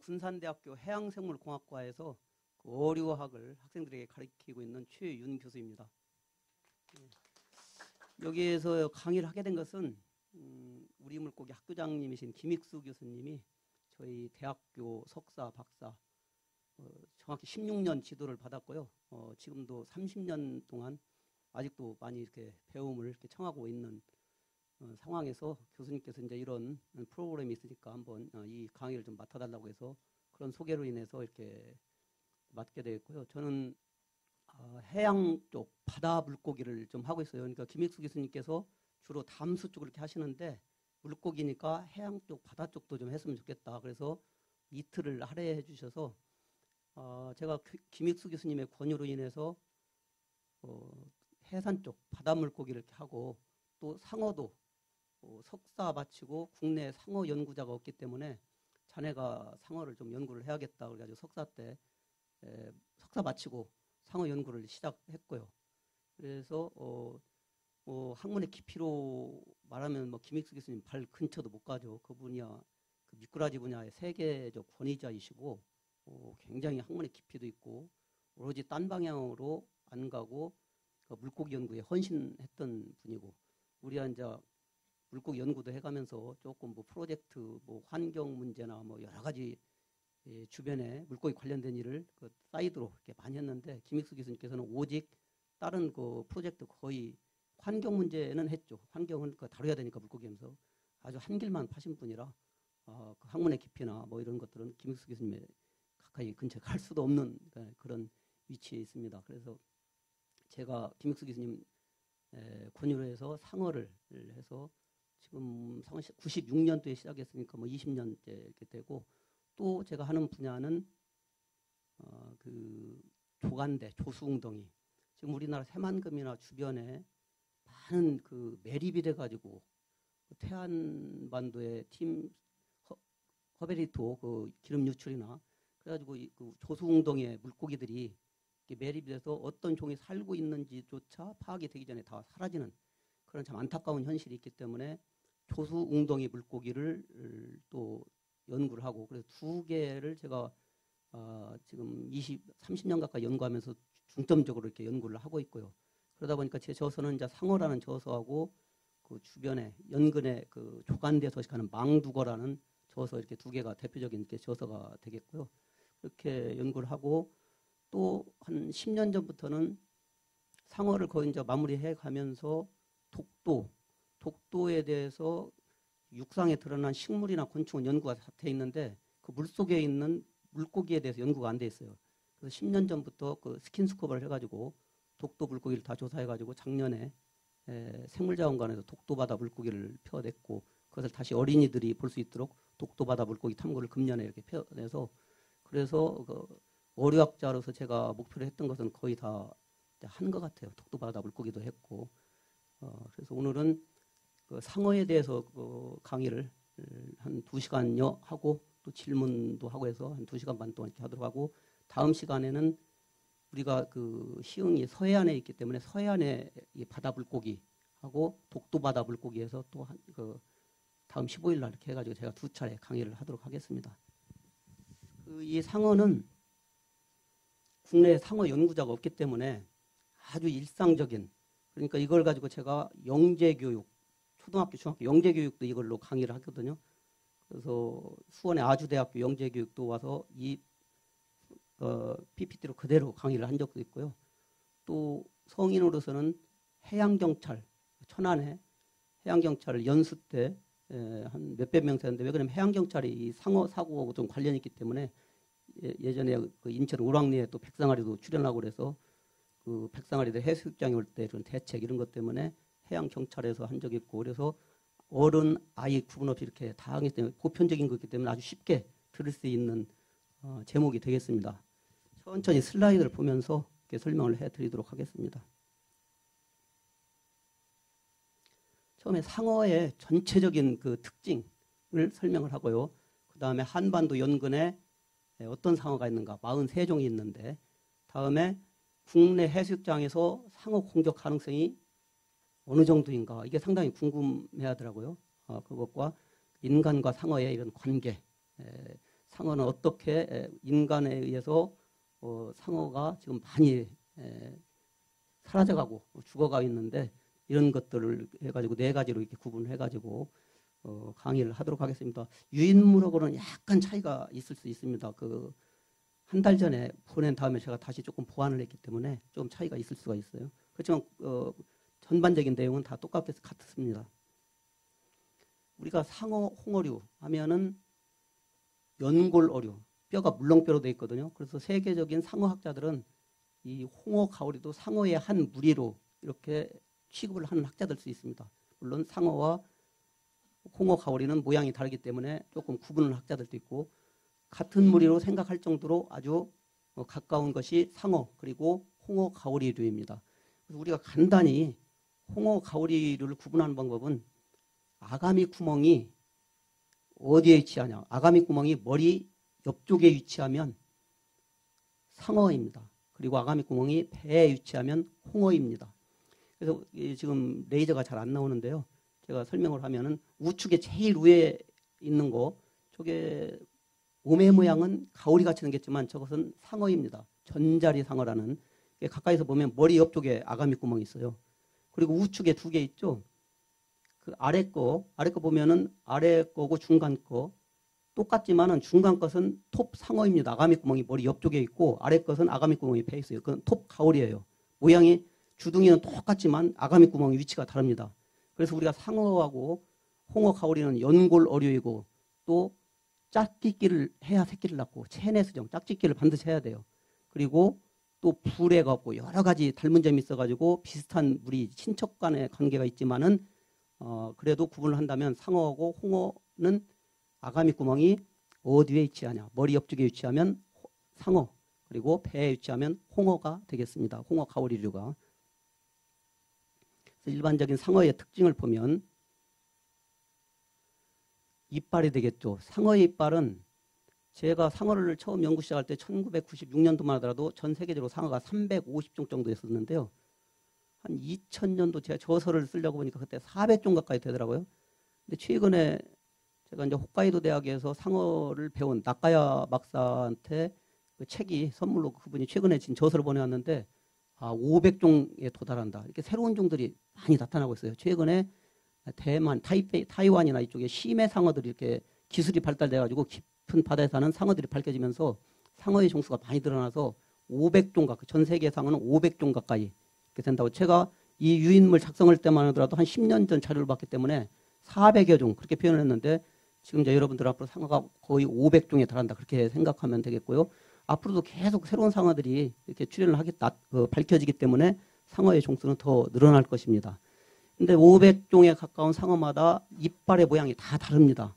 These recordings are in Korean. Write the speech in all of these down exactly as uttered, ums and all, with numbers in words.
군산대학교 해양생물공학과에서 그 어류학을 학생들에게 가르치고 있는 최윤 교수입니다. 여기에서 강의를 하게 된 것은 음, 우리 물고기 학교장님이신 김익수 교수님이 저희 대학교 석사, 박사 어, 정확히 십육 년 지도를 받았고요. 어, 지금도 삼십 년 동안 아직도 많이 이렇게 배움을 이렇게 청하고 있는 어, 상황에서 교수님께서 이제 이런 프로그램이 있으니까 한번 어, 이 강의를 좀 맡아달라고 해서 그런 소개로 인해서 이렇게 맡게 되었고요. 저는 어, 해양 쪽 바다 물고기를 좀 하고 있어요. 그러니까 김익수 교수님께서 주로 담수 쪽을 이렇게 하시는데 물고기니까 해양 쪽 바다 쪽도 좀 했으면 좋겠다. 그래서 이틀을 할애해 주셔서 어, 제가 김익수 교수님의 권유로 인해서 어, 해산 쪽 바다 물고기를 이렇게 하고 또 상어도 어, 석사 마치고 국내 상어 연구자가 없기 때문에 자네가 상어를 좀 연구를 해야겠다. 그래가지고 석사 때 에, 석사 마치고 상어 연구를 시작했고요. 그래서 어, 어, 학문의 깊이로 말하면 뭐 김익수 교수님 발 근처도 못 가죠. 그분이야 그 미꾸라지 분야의 세계적 권위자이시고 어, 굉장히 학문의 깊이도 있고 오로지 딴 방향으로 안 가고 그 물고기 연구에 헌신했던 분이고 우리가 이제 물고기 연구도 해가면서 조금 뭐 프로젝트 뭐 환경 문제나 뭐 여러 가지 예, 주변에 물고기 관련된 일을 그 사이드로 이렇게 많이 했는데 김익수 교수님께서는 오직 다른 그 프로젝트 거의 환경 문제는 했죠. 환경은 그 다뤄야 되니까 물고기 하면서 아주 한 길만 파신 분이라 어, 그 학문의 깊이나 뭐 이런 것들은 김익수 교수님의 가까이 근처에 갈 수도 없는 그런 위치에 있습니다. 그래서 제가 김익수 교수님 에, 권유로 해서 상어를 해서 지금 구십육 년도에 시작했으니까 뭐 이십 년째 이렇게 되고 또 제가 하는 분야는 어, 그 조간대, 조수웅덩이 지금 우리나라 새만금이나 주변에 많은 그 매립이 돼가지고 태안반도의 팀 허, 허베리토 그 기름 유출이나 그래가지고 이, 그 조수웅덩이의 물고기들이 매립이 돼서 어떤 종이 살고 있는지조차 파악이 되기 전에 다 사라지는 그런 참 안타까운 현실이 있기 때문에 조수웅덩이 물고기를 또 연구를 하고 그래서 두 개를 제가 어, 지금 이십, 삼십 년 가까이 연구하면서 중점적으로 이렇게 연구를 하고 있고요. 그러다 보니까 제 저서는 이제 상어라는 저서하고 그 주변에 연근에 그 조간대 서식하는 망두거라는 저서 이렇게 두 개가 대표적인 이렇게 저서가 되겠고요. 그렇게 연구를 하고 또 한 십 년 전부터는 상어를 거의 이제 마무리해 가면서 독도, 독도에 대해서 육상에 드러난 식물이나 곤충은 연구가 다 돼 있는데 그 물속에 있는 물고기에 대해서 연구가 안 돼 있어요. 그래서 십 년 전부터 그 스킨스쿠버를 해가지고 독도 물고기를 다 조사해가지고 작년에 에, 생물자원관에서 독도바다 물고기를 펴냈고 그것을 다시 어린이들이 볼 수 있도록 독도바다 물고기 탐구를 금년에 이렇게 펴내서 그래서 그 어류학자로서 제가 목표로 했던 것은 거의 다 한 것 같아요. 독도바다 물고기도 했고 어, 그래서 오늘은 그 상어에 대해서 그 강의를 한 두 시간여 하고 또 질문도 하고 해서 한 두 시간 반 동안 이렇게 하도록 하고 다음 시간에는 우리가 그 시흥이 서해안에 있기 때문에 서해안의 이 바다 물고기하고 독도 바다 물고기에서 또 한 그 다음 십오 일 날 이렇게 해가지고 제가 두 차례 강의를 하도록 하겠습니다. 그 이 상어는 국내에 상어 연구자가 없기 때문에 아주 일상적인 그러니까 이걸 가지고 제가 영재교육 초등학교, 중학교 영재교육도 이걸로 강의를 하거든요. 그래서 수원의 아주대학교 영재교육도 와서 이 어, 피피티로 그대로 강의를 한 적도 있고요. 또 성인으로서는 해양경찰, 천안에 해양경찰을 연수 때 한 몇백 명 세웠는데 왜 그러냐면 해양경찰이 이 상어 사고하고 좀 관련이 있기 때문에 예, 예전에 그 인천 오랑리에 또 백상아리도 출연하고 그래서 그 백상아리들 해수욕장에 올 때 그런 대책 이런 것 때문에 해양경찰에서 한 적이 있고 그래서 어른, 아이 구분 없이 이렇게 다 하기 때문에 보편적인 거기 때문에 아주 쉽게 들을 수 있는 어, 제목이 되겠습니다. 천천히 슬라이드를 보면서 이렇게 설명을 해드리도록 하겠습니다. 처음에 상어의 전체적인 그 특징을 설명을 하고요. 그 다음에 한반도 연근에 어떤 상어가 있는가, 사십삼 종이 있는데 다음에 국내 해수욕장에서 상어 공격 가능성이 어느 정도인가 이게 상당히 궁금해하더라고요. 어, 그것과 인간과 상어의 이런 관계, 에, 상어는 어떻게 인간에 의해서 어, 상어가 지금 많이 에, 사라져가고 죽어가고 있는데 이런 것들을 해가지고 네 가지로 이렇게 구분해가지고 어, 강의를 하도록 하겠습니다. 유인물하고는 약간 차이가 있을 수 있습니다. 그 한 달 전에 보낸 다음에 제가 다시 조금 보완을 했기 때문에 좀 차이가 있을 수가 있어요. 그렇지만 어, 전반적인 내용은 다 똑같게 같습니다. 우리가 상어, 홍어류 하면은 연골어류, 뼈가 물렁뼈로 되어 있거든요. 그래서 세계적인 상어학자들은 이 홍어 가오리도 상어의 한 무리로 이렇게 취급을 하는 학자들 수 있습니다. 물론 상어와 홍어 가오리는 모양이 다르기 때문에 조금 구분하는 학자들도 있고 같은 무리로 생각할 정도로 아주 가까운 것이 상어 그리고 홍어 가오리류입니다. 그래서 우리가 간단히 홍어 가오리류를 구분하는 방법은 아가미 구멍이 어디에 위치하냐. 아가미 구멍이 머리 옆쪽에 위치하면 상어입니다. 그리고 아가미 구멍이 배에 위치하면 홍어입니다. 그래서 지금 레이저가 잘 안 나오는데요. 제가 설명을 하면은 우측에 제일 위에 있는 거 저게 몸의 모양은 가오리같이 생겼지만 저것은 상어입니다. 전자리 상어라는 가까이서 보면 머리 옆쪽에 아가미 구멍이 있어요. 그리고 우측에 두 개 있죠. 그 아래 거 아래 거 보면은 아래 거고 중간 거 똑같지만은 중간 것은 톱 상어입니다. 아가미 구멍이 머리 옆쪽에 있고 아래 것은 아가미 구멍이 배에 있어요. 그건 톱 가오리예요. 모양이 주둥이는 똑같지만 아가미 구멍의 위치가 다릅니다. 그래서 우리가 상어하고 홍어 가오리는 연골 어류이고 또 짝짓기를 해야 새끼를 낳고 체내수정, 짝짓기를 반드시 해야 돼요. 그리고 또 불에가 없고 여러 가지 닮은 점이 있어가지고 비슷한 무리 친척 간의 관계가 있지만은 어, 그래도 구분을 한다면 상어하고 홍어는 아가미 구멍이 어디에 위치하냐. 머리 옆쪽에 위치하면 상어 그리고 배에 위치하면 홍어가 되겠습니다. 홍어 가오리류가. 일반적인 상어의 특징을 보면 이빨이 되겠죠. 상어의 이빨은 제가 상어를 처음 연구 시작할 때 천구백구십육 년도만 하더라도 전 세계적으로 상어가 삼백오십 종 정도 있었는데요. 한 이천 년도 제가 저서를 쓰려고 보니까 그때 사백 종 가까이 되더라고요. 근데 최근에 제가 이제 홋카이도 대학에서 상어를 배운 나카야 박사한테 그 책이 선물로 그분이 최근에 진 저서를 보내왔는데 아, 오백 종에 도달한다. 이렇게 새로운 종들이 많이 나타나고 있어요. 최근에 대만, 타이페이, 타이완이나 이쪽에 심해 상어들이 이렇게 기술이 발달돼가지고 깊은 바다에 사는 상어들이 밝혀지면서 상어의 종수가 많이 드러나서 오백 종 가까이, 전 세계 상어는 오백 종 가까이 이렇게 된다고. 제가 이 유인물 작성할 때만 하더라도 한 십 년 전 자료를 봤기 때문에 사백여 종 그렇게 표현을 했는데 지금 이제 여러분들 앞으로 상어가 거의 오백 종에 달한다. 그렇게 생각하면 되겠고요. 앞으로도 계속 새로운 상어들이 이렇게 출현을 하겠다, 어, 밝혀지기 때문에 상어의 종수는 더 늘어날 것입니다. 근데 오백 종에 가까운 상어마다 이빨의 모양이 다 다릅니다.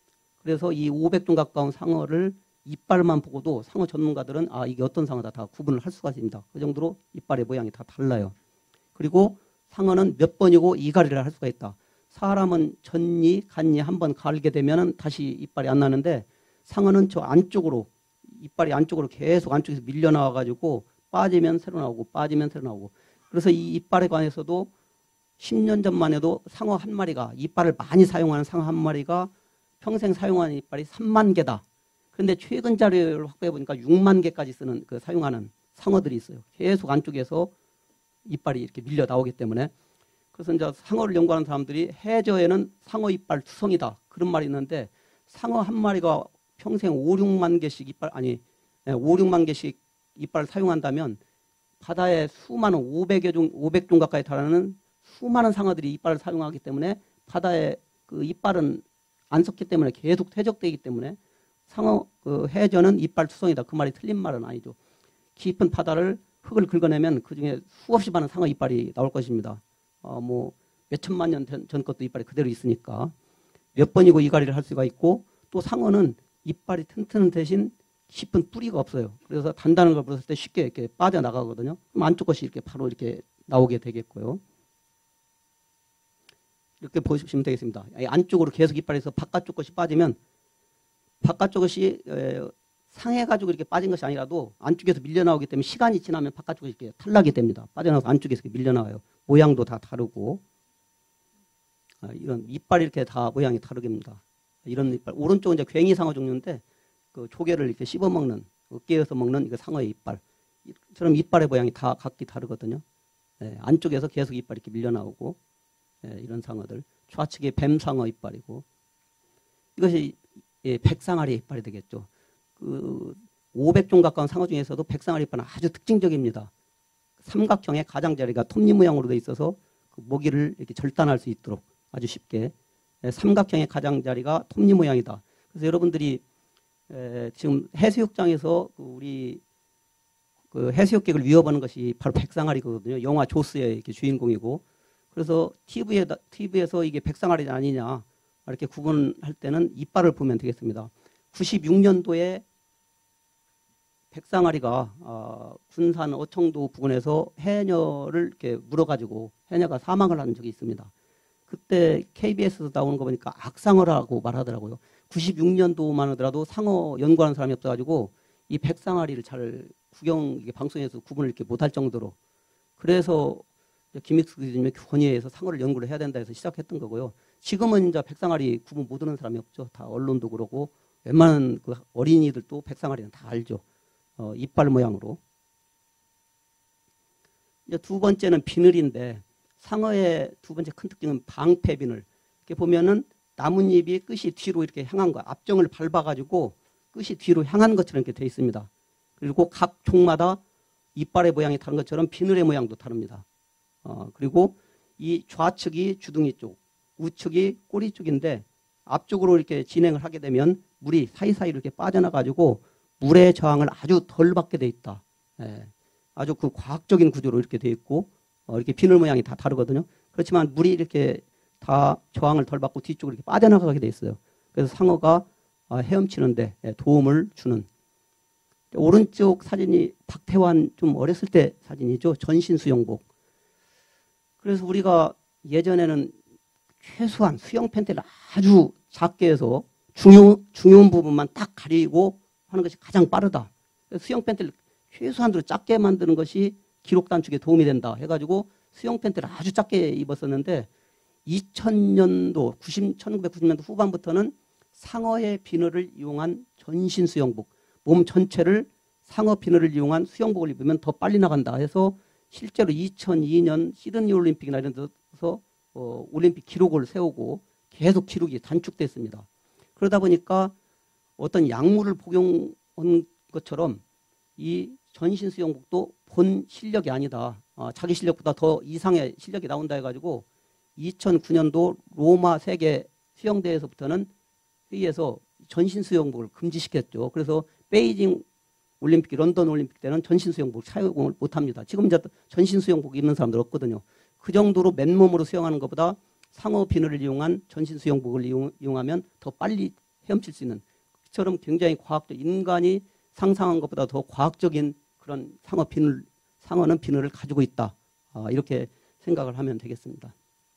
그래서 이 오백 종 가까운 상어를 이빨만 보고도 상어 전문가들은 아, 이게 어떤 상어다 다 구분을 할 수가 있습니다. 그 정도로 이빨의 모양이 다 달라요. 그리고 상어는 몇 번이고 이갈이를 할 수가 있다. 사람은 전니, 간니 한 번 갈게 되면 다시 이빨이 안 나는데 상어는 저 안쪽으로 이빨이 안쪽으로 계속 안쪽에서 밀려 나와 가지고 빠지면 새로 나오고 빠지면 새로 나오고. 그래서 이 이빨에 관해서도 십 년 전만 해도 상어 한 마리가 이빨을 많이 사용하는 상어 한 마리가 평생 사용하는 이빨이 삼만 개다. 그런데 최근 자료를 확보해 보니까 육만 개까지 쓰는 그 사용하는 상어들이 있어요. 계속 안쪽에서 이빨이 이렇게 밀려 나오기 때문에. 그래서 이제 상어를 연구하는 사람들이 해저에는 상어 이빨 투성이다. 그런 말이 있는데 상어 한 마리가 평생 오, 육만 개씩 이빨, 아니, 오, 육만 개씩 이빨을 사용한다면 바다에 수많은 오백여 종, 오백 종 가까이 달하는 수많은 상어들이 이빨을 사용하기 때문에 바다에 그 이빨은 안 썩기 때문에 계속 퇴적되기 때문에 상어 그 해저는 이빨 투성이다. 그 말이 틀린 말은 아니죠. 깊은 바다를 흙을 긁어내면 그 중에 수없이 많은 상어 이빨이 나올 것입니다. 어, 뭐 몇천만 년 전 것도 이빨이 그대로 있으니까 몇 번이고 이갈이를 할 수가 있고 또 상어는 이빨이 튼튼한 대신 깊은 뿌리가 없어요. 그래서 단단한 걸 물었을 때 쉽게 이렇게 빠져나가거든요. 그럼 안쪽 것이 이렇게 바로 이렇게 나오게 되겠고요. 이렇게 보시면 되겠습니다. 안쪽으로 계속 이빨에서 바깥쪽 것이 빠지면 바깥쪽 것이 상해가지고 이렇게 빠진 것이 아니라도 안쪽에서 밀려나오기 때문에 시간이 지나면 바깥쪽이 이렇게 탈락이 됩니다. 빠져나와서 안쪽에서 밀려나와요. 모양도 다 다르고 이런 이빨이 이렇게 다 모양이 다르게입니다. 이런 이빨. 오른쪽은 이제 괭이 상어 종류인데 그 조개를 이렇게 씹어 먹는, 으깨어서 먹는 이거 상어의 이빨. 이처럼 이빨의 모양이 다 각기 다르거든요. 예, 안쪽에서 계속 이빨이 이렇게 밀려나오고, 예, 이런 상어들. 좌측에 뱀상어 이빨이고, 이것이 예, 백상아리 이빨이 되겠죠. 그 오백 종 가까운 상어 중에서도 백상아리 이빨은 아주 특징적입니다. 삼각형의 가장자리가 톱니 모양으로 되어 있어서 그 모기를 이렇게 절단할 수 있도록 아주 쉽게 예, 삼각형의 가장자리가 톱니 모양이다. 그래서 여러분들이 에, 지금 해수욕장에서 그 우리 그 해수욕객을 위협하는 것이 바로 백상아리거든요. 영화 조스의 이렇게 주인공이고. 그래서 티비에, 티비에서 이게 백상아리 아니냐 이렇게 구분할 때는 이빨을 보면 되겠습니다. 구십육 년도에 백상아리가 어, 군산 어청도 부근에서 해녀를 이렇게 물어가지고 해녀가 사망을 한 적이 있습니다. 그때 케이비에스에서 나오는 거 보니까 악상어라고 말하더라고요. 구십육 년도만 하더라도 상어 연구하는 사람이 없어가지고 이 백상아리를 잘 구경 방송에서 구분을 이렇게 못할 정도로 그래서 김익수 교수님의 권위에서 상어를 연구를 해야 된다 해서 시작했던 거고요. 지금은 이제 백상아리 구분 못 하는 사람이 없죠. 다 언론도 그러고 웬만한 그 어린이들도 백상아리는 다 알죠. 어, 이빨 모양으로. 이제 두 번째는 비늘인데 상어의 두 번째 큰 특징은 방패 비늘. 이렇게 보면은 나뭇잎이 끝이 뒤로 이렇게 향한 거, 앞정을 밟아가지고 끝이 뒤로 향한 것처럼 이렇게 되어 있습니다. 그리고 각 종마다 이빨의 모양이 다른 것처럼 비늘의 모양도 다릅니다. 어, 그리고 이 좌측이 주둥이 쪽, 우측이 꼬리 쪽인데 앞쪽으로 이렇게 진행을 하게 되면 물이 사이사이로 이렇게 빠져나가지고 물의 저항을 아주 덜 받게 돼 있다. 예, 아주 그 과학적인 구조로 이렇게 돼 있고 어, 이렇게 비늘 모양이 다 다르거든요. 그렇지만 물이 이렇게 다 저항을 덜 받고 뒤쪽으로 이렇게 빠져나가게 돼 있어요. 그래서 상어가 어, 헤엄치는데 도움을 주는. 오른쪽 사진이 박태환 좀 어렸을 때 사진이죠. 전신 수영복. 그래서 우리가 예전에는 최소한 수영 팬티를 아주 작게 해서 중요, 중요한 부분만 딱 가리고 하는 것이 가장 빠르다. 수영 팬티를 최소한으로 작게 만드는 것이 기록 단축에 도움이 된다 해가지고 수영 팬티를 아주 작게 입었었는데 이천 년도, 천구백구십 년도 후반부터는 상어의 비늘을 이용한 전신 수영복, 몸 전체를 상어 비늘을 이용한 수영복을 입으면 더 빨리 나간다 해서 실제로 이천이 년 시드니 올림픽이나 이런 데서 어, 올림픽 기록을 세우고 계속 기록이 단축됐습니다. 그러다 보니까 어떤 약물을 복용한 것처럼 이 전신 수영복도 본 실력이 아니다. 어, 자기 실력보다 더 이상의 실력이 나온다 해가지고 이천구 년도 로마 세계 수영대회에서부터는 회의에서 전신 수영복을 금지시켰죠. 그래서 베이징 올림픽, 런던 올림픽 때는 전신 수영복 사용을 못합니다. 지금 이제 전신 수영복 입는 사람들 없거든요. 그 정도로 맨몸으로 수영하는 것보다 상어 비늘을 이용한 전신 수영복을 이용, 이용하면 더 빨리 헤엄칠 수 있는 그처럼 굉장히 과학적 인간이 상상한 것보다 더 과학적인 그런 상어 비늘, 상어는 비늘을 가지고 있다. 아, 이렇게 생각을 하면 되겠습니다.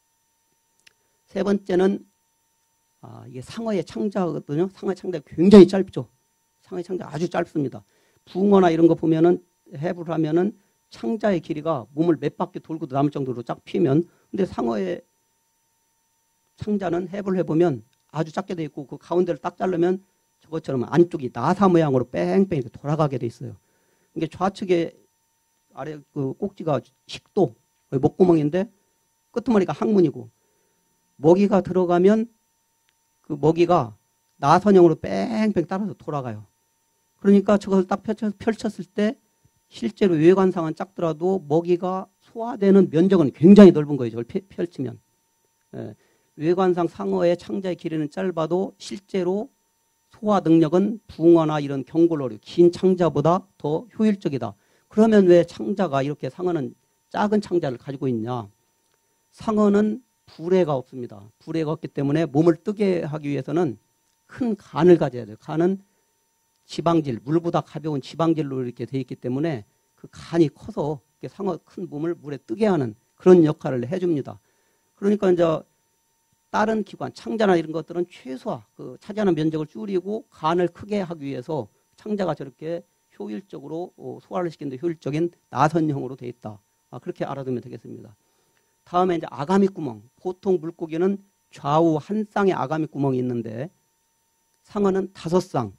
세 번째는 아, 이게 상어의 창자거든요. 상어의 창자가 굉장히 짧죠. 상어의 창자 아주 짧습니다. 붕어나 이런 거 보면은 해부를 하면은 창자의 길이가 몸을 몇 바퀴 돌고도 남을 정도로 쫙 피면 근데 상어의 창자는 해부를 해보면 아주 작게 돼 있고 그 가운데를 딱 자르면 저것처럼 안쪽이 나사 모양으로 뺑뺑 이렇게 돌아가게 돼 있어요. 이게 좌측에 아래 그 꼭지가 식도 목구멍인데 끄트머리가 항문이고 먹이가 들어가면 그 먹이가 나선형으로 뺑뺑 따라서 돌아가요. 그러니까 저것을 딱 펼쳤을 때 실제로 외관상은 작더라도 먹이가 소화되는 면적은 굉장히 넓은 거예요. 저걸 펼치면. 예. 외관상 상어의 창자의 길이는 짧아도 실제로 소화 능력은 붕어나 이런 경골어류, 긴 창자보다 더 효율적이다. 그러면 왜 창자가 이렇게 상어는 작은 창자를 가지고 있냐. 상어는 부래가 없습니다. 부래가 없기 때문에 몸을 뜨게 하기 위해서는 큰 간을 가져야 돼요. 간은 지방질, 물보다 가벼운 지방질로 이렇게 돼 있기 때문에 그 간이 커서 상어 큰 몸을 물에 뜨게 하는 그런 역할을 해줍니다. 그러니까 이제 다른 기관, 창자나 이런 것들은 최소화, 그 차지하는 면적을 줄이고 간을 크게 하기 위해서 창자가 저렇게 효율적으로 소화를 시키는 데 효율적인 나선형으로 돼 있다. 아, 그렇게 알아두면 되겠습니다. 다음에 이제 아가미 구멍. 보통 물고기는 좌우 한 쌍의 아가미 구멍이 있는데 상어는 다섯 쌍.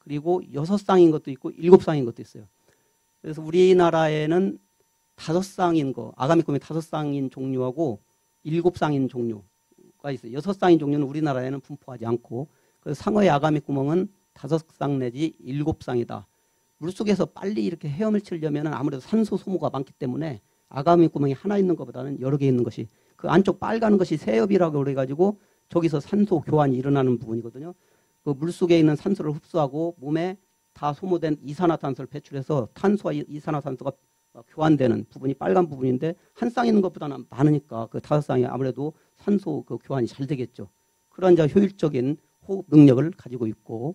그리고 여섯 쌍인 것도 있고 일곱 쌍인 것도 있어요. 그래서 우리나라에는 다섯 쌍인 거, 아가미 꿈이 다섯 쌍인 종류하고 일곱 쌍인 종류가 있어요. 여섯 쌍인 종류는 우리나라에는 분포하지 않고, 그래서 상어의 아가미 구멍은 다섯 쌍 내지 일곱 쌍이다. 물속에서 빨리 이렇게 헤엄을 치려면 아무래도 산소 소모가 많기 때문에 아가미 구멍이 하나 있는 것보다는 여러 개 있는 것이, 그 안쪽 빨간 것이 세엽이라고 그래가지고 저기서 산소 교환이 일어나는 부분이거든요. 그 물속에 있는 산소를 흡수하고 몸에 다 소모된 이산화탄소를 배출해서 탄소와 이산화탄소가 교환되는 부분이 빨간 부분인데, 한 쌍 있는 것보다는 많으니까 그 다섯 쌍이 아무래도 산소 그 교환이 잘 되겠죠. 그런 이제 효율적인 호흡 능력을 가지고 있고,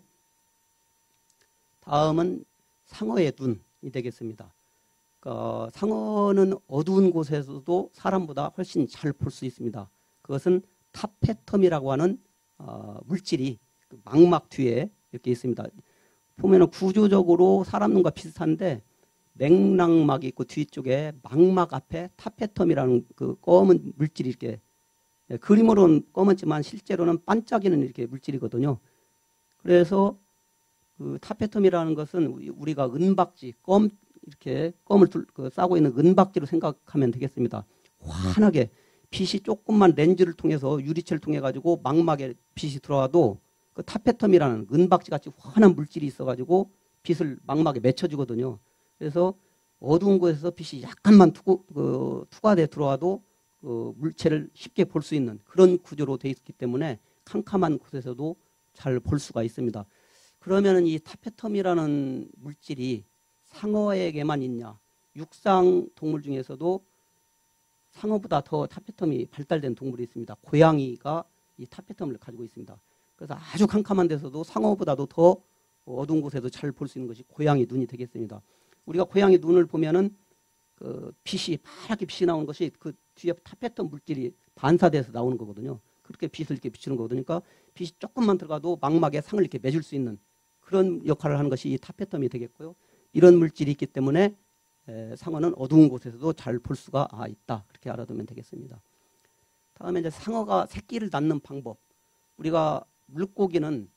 다음은 상어의 눈이 되겠습니다. 어, 상어는 어두운 곳에서도 사람보다 훨씬 잘 볼 수 있습니다. 그것은 타페텀이라고 하는 어, 물질이 그 망막 뒤에 이렇게 있습니다. 보면은 구조적으로 사람 눈과 비슷한데 맥락막이 있고 뒤쪽에 망막 앞에 타페텀이라는 그 검은 물질이 이렇게, 예, 그림으로는 검었지만 실제로는 반짝이는 이렇게 물질이거든요. 그래서 그 타페텀이라는 것은 우리가 은박지, 껌 이렇게 껌을 둘, 그 싸고 있는 은박지로 생각하면 되겠습니다. 환하게 빛이 조금만 렌즈를 통해서 유리체를 통해 가지고 망막에 빛이 들어와도 그 타페텀이라는 은박지 같이 환한 물질이 있어가지고 빛을 망막에 맺혀주거든요. 그래서 어두운 곳에서 빛이 약간만 투구, 그, 투과돼 들어와도 그 물체를 쉽게 볼 수 있는 그런 구조로 되어 있기 때문에 캄캄한 곳에서도 잘 볼 수가 있습니다. 그러면은 이 타페텀이라는 물질이 상어에게만 있냐? 육상 동물 중에서도 상어보다 더 타페텀이 발달된 동물이 있습니다. 고양이가 이 타페텀을 가지고 있습니다. 그래서 아주 캄캄한 데서도 상어보다도 더 어두운 곳에도 잘 볼 수 있는 것이 고양이 눈이 되겠습니다. 우리가 고양이 눈을 보면은 그 빛이 파랗게 빛이 나오는 것이 그 뒤에 타페텀 물질이 반사돼서 나오는 거거든요. 그렇게 빛을 이렇게 비추는 거거든요. 그러니까 빛이 조금만 들어가도 망막에 상을 이렇게 맺을 수 있는 그런 역할을 하는 것이 이 타페텀이 되겠고요. 이런 물질이 있기 때문에 에, 상어는 어두운 곳에서도 잘 볼 수가 아, 있다. 그렇게 알아두면 되겠습니다. 다음에 이제 상어가 새끼를 낳는 방법. 우리가 물고기는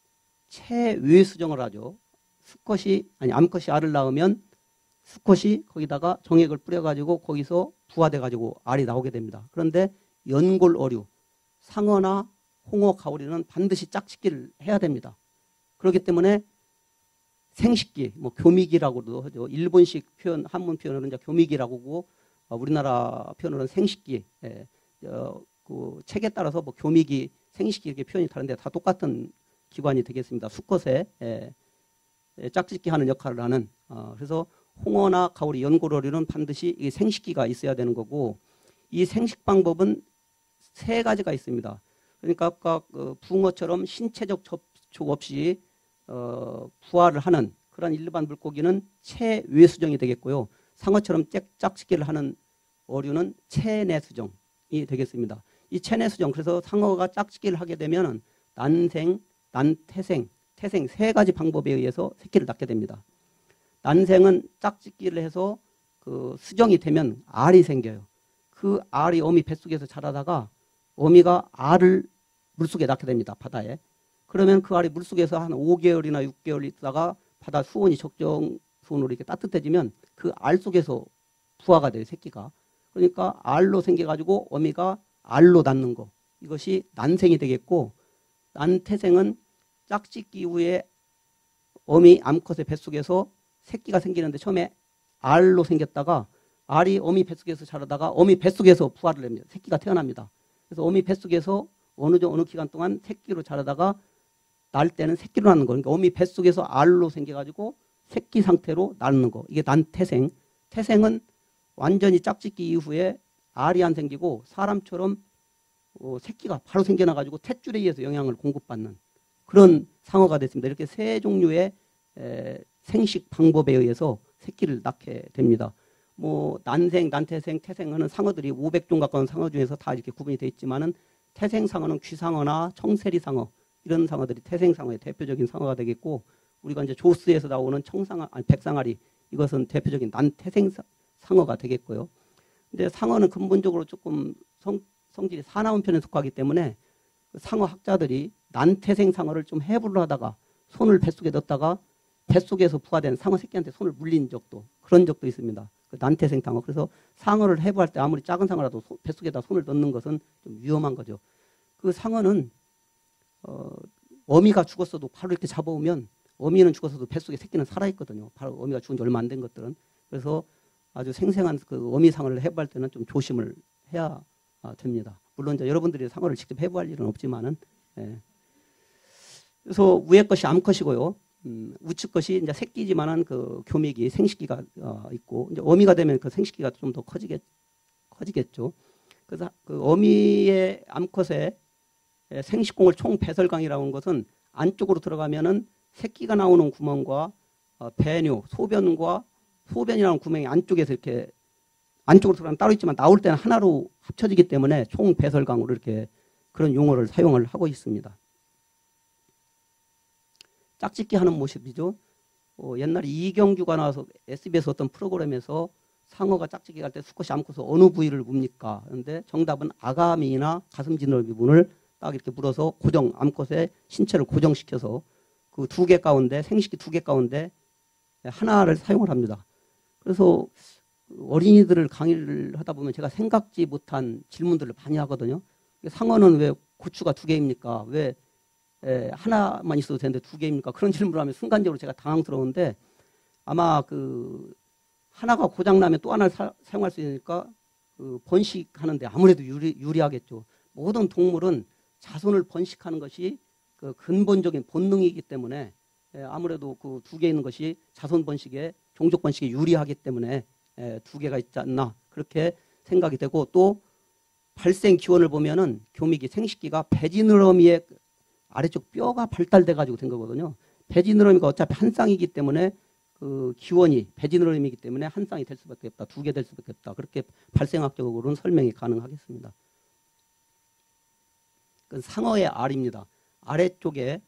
체외 수정을 하죠. 수컷이 아니 암컷이 알을 낳으면 수컷이 거기다가 정액을 뿌려가지고 거기서 부화돼가지고 알이 나오게 됩니다. 그런데 연골 어류, 상어나 홍어, 가오리는 반드시 짝짓기를 해야 됩니다. 그렇기 때문에 생식기, 뭐 교미기라고도 하죠. 일본식 표현, 한문 표현으로는 이제 교미기라고 하고 우리나라 표현으로는 생식기. 예, 어, 그 책에 따라서 뭐 교미기, 생식기 이렇게 표현이 다른데 다 똑같은 기관이 되겠습니다. 수컷에 예, 예, 짝짓기 하는 역할을 하는. 어, 그래서 홍어나 가오리, 연골어류는 반드시 이 생식기가 있어야 되는 거고, 이 생식 방법은 세 가지가 있습니다. 그러니까 아까 그 붕어처럼 신체적 접촉 없이 어, 부화를 하는 그런 일반 물고기는 체외수정이 되겠고요. 상어처럼 짝짓기를 하는 어류는 체내수정이 되겠습니다. 이 체내수정, 그래서 상어가 짝짓기를 하게 되면 난생, 난태생, 태생 세 가지 방법에 의해서 새끼를 낳게 됩니다. 난생은 짝짓기를 해서 그 수정이 되면 알이 생겨요. 그 알이 어미 뱃속에서 자라다가 어미가 알을 물속에 낳게 됩니다. 바다에. 그러면 그 알이 물속에서 한 오 개월이나 육 개월 있다가 바다 수온이 적정 수온으로 이렇게 따뜻해지면 그 알 속에서 부화가 돼요. 새끼가. 그러니까 알로 생겨가지고 어미가 알로 낳는 거. 이것이 난생이 되겠고, 난태생은 짝짓기 이후에 어미 암컷의 뱃속에서 새끼가 생기는데 처음에 알로 생겼다가 알이 어미 뱃속에서 자라다가 어미 뱃속에서 부화를 냅니다. 새끼가 태어납니다. 그래서 어미 뱃속에서 어느 어느 기간 동안 새끼로 자라다가 날 때는 새끼로 낳는 거. 그러니까 어미 뱃속에서 알로 생겨가지고 새끼 상태로 낳는 거. 이게 난태생. 태생은 완전히 짝짓기 이후에 알이 안 생기고 사람처럼 어, 새끼가 바로 생겨나가지고 탯줄에 의해서 영양을 공급받는 그런 상어가 됐습니다. 이렇게 세 종류의 에, 생식 방법에 의해서 새끼를 낳게 됩니다. 뭐 난생, 난태생, 태생하는 상어들이 오백 종 가까운 상어 중에서 다 이렇게 구분이 되어 있지만은 태생 상어는 귀상어나 청세리 상어 이런 상어들이 태생 상어의 대표적인 상어가 되겠고, 우리가 이제 조스에서 나오는 청상아 아니 백상아리 이것은 대표적인 난태생 상어가 되겠고요. 근데 상어는 근본적으로 조금 성, 성질이 사나운 편에 속하기 때문에 상어 학자들이 난태생 상어를 좀 해부를 하다가 손을 뱃속에 넣었다가 뱃속에서 부화된 상어 새끼한테 손을 물린 적도 그런 적도 있습니다. 그 난태생상어. 그래서 상어를 해부할 때 아무리 작은 상어라도 소, 뱃속에다 손을 넣는 것은 좀 위험한 거죠. 그 상어는 어, 어미가 죽었어도 바로 이렇게 잡아오면 어미는 죽었어도 뱃속에 새끼는 살아있거든요. 바로 어미가 죽은 지 얼마 안 된 것들은. 그래서 아주 생생한 그 어미 상어를 해부할 때는 좀 조심을 해야 됩니다. 물론 이제 여러분들이 상어를 직접 해부할 일은 없지만은. 예. 그래서 위에 것이 암컷이고요. 음, 우측 것이 이제 새끼지만은 그 교미기 생식기가 어, 있고 이제 어미가 되면 그 생식기가 좀 더 커지겠 커지겠죠. 그래서 그 어미의 암컷의 생식공을 총 배설강이라고 하는 것은 안쪽으로 들어가면은 새끼가 나오는 구멍과 어, 배뇨, 소변과 소변이라는 구멍이 안쪽에서 이렇게 안쪽으로 들어가면 따로 있지만 나올 때는 하나로 합쳐지기 때문에 총 배설강으로 이렇게 그런 용어를 사용을 하고 있습니다. 짝짓기 하는 모습이죠. 어, 옛날에 이경규가 나와서 에스비에스 어떤 프로그램에서 상어가 짝짓기 할 때 수컷이 안고서 어느 부위를 묵니까? 그런데 정답은 아가미나 가슴지늘 부분을 딱 이렇게 물어서 고정, 암컷의 신체를 고정시켜서 그 두 개 가운데, 생식기 두 개 가운데 하나를 사용을 합니다. 그래서 어린이들을 강의를 하다 보면 제가 생각지 못한 질문들을 많이 하거든요. 상어는 왜 고추가 두 개입니까? 왜 에, 하나만 있어도 되는데 두 개입니까? 그런 질문을 하면 순간적으로 제가 당황스러운데 아마 그 하나가 고장나면 또 하나를 사, 사용할 수 있으니까 그 번식하는데 아무래도 유리, 유리하겠죠. 모든 동물은 자손을 번식하는 것이 그 근본적인 본능이기 때문에 에, 아무래도 그 두 개 있는 것이 자손 번식에 종족 번식에 유리하기 때문에 에, 두 개가 있지 않나 그렇게 생각이 되고 또 발생 기원을 보면은 교미기 생식기가 배지느러미의 아래쪽 뼈가 발달돼 가지고 된 거거든요. 배지느러미가 어차피 한 쌍이기 때문에 그 기원이 배지느러미이기 때문에 한 쌍이 될 수밖에 없다. 두 개 될 수밖에 없다. 그렇게 발생학적으로는 설명이 가능하겠습니다. 그 상어의 알입니다. 아래쪽에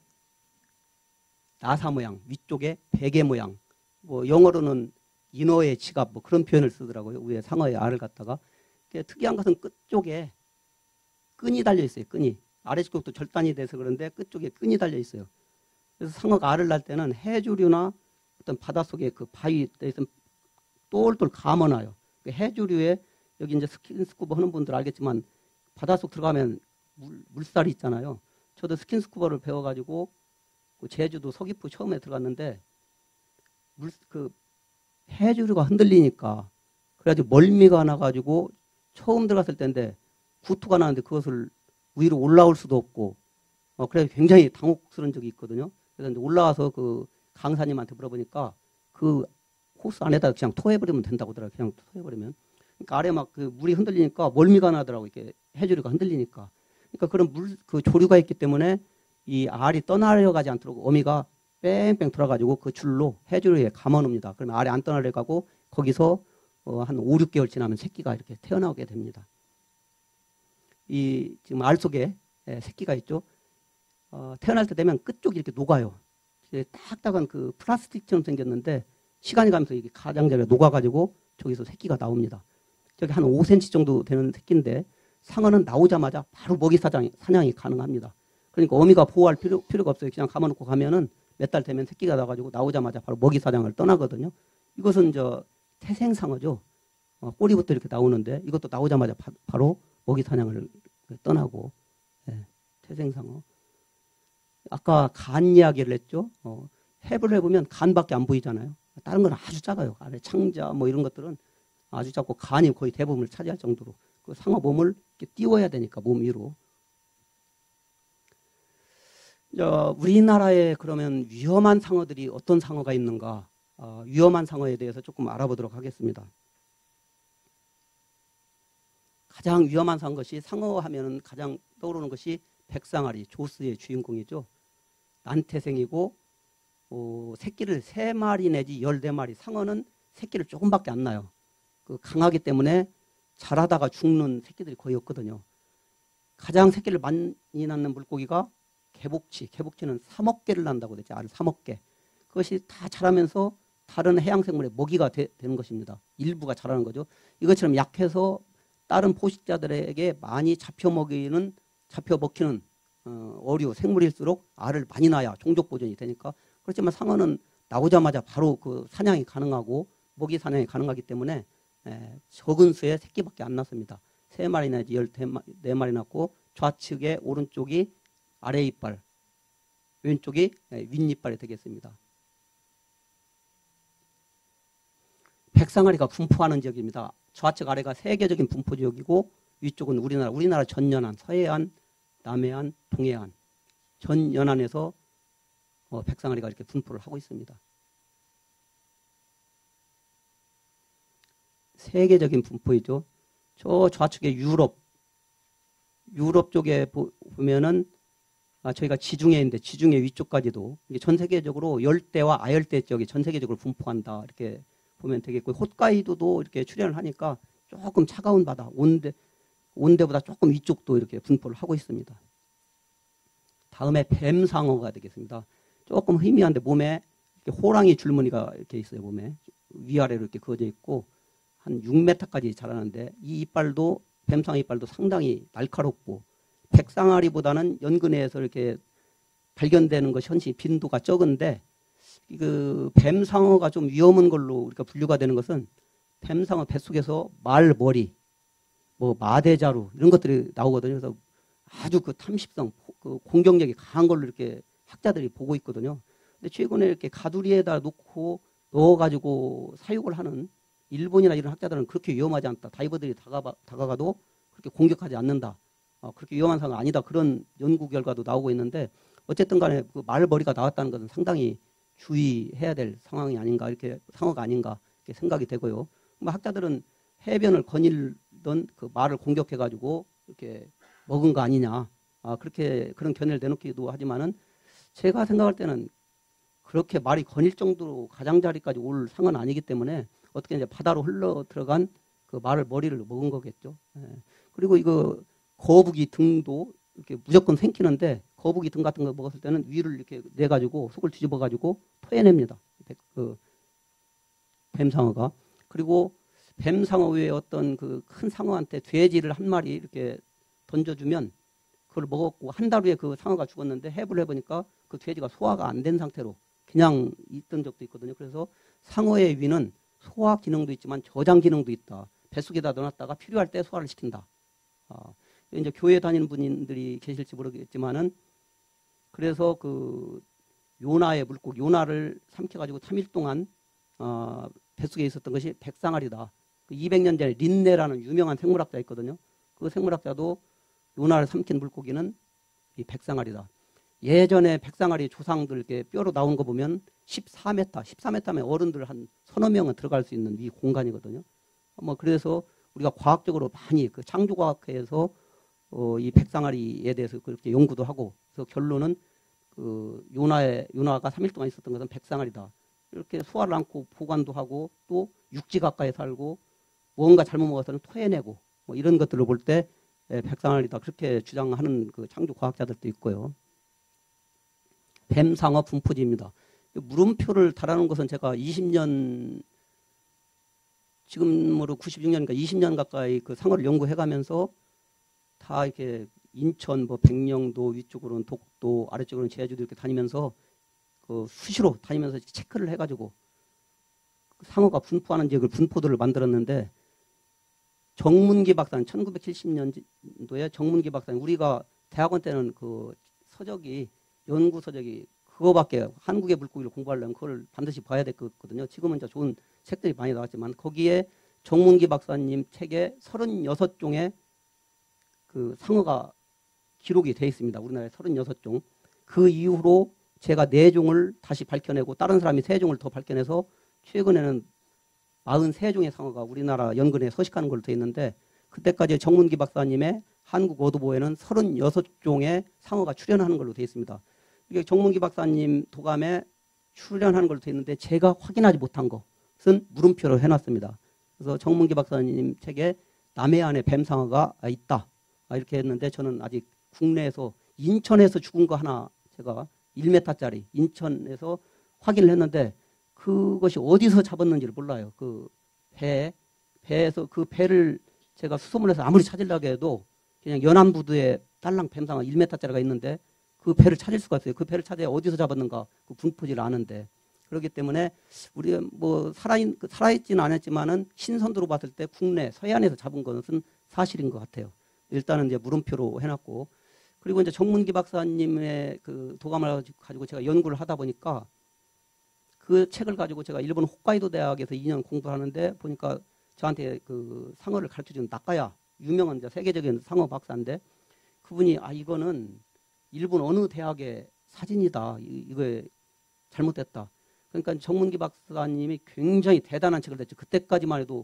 나사 모양, 위쪽에 베개 모양. 뭐 영어로는 인어의 지갑 뭐 그런 표현을 쓰더라고요. 위에 상어의 알을 갖다가. 특이한 것은 끝쪽에 끈이 달려 있어요. 끈이. 아래쪽도 절단이 돼서 그런데 끝쪽에 끈이 달려 있어요. 그래서 상어가 알을 낳을 때는 해조류나 어떤 바닷속에 그 바위에 있으면 똘똘 감아놔요. 그 해조류에 여기 이제 스킨스쿠버 하는 분들 알겠지만 바닷속 들어가면 물, 물살이 있잖아요. 저도 스킨스쿠버를 배워가지고 그 제주도 서귀포 처음에 들어갔는데 물, 그 해조류가 흔들리니까 그래가지고 멀미가 나가지고 처음 들어갔을 때인데 구토가 나는데 그것을 위로 올라올 수도 없고, 어, 그래서 굉장히 당혹스러운 적이 있거든요. 그래서 이제 올라와서 그 강사님한테 물어보니까 그 호스 안에다 그냥 토해버리면 된다고 하더라고요. 그냥 토해버리면. 그러니까 아래 막 그 물이 흔들리니까 멀미가 나더라고요. 이렇게 해조류가 흔들리니까. 그러니까 그런 물, 그 조류가 있기 때문에 이 알이 떠나려가지 않도록 어미가 뺑뺑 돌아가지고 그 줄로 해조류에 감아놓습니다. 그러면 알이 안 떠나려가고 거기서 어, 한 오, 육 개월 지나면 새끼가 이렇게 태어나게 됩니다. 이 지금 알 속에 새끼가 있죠. 어, 태어날 때 되면 끝쪽이 이렇게 녹아요. 딱딱한 그 플라스틱처럼 생겼는데 시간이 가면서 이게 가장자리가 녹아가지고 저기서 새끼가 나옵니다. 저기 한 오 센티미터 정도 되는 새끼인데 상어는 나오자마자 바로 먹이 사냥이, 사냥이 가능합니다. 그러니까 어미가 보호할 필요, 필요가 없어요. 그냥 감아놓고 가면은 몇 달 되면 새끼가 나가지고 나오자마자 바로 먹이 사냥을 떠나거든요. 이것은 저 태생상어죠. 어, 꼬리부터 이렇게 나오는데 이것도 나오자마자 바, 바로 먹이 사냥을 떠나고 예, 태생상어. 아까 간 이야기를 했죠. 어, 해부를 해보면 간밖에 안 보이잖아요. 다른 건 아주 작아요. 아래 창자 뭐 이런 것들은 아주 작고 간이 거의 대부분을 차지할 정도로 그 상어 몸을 이렇게 띄워야 되니까 몸 위로. 어, 우리나라에 그러면 위험한 상어들이 어떤 상어가 있는가? 어, 위험한 상어에 대해서 조금 알아보도록 하겠습니다. 가장 위험한 상어 것이 상어 하면은 가장 떠오르는 것이 백상아리, 조스의 주인공이죠. 난태생이고 어, 새끼를 세 마리 내지 열네 마리. 상어는 새끼를 조금밖에 안 낳아요. 그 강하기 때문에 자라다가 죽는 새끼들이 거의 없거든요. 가장 새끼를 많이 낳는 물고기가 개복치. 개복치는 삼억 개를 낳는다고 그랬죠. 알 삼억 개. 그것이 다 자라면서 다른 해양생물의 먹이가 되, 되는 것입니다. 일부가 자라는 거죠. 이것처럼 약해서 다른 포식자들에게 많이 잡혀 먹이는, 잡혀 먹히는 어, 어류, 생물일수록 알을 많이 낳아야 종족 보존이 되니까. 그렇지만 상어는 나오자마자 바로 그 사냥이 가능하고 먹이 사냥이 가능하기 때문에 에, 적은 수의 새끼밖에 안 낳습니다. 세 마리 내지 열네 마리 낳고 좌측에 오른쪽이 아래 이빨, 왼쪽이 윗이빨이 되겠습니다. 백상아리가 분포하는 지역입니다. 좌측 아래가 세계적인 분포 지역이고 위쪽은 우리나라, 우리나라 전연안, 서해안, 남해안, 동해안 전 연안에서 어, 백상아리가 이렇게 분포를 하고 있습니다. 세계적인 분포이죠. 저 좌측에 유럽, 유럽 쪽에 보, 보면은 아, 저희가 지중해 인데 지중해 위쪽까지도 이게 전 세계적으로 열대와 아열대 지역이 전 세계적으로 분포한다 이렇게 보면 되겠고, 홋카이도도 이렇게 출현을 하니까 조금 차가운 바다, 온대, 온대보다 조금 위쪽도 이렇게 분포를 하고 있습니다. 다음에 뱀상어가 되겠습니다. 조금 희미한데 몸에 이렇게 호랑이 줄무늬가 이렇게 있어요. 몸에 위아래로 이렇게 그어져 있고 한 육 미터까지 자라는데 이 이빨도 뱀상어 이빨도 상당히 날카롭고 백상아리보다는 연근해에서 이렇게 발견되는 것이 현실 빈도가 적은데 그 뱀상어가 좀 위험한 걸로 우리가 분류가 되는 것은 뱀상어 뱃속에서 말머리, 뭐 마대자루 이런 것들이 나오거든요. 그래서 아주 그 탐식성, 그 공격력이 강한 걸로 이렇게 학자들이 보고 있거든요. 근데 최근에 이렇게 가두리에다 놓고 넣어가지고 사육을 하는 일본이나 이런 학자들은 그렇게 위험하지 않다. 다이버들이 다가가, 다가가도 그렇게 공격하지 않는다. 어, 그렇게 위험한 상황 아니다. 그런 연구 결과도 나오고 있는데 어쨌든 간에 그 말머리가 나왔다는 것은 상당히 주의해야 될 상황이 아닌가, 이렇게 상어가 아닌가 이렇게 생각이 되고요. 뭐 학자들은 해변을 거닐던 그 말을 공격해가지고 이렇게 먹은 거 아니냐, 아, 그렇게 그런 견해를 내놓기도 하지만은 제가 생각할 때는 그렇게 말이 거닐 정도로 가장자리까지 올 상은 아니기 때문에 어떻게 이제 바다로 흘러 들어간 그 말을 머리를 먹은 거겠죠. 예. 그리고 이거 거북이 등도 이렇게 무조건 생기는데 거북이 등 같은 거 먹었을 때는 위를 이렇게 내가지고 속을 뒤집어가지고 토해냅니다. 그 뱀상어가. 그리고 뱀상어 외에 어떤 그 큰 상어한테 돼지를 한 마리 이렇게 던져주면 그걸 먹었고 한 달 후에 그 상어가 죽었는데 해부를 해보니까 그 돼지가 소화가 안 된 상태로 그냥 있던 적도 있거든요. 그래서 상어의 위는 소화 기능도 있지만 저장 기능도 있다. 뱃속에다 넣어놨다가 필요할 때 소화를 시킨다. 아, 이제 교회 다니는 분들이 계실지 모르겠지만은 그래서 그 요나의 물고기, 요나를 삼켜가지고 삼 일 동안 어, 뱃속에 있었던 것이 백상아리다. 그 이백 년 전에 린네라는 유명한 생물학자 있거든요. 그 생물학자도 요나를 삼킨 물고기는 이 백상아리다. 예전에 백상아리 조상들 이렇게 뼈로 나온 거 보면 십사 미터, 십사 미터면 어른들 한 서너 명은 들어갈 수 있는 이 공간이거든요. 뭐 그래서 우리가 과학적으로 많이 그 창조과학회에서 어, 이 백상아리에 대해서 그렇게 연구도 하고, 그래서 결론은 그 요나의 요나가 삼 일 동안 있었던 것은 백상아리다. 이렇게 소화를 않고 보관도 하고 또 육지 가까이 살고 뭔가 잘못 먹어서는 토해내고 뭐 이런 것들을 볼 때 백상아리다 그렇게 주장하는 그 창조 과학자들도 있고요. 뱀상어 분포지입니다. 물음표를 달아놓은 것은 제가 이십 년 지금으로 구십육 년이니까 이십 년 가까이 그 상어를 연구해가면서 다 이렇게 인천, 뭐 백령도 위쪽으로는 독도, 아래쪽으로는 제주도 이렇게 다니면서 그 수시로 다니면서 체크를 해가지고 상어가 분포하는 지역을 분포도를 만들었는데 정문기 박사님 천구백칠십 년도에 정문기 박사님 우리가 대학원 때는 그 서적이 연구 서적이 그거밖에 한국의 물고기를 공부하려면 그걸 반드시 봐야 됐거든요. 지금은 이제 좋은 책들이 많이 나왔지만 거기에 정문기 박사님 책에 서른여섯 종의 그 상어가 기록이 되어 있습니다. 우리나라에 서른여섯 종. 그 이후로 제가 네 종을 다시 밝혀내고 다른 사람이 세 종을 더 밝혀내서 최근에는 사십삼 종의 상어가 우리나라 연근에 서식하는 걸로 되어 있는데 그때까지 정문기 박사님의 한국 어도보에는 서른여섯 종의 상어가 출현하는 걸로 되어 있습니다. 이게 정문기 박사님 도감에 출연하는 걸로 되어 있는데 제가 확인하지 못한 것은 물음표로 해놨습니다. 그래서 정문기 박사님 책에 남해안에 뱀상어가 있다 이렇게 했는데 저는 아직 국내에서 인천에서 죽은 거 하나 제가 일 미터짜리 인천에서 확인을 했는데 그것이 어디서 잡았는지를 몰라요. 그 배, 배에서 그 배를 제가 수소문해서 아무리 찾으려고 해도 그냥 연안부두에 딸랑 뱀상어 일 미터짜리가 있는데 그 배를 찾을 수가 없어요. 그 배를 찾아야 어디서 잡았는가 그 분포지를 아는데. 그렇기 때문에 우리 뭐 살아있, 살아있지는 않았지만은 신선도로 봤을 때 국내 서해안에서 잡은 것은 사실인 것 같아요. 일단은 이제 물음표로 해놨고, 그리고 이제 정문기 박사님의 그 도감을 가지고 제가 연구를 하다 보니까 그 책을 가지고 제가 일본 홋카이도 대학에서 이 년 공부를 하는데 보니까 저한테 그 상어를 가르쳐주는 나카야, 유명한 이제 세계적인 상어 박사인데 그분이 아 이거는 일본 어느 대학의 사진이다. 이, 이거에 잘못됐다. 그러니까 정문기 박사님이 굉장히 대단한 책을 냈죠. 그때까지만 해도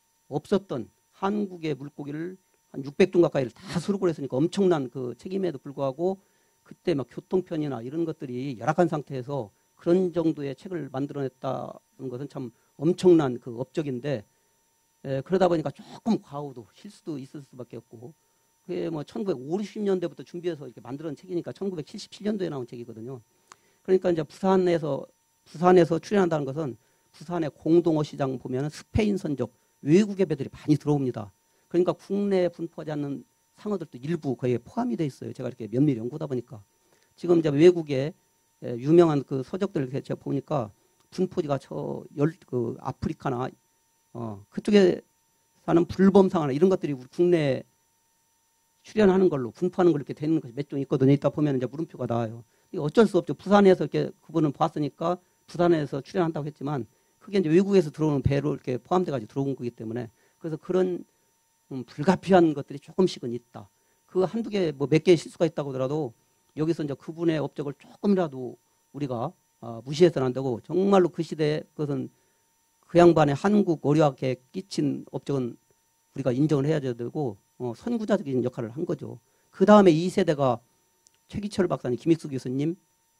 없었던 한국의 물고기를 한 육백 종 가까이를 다 수록을 했으니까 엄청난 그 책임에도 불구하고 그때 막 교통편이나 이런 것들이 열악한 상태에서 그런 정도의 책을 만들어냈다는 것은 참 엄청난 그 업적인데, 에, 그러다 보니까 조금 과오도 실수도 있을 수밖에 없고, 그게 뭐 천구백오십 년대부터 준비해서 이렇게 만들어낸 책이니까 천구백칠십칠 년도에 나온 책이거든요. 그러니까 이제 부산에서 부산에서 출연한다는 것은 부산의 공동어 시장 보면 스페인 선적 외국의 배들이 많이 들어옵니다. 그러니까 국내에 분포하지 않는 상어들도 일부 거기에 포함이 돼 있어요. 제가 이렇게 면밀히 연구하다 보니까 지금 이제 외국의 유명한 그 서적들 이렇게 제가 보니까 분포지가 저 열 그 아프리카나 어 그쪽에 사는 불범상어나 이런 것들이 우리 국내에 출연하는 걸로 분포하는 걸로 이렇게 되는 것이 몇 종 있거든요. 이따 보면 이제 물음표가 나와요. 어쩔 수 없죠. 부산에서 이렇게 그분은 봤으니까 부산에서 출연한다고 했지만 그게 이제 외국에서 들어오는 배로 이렇게 포함돼가지고 들어온 거기 때문에 그래서 그런 음, 불가피한 것들이 조금씩은 있다. 그 한두 개 뭐 몇 개의 실수가 있다고 하더라도 여기서 이제 그분의 업적을 조금이라도 우리가 어, 무시해서는 안 되고 정말로 그 시대에 그것은 그 양반의 한국 어류학에 끼친 업적은 우리가 인정을 해야 되고 어, 선구자적인 역할을 한 거죠. 그 다음에 이 세대가 최기철 박사님, 김익수 교수님,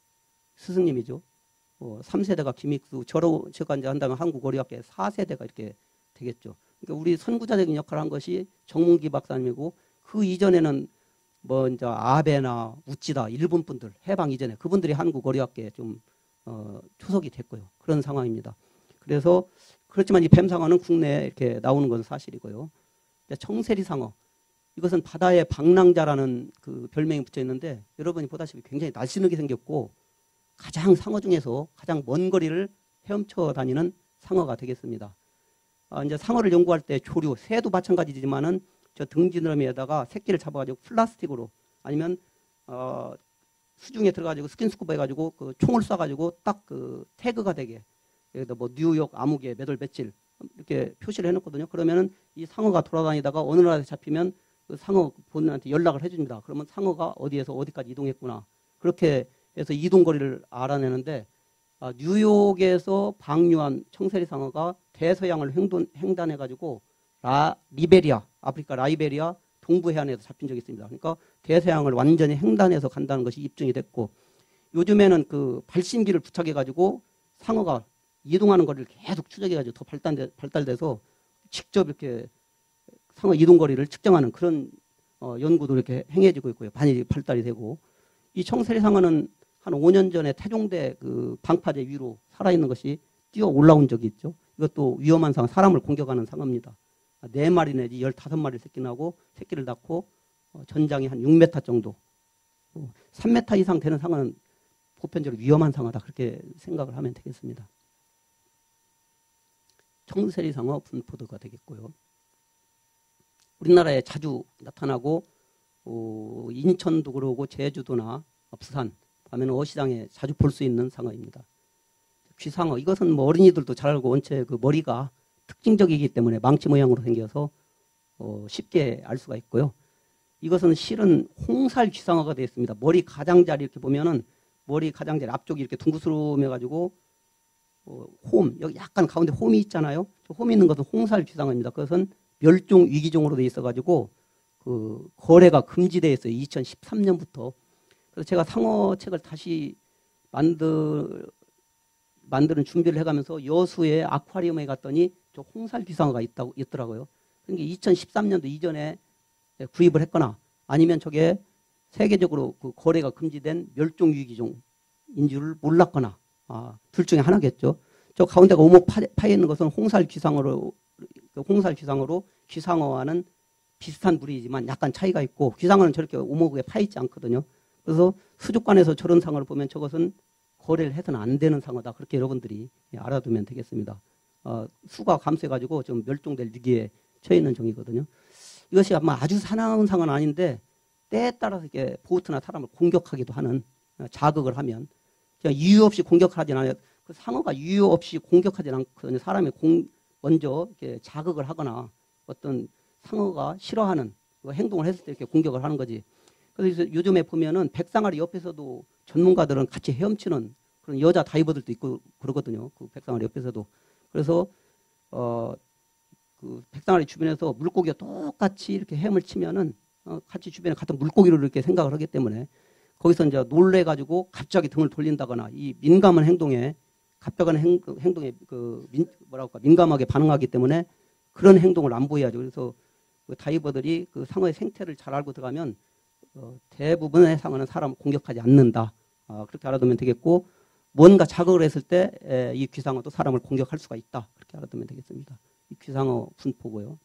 스승님이죠. 어, 삼 세대가 김익수, 저로 제가 이제 한다면 한국 어류학계 사 세대가 이렇게 되겠죠. 그러니까 우리 선구자적인 역할을 한 것이 정문기 박사님이고 그 이전에는 뭐 이제 아베나 우찌다 일본 분들 해방 이전에 그분들이 한국 어류학계에 좀 어, 초석이 됐고요. 그런 상황입니다. 그래서 그렇지만 이 뱀상어는 국내에 이렇게 나오는 것은 사실이고요. 청세리 상어 이것은 바다의 방랑자라는 그 별명이 붙어 있는데 여러분이 보다시피 굉장히 날씬하게 생겼고 가장 상어 중에서 가장 먼 거리를 헤엄쳐 다니는 상어가 되겠습니다. 아, 이제 상어를 연구할 때 조류, 새도 마찬가지지만은 저 등지느러미에다가 새끼를 잡아가지고 플라스틱으로 아니면 어, 수중에 들어가지고 스킨스쿠버 해가지고 그 총을 쏴가지고 딱 그 태그가 되게 여기다 뭐 뉴욕 암흑에 몇 월 며칠 이렇게 표시를 해놓거든요. 그러면은 이 상어가 돌아다니다가 어느 나라에 잡히면 그 상어 본인한테 연락을 해줍니다. 그러면 상어가 어디에서 어디까지 이동했구나. 그렇게 해서 이동 거리를 알아내는데 아, 뉴욕에서 방류한 청세리 상어가 대서양을 횡돈, 횡단해가지고 라, 리베리아, 아프리카 라이베리아 동부 해안에서 잡힌 적이 있습니다. 그러니까 대서양을 완전히 횡단해서 간다는 것이 입증이 됐고 요즘에는 그 발신기를 부착해가지고 상어가 이동하는 거리를 계속 추적해가지고 더 발달돼, 발달돼서 직접 이렇게 상어 이동 거리를 측정하는 그런 어, 연구도 이렇게 행해지고 있고요. 많이 발달이 되고 이 청세리 상어는 한 오 년 전에 태종대 그 방파제 위로 살아있는 것이 뛰어 올라온 적이 있죠. 이것도 위험한 상어, 사람을 공격하는 상어입니다. 네 마리 내지 열다섯 마리 새끼 나고 새끼를 낳고 어, 전장이 한 육 미터 정도, 어, 삼 미터 이상 되는 상어는 보편적으로 위험한 상어다 그렇게 생각을 하면 되겠습니다. 청세리 상어 분포도가 되겠고요. 우리나라에 자주 나타나고 어, 인천도 그러고 제주도나 부산 하면 어시장에 자주 볼 수 있는 상어입니다. 귀상어 이것은 뭐 어린이들도 잘 알고 원체 그 머리가 특징적이기 때문에 망치 모양으로 생겨서 어, 쉽게 알 수가 있고요. 이것은 실은 홍살 귀상어가 되어 있습니다. 머리 가장자리 이렇게 보면은 머리 가장자리 앞쪽이 이렇게 둥그스름해 가지고 어, 홈 여기 약간 가운데 홈이 있잖아요. 홈 있는 것은 홍살 귀상어입니다. 그것은 멸종 위기종으로 되어 있어 가지고 그 거래가 금지되어 있어요. 이천십삼 년부터. 그래서 제가 상어 책을 다시 만들 만드는 준비를 해가면서 여수의 아쿠아리움에 갔더니 저 홍살 귀상어가 있다고 있더라고요. 그러니까 이천십삼 년도 이전에 구입을 했거나 아니면 저게 세계적으로 그 거래가 금지된 멸종 위기종인 줄 몰랐거나 아, 둘 중에 하나겠죠. 저 가운데가 오목 파여 있는 것은 홍살 귀상어로 홍살 귀상어로 귀상어와는 비슷한 부리지만 약간 차이가 있고 귀상어는 저렇게 오목에 파 있지 않거든요. 그래서 수족관에서 저런 상어를 보면 저것은 거래를 해서는 안 되는 상어다. 그렇게 여러분들이 알아두면 되겠습니다. 어, 수가 감소해가지고 좀 멸종될 위기에 처해 있는 종이거든요. 이것이 아마 아주 사나운 상어는 아닌데 때에 따라서 이렇게 보트나 사람을 공격하기도 하는 자극을 하면 그냥 이유 없이 공격하진 않아요. 그 상어가 이유 없이 공격하진 않거든요. 사람이 공, 먼저 이렇게 자극을 하거나 어떤 상어가 싫어하는 행동을 했을 때 이렇게 공격을 하는 거지. 그래서 요즘에 보면은 백상아리 옆에서도 전문가들은 같이 헤엄치는 그런 여자 다이버들도 있고 그러거든요. 그 백상아리 옆에서도. 그래서 어, 그 백상아리 주변에서 물고기가 똑같이 이렇게 헤엄을 치면은 어, 같이 주변에 같은 물고기를 이렇게 생각을 하기 때문에 거기서 이제 놀래가지고 갑자기 등을 돌린다거나 이 민감한 행동에 갑작한 행, 행동에 그 민, 뭐랄까 민감하게 반응하기 때문에 그런 행동을 안 보여야죠. 그래서 그 다이버들이 그 상어의 생태를 잘 알고 들어가면 어, 대부분의 상어는 사람을 공격하지 않는다. 어, 그렇게 알아두면 되겠고 뭔가 자극을 했을 때 이 귀상어도 사람을 공격할 수가 있다. 그렇게 알아두면 되겠습니다. 이 귀상어 분포고요.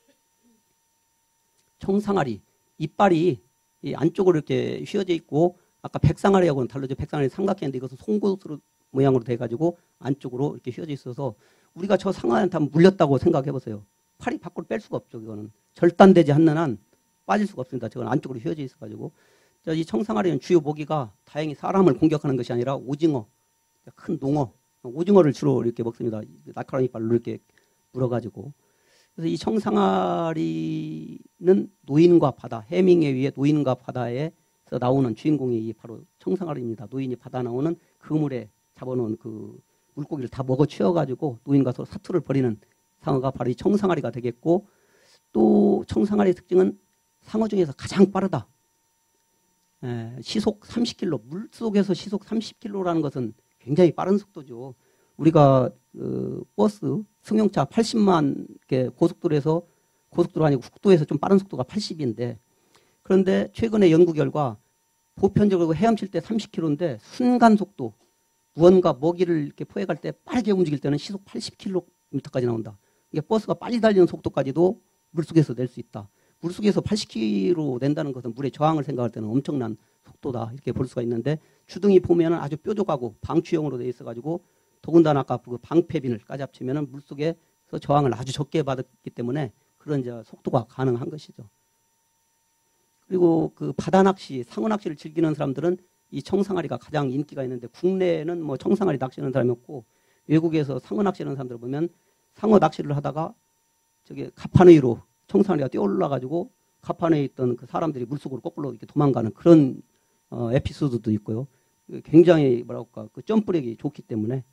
청상아리 이빨이 이 안쪽으로 이렇게 휘어져 있고 아까 백상아리하고는 다르죠. 백상아리 삼각형인데 이것은 송곳으로 모양으로 돼가지고 안쪽으로 이렇게 휘어져 있어서 우리가 저 상어한테 한번 물렸다고 생각해 보세요. 팔이 밖으로 뺄 수가 없죠. 이거는 절단되지 않는 한 빠질 수가 없습니다. 저건 안쪽으로 휘어져 있어가지고 이 청상아리는 주요 모기가 다행히 사람을 공격하는 것이 아니라 오징어, 큰 농어, 오징어를 주로 이렇게 먹습니다. 날카로운 이빨로 이렇게 물어가지고. 그래서 이 청상아리는 노인과 바다, 해밍웨이의 노인과 바다에서 나오는 주인공이 바로 청상아리입니다. 노인이 바다 나오는 그물에 잡아놓은 그 물고기를 다 먹어 치워가지고 노인과 서로 사투를 벌이는 상어가 바로 이 청상아리가 되겠고 또 청상아리의 특징은 상어 중에서 가장 빠르다. 에, 시속 삼십 킬로미터, 물속에서 시속 삼십 킬로미터라는 것은 굉장히 빠른 속도죠. 우리가 그 버스, 승용차 팔십만 개 고속도로에서 고속도로 아니고 국도에서 좀 빠른 속도가 팔십인데 그런데 최근의 연구 결과 보편적으로 헤엄칠 때 삼십 킬로미터인데 순간 속도 무언가 먹이를 이렇게 포획할 때 빠르게 움직일 때는 시속 팔십 킬로미터까지 나온다. 이게 버스가 빨리 달리는 속도까지도 물속에서 낼 수 있다. 물속에서 팔십 킬로미터 낸다는 것은 물의 저항을 생각할 때는 엄청난 속도다. 이렇게 볼 수가 있는데 주둥이 보면 아주 뾰족하고 방추형으로 되어 있어가지고 더군다나 아까 그 방패빈을 까잡치면 물속에서 저항을 아주 적게 받았기 때문에 그런 이제 속도가 가능한 것이죠. 그리고 그 바다 낚시, 상어 낚시를 즐기는 사람들은 이 청상아리가 가장 인기가 있는데 국내에는 뭐 청상아리 낚시하는 사람이 없고 외국에서 상어 낚시하는 사람들 보면 상어 낚시를 하다가 저기 가판 위로 청상아리가 뛰어올라 가지고 가판에 있던 그 사람들이 물속으로 거꾸로 이렇게 도망가는 그런 어, 에피소드도 있고요. 굉장히 뭐랄까 그 점프력이 좋기 때문에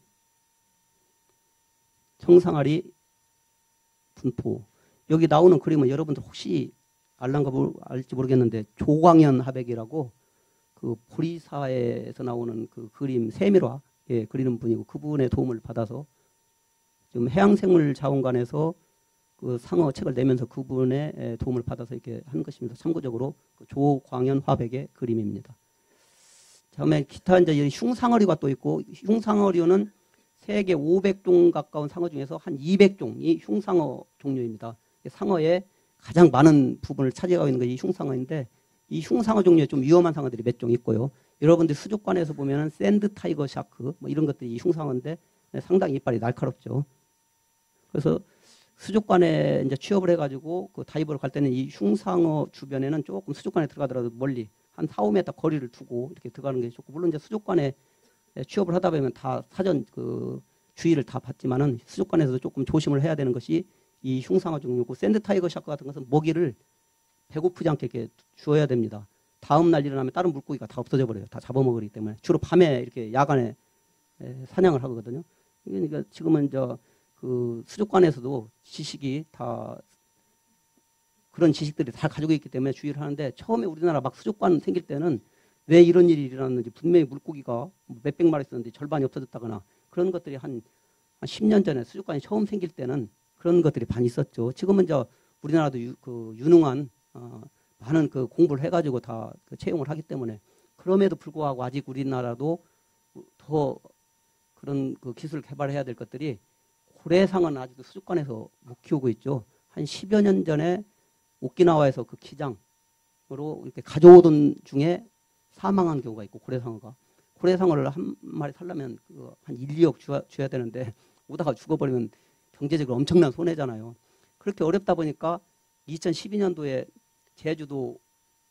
청상아리 분포 여기 나오는 그림은 여러분들 혹시 알란가 알지 모르겠는데 조광현 화백이라고 그 보리사에서 나오는 그 그림 세밀화 예, 그리는 분이고 그분의 도움을 받아서 지금 해양생물자원관에서 그 상어 책을 내면서 그분의 도움을 받아서 이렇게 한 것입니다. 참고적으로 그 조광현 화백의 그림입니다. 다음에 기타 이제 흉상어류가 또 있고 흉상어류는 세계 오백 종 가까운 상어 중에서 한 이백 종이 흉상어 종류입니다. 상어의 가장 많은 부분을 차지하고 있는 것이 흉상어인데 이 흉상어 종류에 좀 위험한 상어들이 몇 종 있고요. 여러분들 수족관에서 보면은 샌드 타이거 샤크 뭐 이런 것들이 이 흉상어인데 상당히 이빨이 날카롭죠. 그래서 수족관에 이제 취업을 해가지고 그 다이버를 갈 때는 이 흉상어 주변에는 조금 수족관에 들어가더라도 멀리 한 사, 오 미터 거리를 두고 이렇게 들어가는 게 좋고 물론 이제 수족관에 취업을 하다 보면 다 사전 그 주의를 다 받지만은 수족관에서도 조금 조심을 해야 되는 것이 이 흉상어 종류고 샌드 타이거 샤크 같은 것은 먹이를 배고프지 않게 이렇게 주어야 됩니다. 다음 날 일어나면 다른 물고기가 다 없어져 버려요. 다 잡아먹으기 때문에 주로 밤에 이렇게 야간에 사냥을 하거든요. 그러니까 지금은 저 그 수족관에서도 지식이 다 그런 지식들이 다 가지고 있기 때문에 주의를 하는데 처음에 우리나라 막 수족관 생길 때는 왜 이런 일이 일어났는지 분명히 물고기가 몇백 마리 있었는데 절반이 없어졌다거나 그런 것들이 한, 한 십 년 전에 수족관이 처음 생길 때는 그런 것들이 많이 있었죠. 지금은 저 우리나라도 유, 그 유능한 어, 많은 그 공부를 해가지고 다 그 채용을 하기 때문에 그럼에도 불구하고 아직 우리나라도 더 그런 그 기술을 개발해야 될 것들이 고래상어는 아직도 수족관에서 못 키우고 있죠. 한 십여 년 전에 오키나와에서 그 기장으로 이렇게 가져오던 중에 사망한 경우가 있고, 고래상어가. 고래상어를 한 마리 살려면 그 한 일, 이억 줘야, 줘야 되는데 오다가 죽어버리면 경제적으로 엄청난 손해잖아요. 그렇게 어렵다 보니까 이천십이 년도에 제주도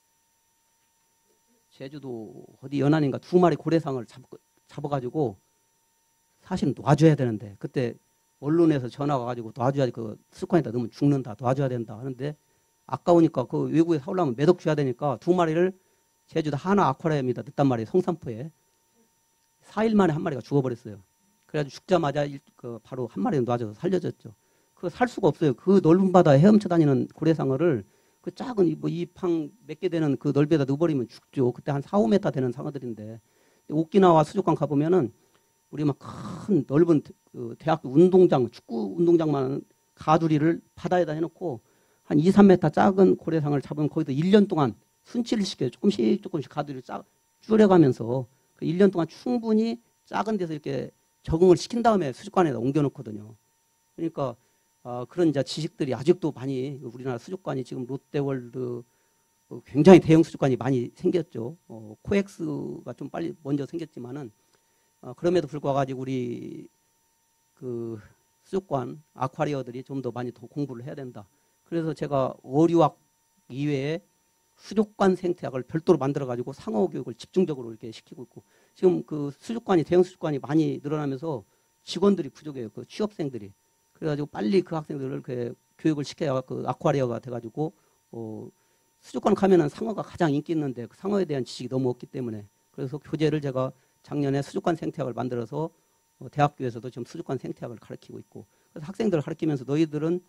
제주도 어디 연안인가 두 마리 고래상어를 잡, 잡아가지고 사실은 놔줘야 되는데, 그때 언론에서 전화가 와가지고 놔줘야, 그 수컷에다 넣으면 죽는다, 놔줘야 된다 하는데, 아까우니까 그 외국에 사오려면 몇 억 줘야 되니까 두 마리를 제주도 하나 아쿠아리움에다 넣었단 말이에요. 성산포에. 사 일 만에 한 마리가 죽어버렸어요. 그래가지고 죽자마자 일, 그 바로 한 마리는 놔줘서 살려졌죠. 그거 살 수가 없어요. 그 넓은 바다에 헤엄쳐 다니는 고래상어를 그 작은 뭐 이팡 몇 개 되는 그 넓이에다 넣어버리면 죽죠. 그때 한 사, 오 미터 되는 상어들인데, 오키나와 수족관 가보면은 우리 막 큰 넓은 그 대학교 운동장, 축구 운동장만 가두리를 바다에다 해놓고 한 이, 삼 미터 작은 고래상어를 잡으면 거기서 일 년 동안 순치를 시켜요. 조금씩 조금씩 가두리를 짜, 줄여가면서 그 일 년 동안 충분히 작은 데서 이렇게 적응을 시킨 다음에 수족관에다 옮겨놓거든요. 그러니까 어, 그런 이제 지식들이 아직도 많이, 우리나라 수족관이 지금 롯데월드 어, 굉장히 대형 수족관이 많이 생겼죠. 어, 코엑스가 좀 빨리 먼저 생겼지만은 어, 그럼에도 불구하고 우리 그 수족관 아쿠아리어들이 좀 더 많이 더 공부를 해야 된다. 그래서 제가 어류학 이외에 수족관 생태학을 별도로 만들어가지고 상어 교육을 집중적으로 이렇게 시키고 있고, 지금 그 수족관이, 대형 수족관이 많이 늘어나면서 직원들이 부족해요. 그 취업생들이. 그래가지고 빨리 그 학생들을 그 교육을 시켜야 그 아쿠아리어가 돼가지고, 어, 수족관 가면은 상어가 가장 인기 있는데 그 상어에 대한 지식이 너무 없기 때문에, 그래서 교재를 제가 작년에 수족관 생태학을 만들어서 어, 대학교에서도 지금 수족관 생태학을 가르치고 있고, 그래서 학생들을 가르치면서 너희들은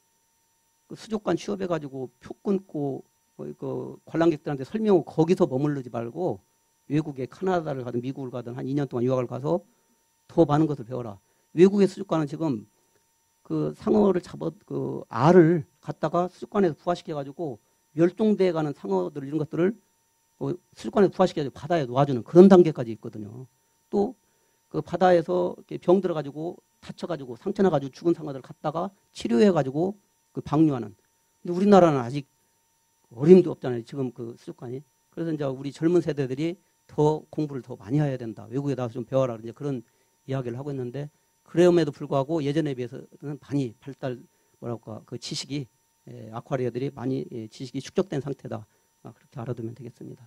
그 수족관 취업해가지고 표 끊고 어, 그 관람객들한테 설명하고 거기서 머무르지 말고 외국에 카나다를 가든 미국을 가든 한 이 년 동안 유학을 가서 더 많은 것을 배워라. 외국의 수족관은 지금 그 상어를 잡아 그 알을 갖다가 수족관에서 부화시켜가지고 멸종돼가는 상어들 이런 것들을 어, 수족관에서 부화시켜가지고 바다에 놓아주는 그런 단계까지 있거든요. 또 그 바다에서 이렇게 병 들어가지고 다쳐가지고 상처 나가지고 죽은 상어들을 갖다가 치료해가지고 그 방류하는. 근데 우리나라는 아직 어림도 없잖아요. 지금 그 수족관이. 그래서 이제 우리 젊은 세대들이 더 공부를 더 많이 해야 된다. 외국에 나가서 좀 배워라. 이제 그런 이야기를 하고 있는데, 그럼에도 불구하고 예전에 비해서는 많이 발달, 뭐랄까, 그 지식이, 에, 아쿠아리어들이 많이 에, 지식이 축적된 상태다. 아, 그렇게 알아두면 되겠습니다.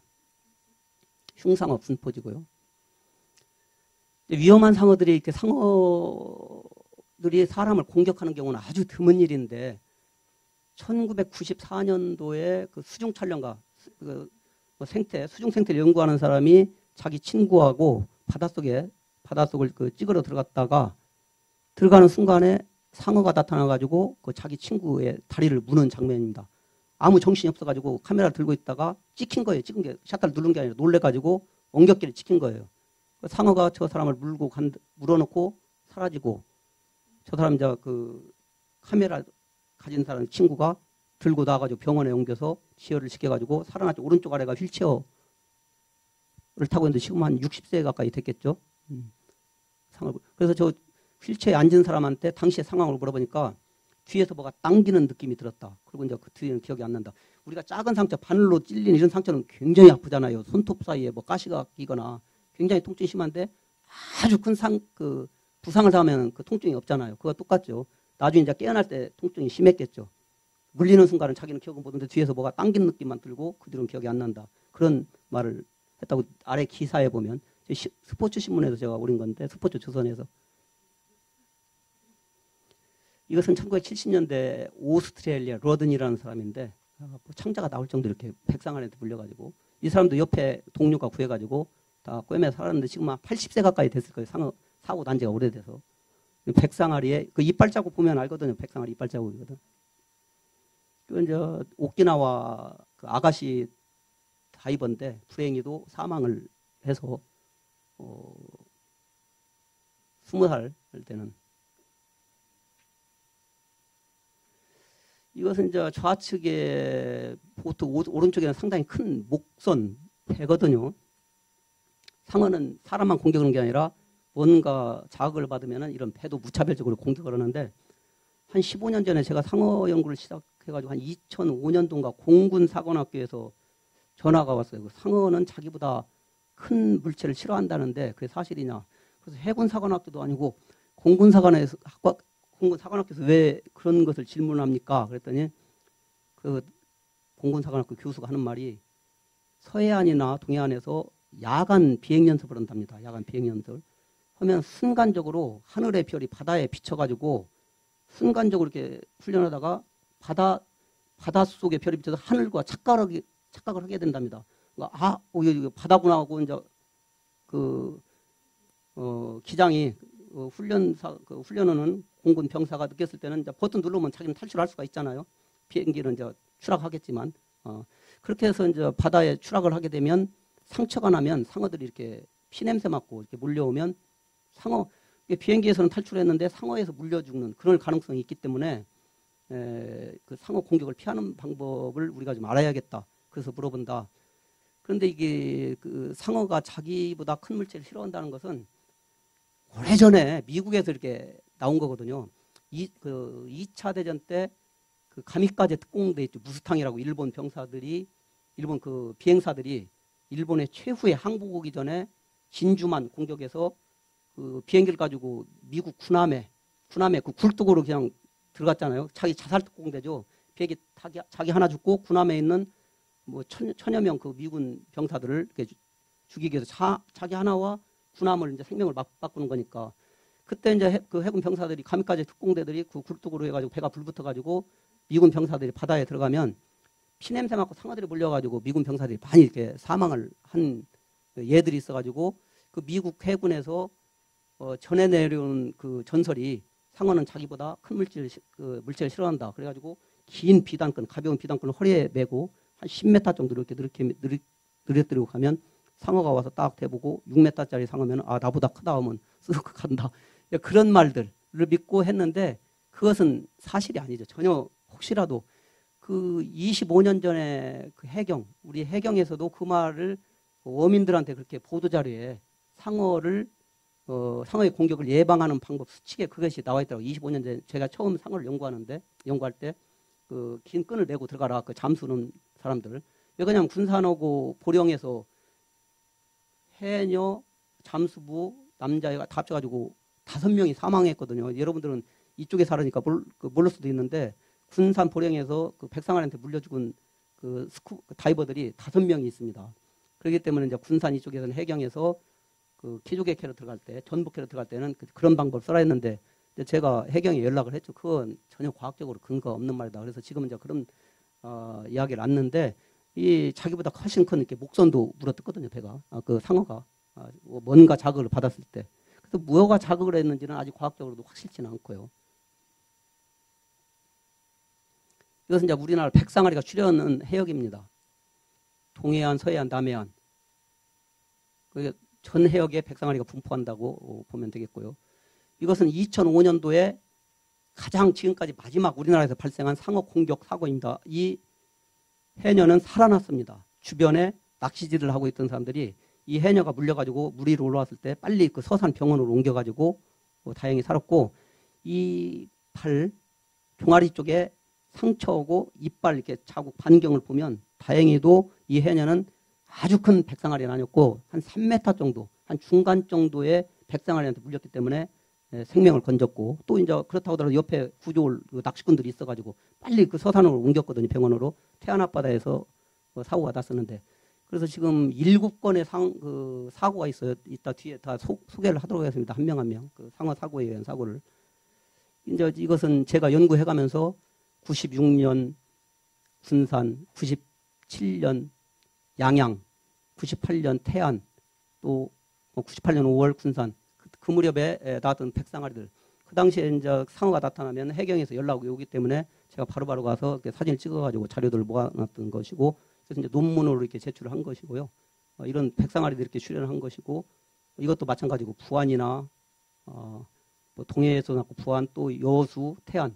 흉상어 분포지고요. 위험한 상어들이 이렇게 상어들이 사람을 공격하는 경우는 아주 드문 일인데, 천구백구십사 년도에 그 수중 촬영가, 그 생태, 수중 생태를 연구하는 사람이 자기 친구하고 바닷속에, 바닷속을 그 찍으러 들어갔다가 들어가는 순간에 상어가 나타나가지고 그 자기 친구의 다리를 무는 장면입니다. 아무 정신이 없어가지고 카메라를 들고 있다가 찍힌 거예요. 찍은 게, 샷터를 누른 게 아니라 놀래가지고 엉겹길에 찍힌 거예요. 상어가 저 사람을 물고 간, 물어놓고 사라지고, 저 사람 이제 그 카메라 가진 사람 친구가 들고 나가지고 병원에 옮겨서 치료를 시켜가지고 살아났죠. 오른쪽 아래가 휠체어를 타고 있는데 지금 한 육십 세 가까이 됐겠죠. 음. 상을, 그래서 저 휠체어에 앉은 사람한테 당시의 상황을 물어보니까 뒤에서 뭐가 당기는 느낌이 들었다. 그리고 이제 그 뒤에는 기억이 안 난다. 우리가 작은 상처, 바늘로 찔린 이런 상처는 굉장히 아프잖아요. 손톱 사이에 뭐 가시가 끼거나 굉장히 통증이 심한데 아주 큰 상, 그 부상을 당하면 그 통증이 없잖아요. 그거 똑같죠. 나중에 이제 깨어날 때 통증이 심했겠죠. 물리는 순간은 자기는 기억은 못하는데 뒤에서 뭐가 당기는 느낌만 들고 그 뒤로는 기억이 안 난다. 그런 말을 했다고 아래 기사에 보면, 스포츠 신문에서 제가 올린 건데, 스포츠 조선에서. 이것은 천구백칠십 년대 오스트레일리아 러든이라는 사람인데, 창자가 나올 정도로 이렇게 백상아리한테 물려가지고, 이 사람도 옆에 동료가 구해가지고 다 꿰매 살았는데 지금 한 팔십 세 가까이 됐을 거예요. 상어, 사고 난 지가 오래돼서. 백상아리에 그 이빨 자국 보면 알거든요. 백상아리 이빨 자국이거든. 그 이제 오키나와 그 아가씨 다이버인데 불행히도 사망을 해서 어, 스무 살 때는. 이것은 이제 좌측에 보통 오른쪽에는 상당히 큰 목선 배거든요. 상어는 사람만 공격하는 게 아니라 뭔가 자극을 받으면 이런 배도 무차별적으로 공격을 하는데, 한 십오 년 전에 제가 상어 연구를 시작해가지고 한 이천오 년도인가 공군 사관학교에서 전화가 왔어요. 그 상어는 자기보다 큰 물체를 싫어한다는데 그게 사실이냐. 그래서 해군 사관학교도 아니고 공군 사관학교에서, 공군 사관학교에서 왜 그런 것을 질문합니까? 그랬더니 그 공군 사관학교 교수가 하는 말이 서해안이나 동해안에서 야간 비행 연습을 한답니다. 야간 비행 연습. 하면 순간적으로 하늘의 별이 바다에 비쳐가지고 순간적으로 이렇게 훈련하다가 바다 바다 속에 별이 비쳐서 하늘과 착각을 착각을 하게 된답니다. 그러니까 아, 어, 이거 바다구나 하고 이제 그 어, 기장이 어, 훈련사 그 훈련하는 공군 병사가 느꼈을 때는 이제 버튼 누르면 자기는 탈출할 수가 있잖아요. 비행기는 이제 추락하겠지만 어, 그렇게 해서 이제 바다에 추락을 하게 되면 상처가 나면 상어들이 이렇게 피냄새 맡고 이렇게 몰려오면 상어 비행기에서는 탈출했는데 상어에서 물려 죽는 그런 가능성이 있기 때문에 에, 그 상어 공격을 피하는 방법을 우리가 좀 알아야겠다. 그래서 물어본다. 그런데 이게 그 상어가 자기보다 큰 물체를 싫어한다는 것은 오래전에 미국에서 이렇게 나온 거거든요. 이, 그 이 차 대전 때 그 가미카제 특공대 있죠. 무스탕이라고 일본 병사들이 일본 그 비행사들이 일본의 최후의 항복 오기 전에 진주만 공격해서 그 비행기를 가지고 미국 군함에 군함에 그 굴뚝으로 그냥 들어갔잖아요. 자기 자살 특공대죠. 비행기 타기, 자기 하나 죽고 군함에 있는 뭐 천, 천여 명 그 미군 병사들을 이렇게 죽이기 위해서 자, 자기 하나와 군함을 이제 생명을 맞바꾸는 거니까 그때 이제 해, 그 해군 병사들이 가미카제 특공대들이 그 굴뚝으로 해가지고 배가 불붙어가지고 미군 병사들이 바다에 들어가면 피냄새 맡고 상어들이 몰려가지고 미군 병사들이 많이 이렇게 사망을 한 예들이 있어가지고 그 미국 해군에서 어, 전해 내려온 그 전설이 상어는 자기보다 큰 물질, 그 물체를 싫어한다. 그래가지고 긴 비단끈, 가벼운 비단끈을 허리에 메고 한 십 미터 정도 이렇게 이렇게 느려뜨리고 가면 상어가 와서 딱 대보고 육 미터짜리 상어면 아 나보다 크다 하면 쓱 간다. 그런 말들을 믿고 했는데 그것은 사실이 아니죠. 전혀 혹시라도 그 이십오 년 전에 그 해경, 우리 해경에서도 그 말을 어민들한테 그렇게 보도자료에 상어를 어, 상어의 공격을 예방하는 방법 수칙에 그것이 나와 있더라고요. 이십오 년 전에 제가 처음 상어를 연구하는데, 연구할 때, 그, 긴 끈을 메고 들어가라. 그 잠수는 사람들. 왜 그냥 군산하고 보령에서 해녀, 잠수부, 남자애가 다 합쳐가지고 다섯 명이 사망했거든요. 여러분들은 이쪽에 살으니까 몰, 그 모를 수도 있는데, 군산 보령에서 그 백상아리한테 물려 죽은 그 스쿠, 그 다이버들이 다섯 명이 있습니다. 그렇기 때문에 이제 군산 이쪽에서는 해경에서 그 키조개 캐러 들어갈 때, 전복 캐러 들어갈 때는 그, 그런 방법을 써라 했는데, 제가 해경에 연락을 했죠. 그건 전혀 과학적으로 근거 없는 말이다. 그래서 지금 이제 그런, 어, 이야기를 안는데, 이 자기보다 훨씬 큰 이렇게 목선도 물어뜯거든요, 배가. 아, 그 상어가. 아, 뭔가 자극을 받았을 때. 그래서 무엇가 자극을 했는지는 아직 과학적으로도 확실치는 않고요. 이것은 이제 우리나라 백상아리가 출현한 해역입니다. 동해안, 서해안, 남해안. 전 해역에 백상아리가 분포한다고 보면 되겠고요. 이것은 이천오 년도에 가장 지금까지 마지막 우리나라에서 발생한 상어 공격 사고입니다. 이 해녀는 살아났습니다. 주변에 낚시질을 하고 있던 사람들이 이 해녀가 물려가지고 물 위로 올라왔을 때 빨리 그 서산 병원으로 옮겨가지고 뭐 다행히 살았고 이 팔 종아리 쪽에 상처하고 이빨 이렇게 자국 반경을 보면 다행히도 이 해녀는 아주 큰 백상아리는 아니었고 한 삼 미터 정도, 한 중간 정도의 백상아리한테 물렸기 때문에 생명을 건졌고 또 이제 그렇다고 하더라도 옆에 구조할 그 낚시꾼들이 있어가지고 빨리 그 서산으로 옮겼거든요. 병원으로. 태안 앞바다에서 사고가 났었는데 그래서 지금 일곱 건의 상, 그 사고가 있어요. 이따 뒤에 다 소, 소개를 하도록 하겠습니다. 한 명 한 명. 그 상어 사고에 의한 사고를. 이제 이것은 제가 연구해가면서 구십육 년 군산, 구십칠 년 양양, 구십팔 년 태안, 또 구십팔 년 오월 군산 그, 그 무렵에 나왔던 백상아리들. 그 당시에 이제 상어가 나타나면 해경에서 연락이 오기 때문에 제가 바로바로 가서 사진을 찍어가지고 자료들을 모아놨던 것이고 그래서 이제 논문으로 이렇게 제출을 한 것이고요. 어, 이런 백상아리들이 이렇게 출연한 것이고 이것도 마찬가지고 부안이나 어, 뭐 동해에서 났고 부안 또 여수, 태안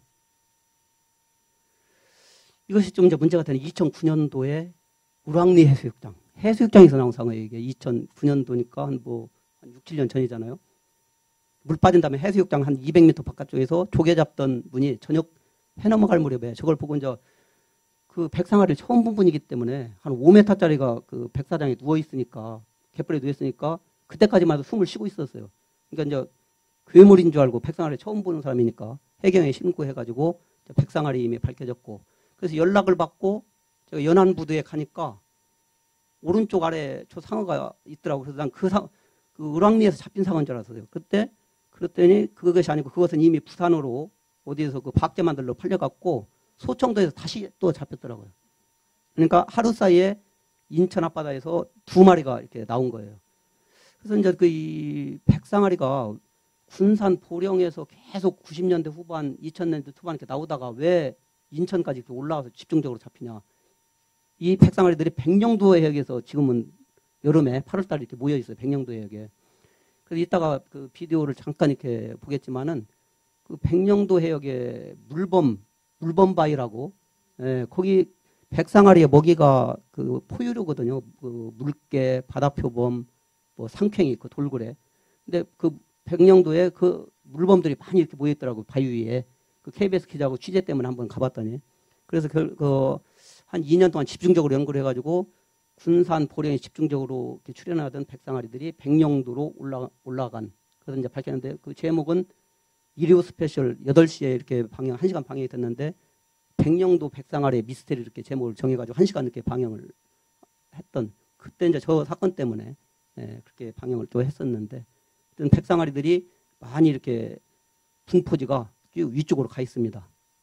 이것이 좀 이제 문제가 되는 이천구 년도에 우랑리 해수욕장. 해수욕장에서 나온 상어예요. 이게 이천구 년도니까 한 뭐, 한 육, 칠 년 전이잖아요. 물 빠진 다음에 해수욕장 한 이백 미터 바깥쪽에서 조개 잡던 분이 저녁 해 넘어갈 무렵에 저걸 보고 이제 그 백상아리를 처음 본 분이기 때문에 한 오 미터짜리가 그 백사장에 누워 있으니까 갯벌에 누워 있으니까 그때까지만 해도 숨을 쉬고 있었어요. 그러니까 이제 괴물인 줄 알고 백상아리 처음 보는 사람이니까 해경에 신고해가지고 백상아리 이미 밝혀졌고 그래서 연락을 받고 제가 연안부두에 가니까 오른쪽 아래 저 상어가 있더라고. 그래서 난 그 상, 그 을왕리에서 잡힌 상어인 줄 알았어요. 그때 그랬더니 그것이 아니고 그것은 이미 부산으로 어디에서 그 박제 만들러 팔려갔고 소청도에서 다시 또 잡혔더라고요. 그러니까 하루 사이에 인천 앞바다에서 두 마리가 이렇게 나온 거예요. 그래서 이제 그 이 백상아리가 군산 보령에서 계속 구십 년대 후반, 이천 년대 초반 이렇게 나오다가 왜 인천까지 이렇게 올라와서 집중적으로 잡히냐. 이 백상아리들이 백령도 해역에서 지금은 여름에 팔월 달에 이렇게 모여 있어요. 백령도 해역에. 그래서 이따가 그 비디오를 잠깐 이렇게 보겠지만은 그 백령도 해역에 물범, 물범바위라고, 예, 거기 백상아리의 먹이가 그 포유류거든요. 그 물개, 바다표범, 뭐 상쾌이, 그 돌고래. 근데 그 백령도에 그 물범들이 많이 이렇게 모여 있더라고요. 바위 위에. 그 케이비에스 기자하고 취재 때문에 한번 가봤더니. 그래서 그, 그 한 이 년 동안 집중적으로 연구를 해가지고 군산 보령에 집중적으로 출연하던 백상아리들이 백령도로 올라, 올라간. 그래서 이제 밝혔는데 그 제목은 일요 스페셜 여덟 시에 이렇게 방영, 한 시간 방영이 됐는데 백령도 백상아리의 미스테리 이렇게 제목을 정해가지고 한 시간 이렇게 방영을 했던 그때 이제 저 사건 때문에 예, 그렇게 방영을 또 했었는데 백상아리들이 많이 이렇게 분포지가 쭉 위쪽으로 가 있습니다.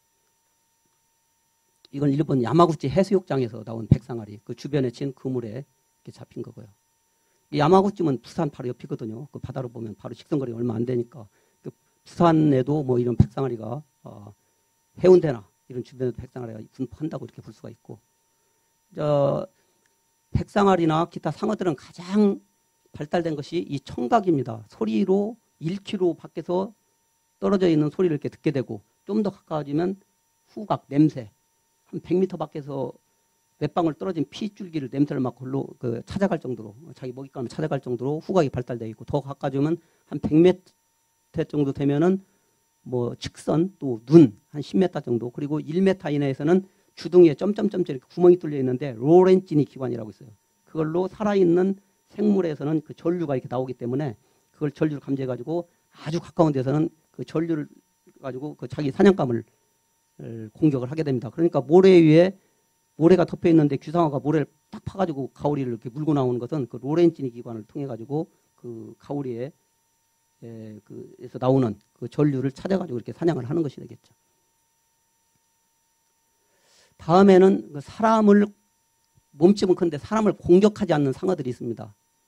이건 일본 야마구치 해수욕장에서 나온 백상아리, 그 주변에 친 그물에 이렇게 잡힌 거고요. 이 야마구치는 부산 바로 옆이거든요. 그 바다로 보면 바로 직선거리가 얼마 안 되니까. 그 부산에도 뭐 이런 백상아리가 어, 해운대나 이런 주변에도 백상아리가 분포한다고 이렇게 볼 수가 있고. 저 백상아리나 기타 상어들은 가장 발달된 것이 이 청각입니다. 소리로 일 킬로미터 밖에서 떨어져 있는 소리를 이렇게 듣게 되고 좀 더 가까워지면 후각, 냄새. 한 백 미터 밖에서 몇 방울 떨어진 피줄기를 냄새를 맡고 그 찾아갈 정도로 자기 먹잇감을 찾아갈 정도로 후각이 발달되어 있고 더 가까워지면 한 백 미터 정도 되면은 뭐 직선 또 눈 한 십 미터 정도 그리고 일 미터 이내에서는 주둥이에 점점점점 이렇게 구멍이 뚫려 있는데 로렌치니 기관이라고 있어요. 그걸로 살아있는 생물에서는 그 전류가 이렇게 나오기 때문에 그걸 전류를 감지해 가지고 아주 가까운 데서는 그 전류를 가지고 그 자기 사냥감을 공격을 하게 됩니다. 그러니까 모래 위에 모래가 덮여 있는데 규상어가 모래를 딱 파가지고 가오리를 이렇게 물고 나오는 것은 그 로렌치니 기관을 통해 가지고 그 가오리에 에, 그에서 나오는 그 전류를 찾아가지고 이렇게 사냥을 하는 것이 되겠죠. 다음에는 그 사람을 몸집은 큰데 사람을 공격하지 않는 상어들이 있습니다.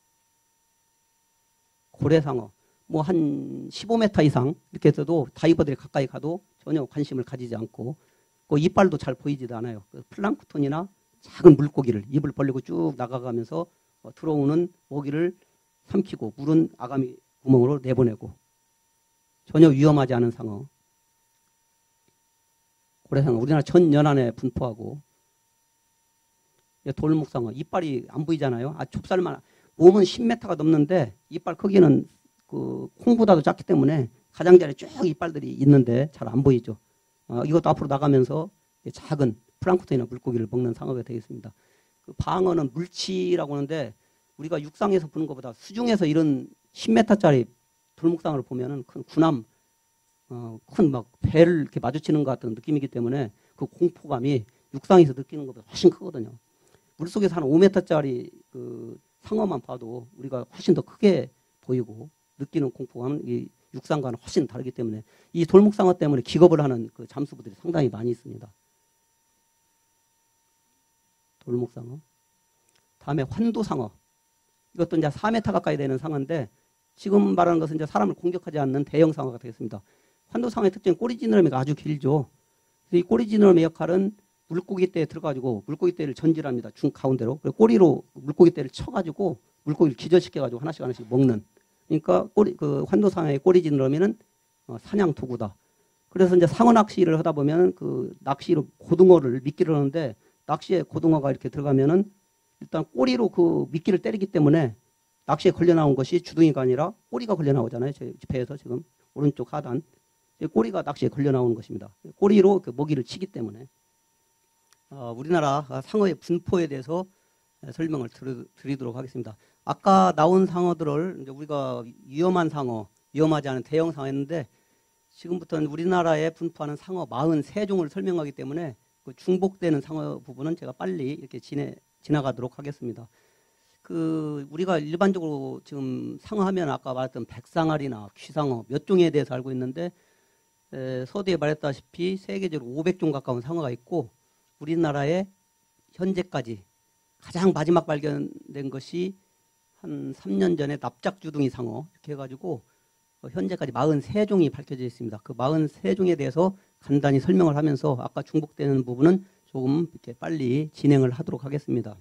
고래상어. 뭐 한 십오 미터 이상 이렇게 해서도 다이버들이 가까이 가도 전혀 관심을 가지지 않고 그 이빨도 잘 보이지도 않아요. 그 플랑크톤이나 작은 물고기를 입을 벌리고 쭉 나가가면서 어, 들어오는 먹이를 삼키고 물은 아가미 구멍으로 내보내고 전혀 위험하지 않은 상어. 고래상어. 우리나라 전 연안에 분포하고 돌목상어. 이빨이 안 보이잖아요. 아, 좁쌀만 몸은 십 미터가 넘는데 이빨 크기는 그 콩보다도 작기 때문에 가장자리에 쭉 이빨들이 있는데 잘 안 보이죠. 어, 이것도 앞으로 나가면서 작은 플랑크톤이나 물고기를 먹는 상어가 되겠습니다. 그 방어는 물치라고 하는데 우리가 육상에서 보는 것보다 수중에서 이런 십 미터짜리 돌목상어를 보면은 큰 군함, 어, 큰 막 배를 이렇게 마주치는 것 같은 느낌이기 때문에 그 공포감이 육상에서 느끼는 것보다 훨씬 크거든요. 물속에서 한 오 미터짜리 그 상어만 봐도 우리가 훨씬 더 크게 보이고 느끼는 공포감은 이 육상과는 훨씬 다르기 때문에 이 돌목상어 때문에 기겁을 하는 그 잠수부들이 상당히 많이 있습니다. 돌목상어. 다음에 환도상어. 이것도 이제 사 미터 가까이 되는 상어인데 지금 말하는 것은 이제 사람을 공격하지 않는 대형 상어가 되겠습니다. 환도상어의 특징은 꼬리 지느러미가 아주 길죠. 이 꼬리 지느러미 역할은 물고기 떼에 들어가지고 물고기 떼를 전질합니다. 중 가운데로. 그리고 꼬리로 물고기 떼를 쳐가지고 물고기를 기절시켜가지고 하나씩 하나씩 먹는. 그러니까 꼬리, 그 환도상어의 꼬리 지느러미는 어, 사냥 도구다. 그래서 이제 상어 낚시를 하다 보면 그 낚시로 고등어를 미끼를 하는데 낚시에 고등어가 이렇게 들어가면은 일단 꼬리로 그 미끼를 때리기 때문에 낚시에 걸려 나온 것이 주둥이가 아니라 꼬리가 걸려 나오잖아요. 제 배에서 지금 오른쪽 하단 꼬리가 낚시에 걸려 나오는 것입니다. 꼬리로 그 먹이를 치기 때문에 어, 우리나라 상어의 분포에 대해서 설명을 드리도록 하겠습니다. 아까 나온 상어들을 이제 우리가 위험한 상어, 위험하지 않은 대형 상어였는데 지금부터는 우리나라에 분포하는 상어 사십삼 종을 설명하기 때문에 그 중복되는 상어 부분은 제가 빨리 이렇게 지내, 지나가도록 하겠습니다. 그 우리가 일반적으로 지금 상어 하면 아까 말했던 백상아리나 귀상어 몇 종에 대해서 알고 있는데 에, 서두에 말했다시피 세계적으로 오백 종 가까운 상어가 있고 우리나라에 현재까지 가장 마지막 발견된 것이 한 삼 년 전에 납작주둥이 상어 이렇게 해가지고 현재까지 사십삼 종이 밝혀져 있습니다. 그 사십삼 종에 대해서 간단히 설명을 하면서 아까 중복되는 부분은 조금 이렇게 빨리 진행을 하도록 하겠습니다.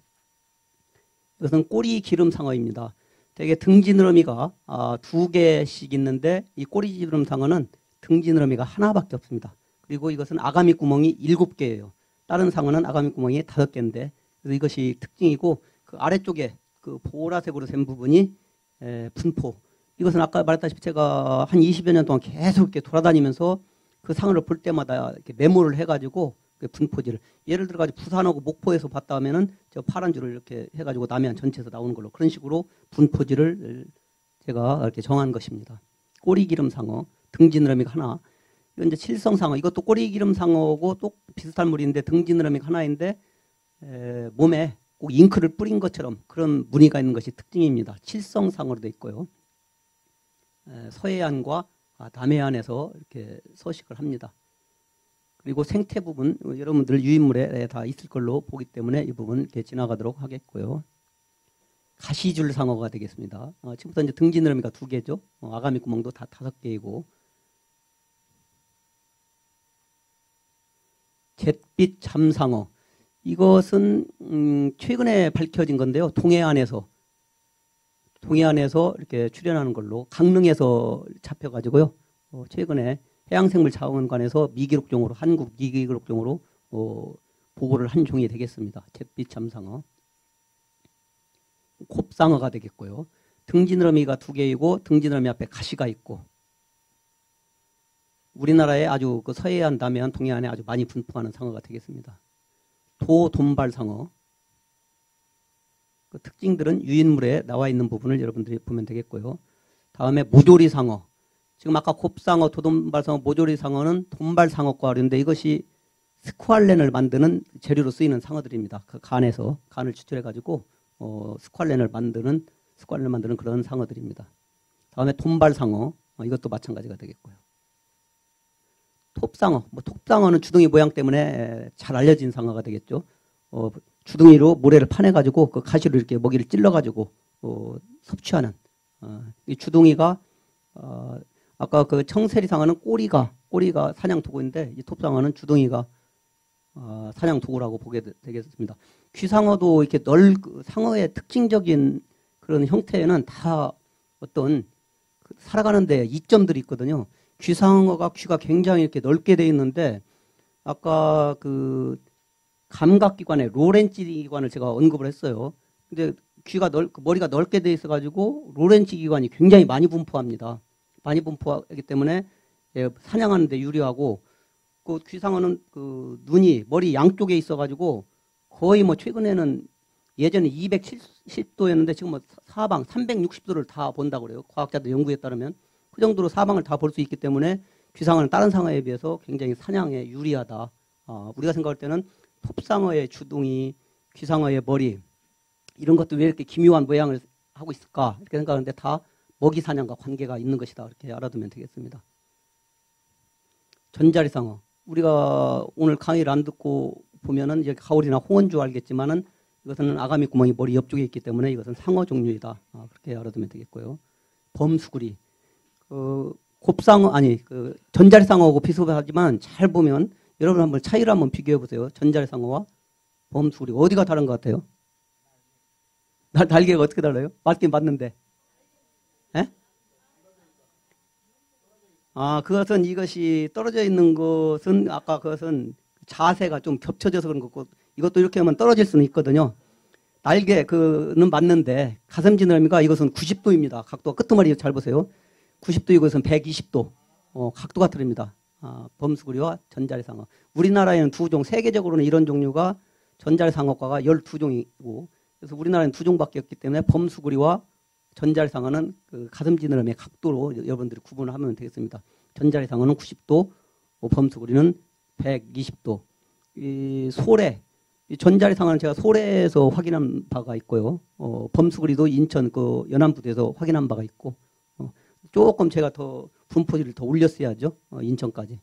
이것은 꼬리 기름 상어입니다. 대개 등지느러미가 아, 두 개씩 있는데 이 꼬리 기름 상어는 등지느러미가 하나밖에 없습니다. 그리고 이것은 아가미 구멍이 일곱 개예요. 다른 상어는 아가미 구멍이 다섯 개인데 그래서 이것이 특징이고 그 아래쪽에 그 보라색으로 된 부분이 에, 분포. 이것은 아까 말했다시피 제가 한 이십여 년 동안 계속 이렇게 돌아다니면서 그 상어를 볼 때마다 이렇게 메모를 해가지고 그 분포지를 예를 들어 가지고 부산하고 목포에서 봤다 하면은 저 파란 줄을 이렇게 해가지고 남해안 전체에서 나오는 걸로 그런 식으로 분포지를 제가 이렇게 정한 것입니다. 꼬리기름 상어, 등지느러미가 하나. 이건 이제 칠성상어. 이것도 꼬리기름 상어고 또 비슷한 물인데 등지느러미가 하나인데 에, 몸에 꼭 잉크를 뿌린 것처럼 그런 무늬가 있는 것이 특징입니다. 칠성상어로 되어 있고요. 에, 서해안과 남해안에서 이렇게 서식을 합니다. 그리고 생태 부분 여러분들 유인물에 다 있을 걸로 보기 때문에 이 부분 이렇게 지나가도록 하겠고요. 가시줄 상어가 되겠습니다. 어, 지금부터 이제 등지느러미가 두 개죠. 어, 아가미 구멍도 다 다섯 개이고 잿빛 잠상어. 이것은 음, 최근에 밝혀진 건데요. 동해안에서 동해안에서 이렇게 출현하는 걸로 강릉에서 잡혀가지고요. 어, 최근에 해양생물자원관에서 미기록종으로 한국 미기록종으로 어, 보고를 한 종이 되겠습니다. 잿빛 잠상어. 곱상어가 되겠고요. 등지느러미가 두 개이고 등지느러미 앞에 가시가 있고 우리나라에 아주 그 서해안, 남해안, 동해안에 아주 많이 분포하는 상어가 되겠습니다. 도돈발상어. 그 특징들은 유인물에 나와 있는 부분을 여러분들이 보면 되겠고요. 다음에 모조리상어. 지금 아까 곱상어, 도돈발상어, 모조리상어는 돈발상어과 어른데 이것이 스쿠알렌을 만드는 재료로 쓰이는 상어들입니다. 그 간에서 간을 추출해가지고 어, 스쿠알렌을 만드는 스쿠알렌을 만드는 그런 상어들입니다. 다음에 돈발상어. 어, 이것도 마찬가지가 되겠고요. 톱상어. 뭐 톱상어는 주둥이 모양 때문에 잘 알려진 상어가 되겠죠. 어, 주둥이로 모래를 파내가지고 그 가시로 이렇게 먹이를 찔러가지고 어, 섭취하는. 어, 이 주둥이가 어, 아까 그 청세리 상어는 꼬리가 꼬리가 사냥 도구인데 이 톱상어는 주둥이가 어, 사냥 도구라고 보게 되겠습니다. 귀상어도 이렇게 넓 상어의 특징적인 그런 형태에는 다 어떤 그 살아가는 데 이점들이 있거든요. 귀상어가 귀가 굉장히 이렇게 넓게 돼 있는데 아까 그 감각기관의 로렌치 기관을 제가 언급을 했어요. 근데 귀가 넓 머리가 넓게 돼 있어 가지고 로렌치 기관이 굉장히 많이 분포합니다. 많이 분포하기 때문에 예, 사냥하는 데 유리하고 그 귀상어는 그 눈이 머리 양쪽에 있어 가지고 거의 뭐 최근에는 예전에 이백칠십 도였는데 지금 뭐 사방 삼백육십 도를 다 본다고 그래요. 과학자들 연구에 따르면 그 정도로 사방을 다 볼 수 있기 때문에 귀상어는 다른 상어에 비해서 굉장히 사냥에 유리하다. 어, 우리가 생각할 때는 톱상어의 주둥이, 귀상어의 머리 이런 것도 왜 이렇게 기묘한 모양을 하고 있을까 이렇게 생각하는데 다 먹이 사냥과 관계가 있는 것이다. 이렇게 알아두면 되겠습니다. 전자리상어. 우리가 오늘 강의를 안 듣고 보면은 이제 가오리나 홍어인 줄 알겠지만은 이것은 아가미 구멍이 머리 옆쪽에 있기 때문에 이것은 상어 종류이다. 아, 그렇게 알아두면 되겠고요. 범수구리. 그 곱상어 아니 그 전자리상어하고 비슷하지만 잘 보면 여러분 한번 차이를 한번 비교해 보세요. 전자리상어와 범수구리 어디가 다른 것 같아요? 날 날개가 어떻게 달라요? 맞긴 맞는데. 에? 아 그것은 이것이 떨어져 있는 것은 아까 그것은 자세가 좀 겹쳐져서 그런 거고 이것도 이렇게 하면 떨어질 수는 있거든요. 날개 그는 맞는데 가슴 지느러미가 이것은 구십 도입니다. 각도가 끄트머리 잘 보세요. 구십 도 이것은 백이십 도. 어, 각도가 다릅니다. 아, 범수구리와 전자리상어. 우리나라에는 두 종, 세계적으로는 이런 종류가 전자리상어과가 열두 종이고, 그래서 우리나라에는 두 종밖에 없기 때문에 범수구리와 전자리상어는 그 가슴 지느러미의 각도로 여러분들이 구분을 하면 되겠습니다. 전자리상어는 구십 도, 범수구리는 백이십 도. 이 소래, 이 전자리상어는 제가 소래에서 확인한 바가 있고요. 어, 범수구리도 인천 그 연안부두에서 확인한 바가 있고, 어, 조금 제가 더 분포지를 더 올렸어야죠. 어, 인천까지.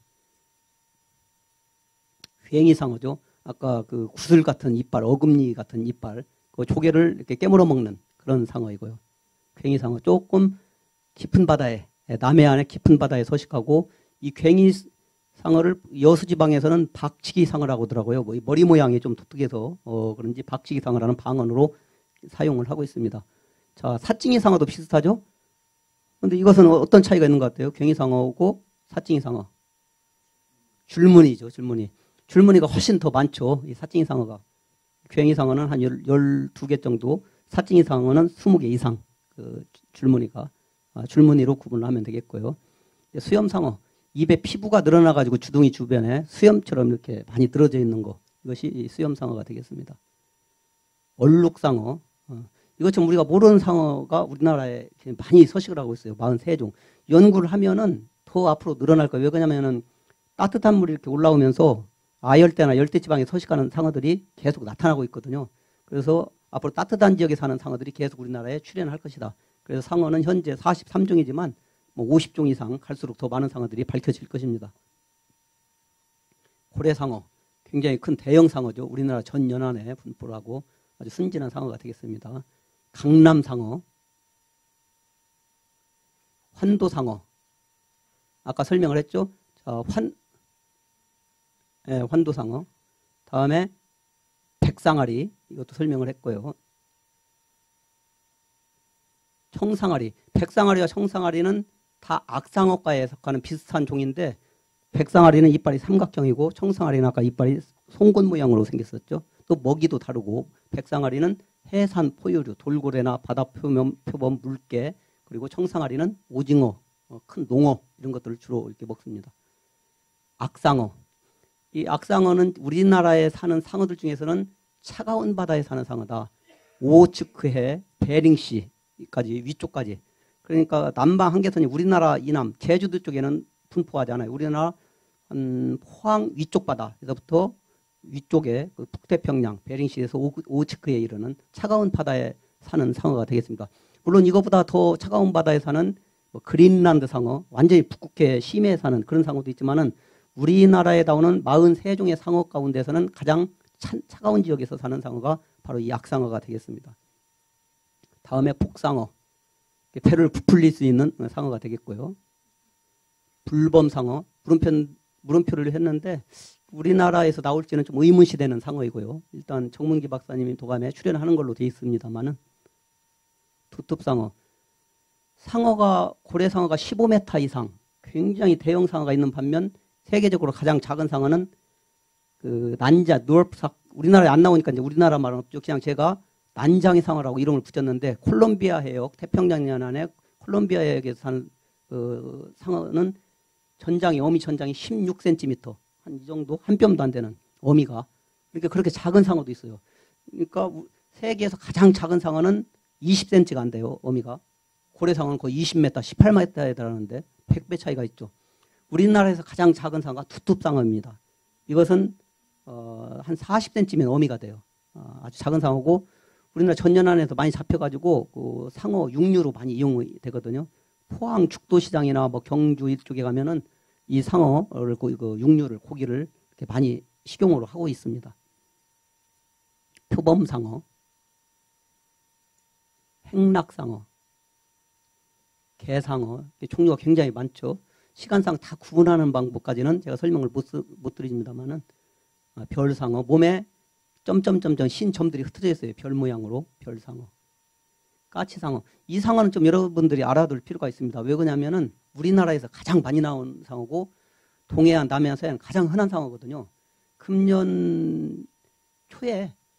괭이상어죠. 아까 그 구슬 같은 이빨, 어금니 같은 이빨, 그 조개를 이렇게 깨물어 먹는 그런 상어이고요. 괭이상어 조금 깊은 바다에, 남해안의 깊은 바다에 서식하고, 이 괭이상어를 여수지방에서는 박치기상어라고 하더라고요. 뭐 머리 모양이 좀 독특해서 어, 그런지 박치기상어라는 방언으로 사용을 하고 있습니다. 자, 사찡이상어도 비슷하죠. 근데 이것은 어떤 차이가 있는 것 같아요? 괭이상어하고 사찡이상어. 줄무늬죠, 줄무늬. 줄무늬가 훨씬 더 많죠, 이 사찡이상어가. 괭이상어는 한 열두 개 정도, 사찡이상어는 스무 개 이상, 그 줄무늬가. 아, 줄무늬로 구분을 하면 되겠고요. 수염상어, 입에 피부가 늘어나가지고 주둥이 주변에 수염처럼 이렇게 많이 늘어져 있는 거. 이것이 수염상어가 되겠습니다. 얼룩상어. 어. 이것처럼 우리가 모르는 상어가 우리나라에 많이 서식을 하고 있어요. 사십삼 종. 연구를 하면은 더 앞으로 늘어날 거예요. 왜 그러냐면은 따뜻한 물이 이렇게 올라오면서 아열대나 열대지방에 서식하는 상어들이 계속 나타나고 있거든요. 그래서 앞으로 따뜻한 지역에 사는 상어들이 계속 우리나라에 출현할 것이다. 그래서 상어는 현재 사십삼 종이지만 뭐 오십 종 이상 갈수록 더 많은 상어들이 밝혀질 것입니다. 고래상어. 굉장히 큰 대형 상어죠. 우리나라 전 연안에 분포를 하고 아주 순진한 상어가 되겠습니다. 강남상어, 환도상어. 아까 설명을 했죠. 자, 환, 예, 환도상어. 다음에 백상아리. 이것도 설명을 했고요. 청상아리. 백상아리와 청상아리는 다 악상어과에 속하는 비슷한 종인데, 백상아리는 이빨이 삼각형이고 청상아리는 아까 이빨이 송곳 모양으로 생겼었죠. 또 먹이도 다르고, 백상아리는 해산 포유류, 돌고래나 바다 표면, 표범 물개, 그리고 청상아리는 오징어, 큰 농어 이런 것들을 주로 이렇게 먹습니다. 악상어. 이 악상어는 우리나라에 사는 상어들 중에서는 차가운 바다에 사는 상어다. 오호츠크해, 베링시까지 위쪽까지. 그러니까 남방 한계선이 우리나라 이남, 제주도 쪽에는 분포하지 않아요. 우리나라 한 포항 위쪽 바다에서부터 위쪽에 그 북태평양, 베링시에서 오호츠크에 이르는 차가운 바다에 사는 상어가 되겠습니다. 물론 이것보다 더 차가운 바다에 사는 뭐 그린란드 상어, 완전히 북극해 심해에 사는 그런 상어도 있지만은 우리나라에 나오는 사십삼 종의 상어 가운데서는 가장 차, 차가운 지역에서 사는 상어가 바로 이 악상어가 되겠습니다. 다음에 폭상어. 배를 부풀릴 수 있는 상어가 되겠고요. 불범상어. 물음표, 물음표를 했는데 우리나라에서 나올지는 좀 의문시 되는 상어이고요. 일단 정문기 박사님이 도감에 출연하는 걸로 되어 있습니다만은. 두톱상어. 상어가, 고래상어가 십오 미터 이상, 굉장히 대형 상어가 있는 반면 세계적으로 가장 작은 상어는 그 난자, 누얼프삭, 우리나라에 안 나오니까 이제 우리나라 말은 없죠. 그냥 제가 난장이 상어라고 이름을 붙였는데, 콜롬비아 해역, 태평양 연안에 콜롬비아 해역에서 사는 그 상어는 전장이, 어미 전장이 십육 센티미터, 한 이 정도, 한 뼘도 안 되는 어미가. 그러니까 그렇게 작은 상어도 있어요. 그러니까 세계에서 가장 작은 상어는 이십 센티미터가 안 돼요, 어미가. 고래상어는 거의 이십 미터, 십팔 미터에 달하는데 백 배 차이가 있죠. 우리나라에서 가장 작은 상어가 두톱상어입니다. 이것은 어, 한 사십 센티미터면 어미가 돼요. 어, 아주 작은 상어고, 우리나라 전연안에서 많이 잡혀가지고 그 상어 육류로 많이 이용이 되거든요. 포항 죽도시장이나 뭐 경주 이쪽에 가면은 이 상어를 그 육류를, 고기를 이렇게 많이 식용으로 하고 있습니다. 표범상어, 행락상어, 개상어, 종류가 굉장히 많죠. 시간상 다 구분하는 방법까지는 제가 설명을 못, 못 드립니다만은, 아, 별상어, 몸에 점점점점 흰 점들이 흩어져 있어요. 별 모양으로. 별상어. 까치상어. 이 상어는 좀 여러분들이 알아둘 필요가 있습니다. 왜 그러냐면은 우리나라에서 가장 많이 나온 상어고, 동해안, 남해안, 서해안 가장 흔한 상어거든요. 금년 초에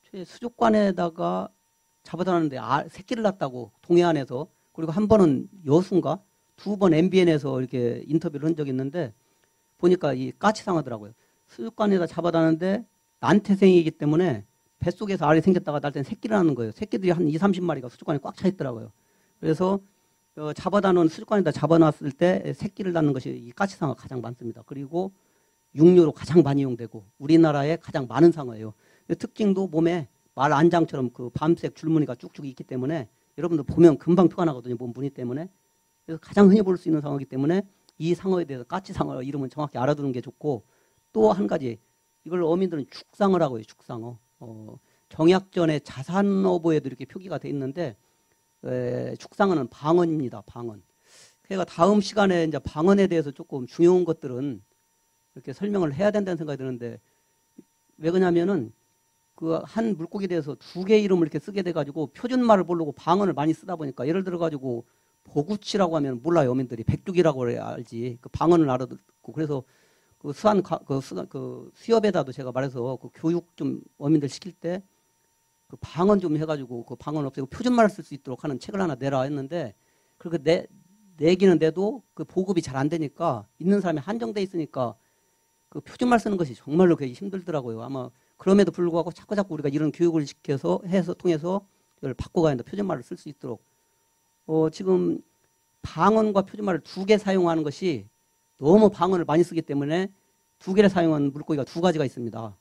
수족관에다가 잡아다놨는데 아, 새끼를 낳았다고 동해안에서, 그리고 한 번은 여수인가 두 번 엠비엔에서 이렇게 인터뷰를 한 적이 있는데 보니까 이 까치상어더라고요. 수족관에다 잡아다는데 난태생이기 때문에 뱃속에서 알이 생겼다가 날 땐 새끼를 낳는 거예요. 새끼들이 한 이삼십 마리가 수족관에 꽉 차 있더라고요. 그래서 어, 잡아다 놓은 수족관에다 잡아놨을 때 새끼를 낳는 것이 이 까치상어가 가장 많습니다. 그리고 육류로 가장 많이 이용되고 우리나라에 가장 많은 상어예요. 특징도 몸에 말 안장처럼 그 밤색 줄무늬가 쭉쭉 있기 때문에 여러분들 보면 금방 표가 나거든요. 몸 무늬 때문에. 그래서 가장 흔히 볼 수 있는 상어이기 때문에 이 상어에 대해서 까치상어 이름은 정확히 알아두는 게 좋고, 또 한 가지 이걸 어민들은 죽상어라고 해요. 죽상어. 어, 정약전의 자산어보에도 이렇게 표기가 돼 있는데 에, 죽상어는 방언입니다. 방언. 그러니까 다음 시간에 이제 방언에 대해서 조금 중요한 것들은 이렇게 설명을 해야 된다는 생각이 드는데, 왜 그러냐면은 그 한 물고기에 대해서 두 개 이름을 이렇게 쓰게 돼가지고 표준말을 모르고 방언을 많이 쓰다 보니까, 예를 들어가지고 보구치라고 하면 몰라요. 어민들이 백두기라고 그래야 알지. 그 방언을 알아듣고. 그래서 그 수한 그, 수, 그 수협에다도 제가 말해서 그 교육 좀 어민들 시킬 때 그 방언 좀 해가지고 그 방언 없애고 표준말을 쓸 수 있도록 하는 책을 하나 내라 했는데, 그렇게 내 내기는 내도 그 보급이 잘 안 되니까, 있는 사람이 한정돼 있으니까 그 표준말 쓰는 것이 정말로 되게 힘들더라고요. 아마 그럼에도 불구하고 자꾸 자꾸 우리가 이런 교육을 시켜서 해서 통해서 이걸 바꿔가야 한다. 표준말을 쓸 수 있도록. 어, 지금 방언과 표준말을 두 개 사용하는 것이 너무 방언을 많이 쓰기 때문에 두 개를 사용한 물고기가 두 가지가 있습니다.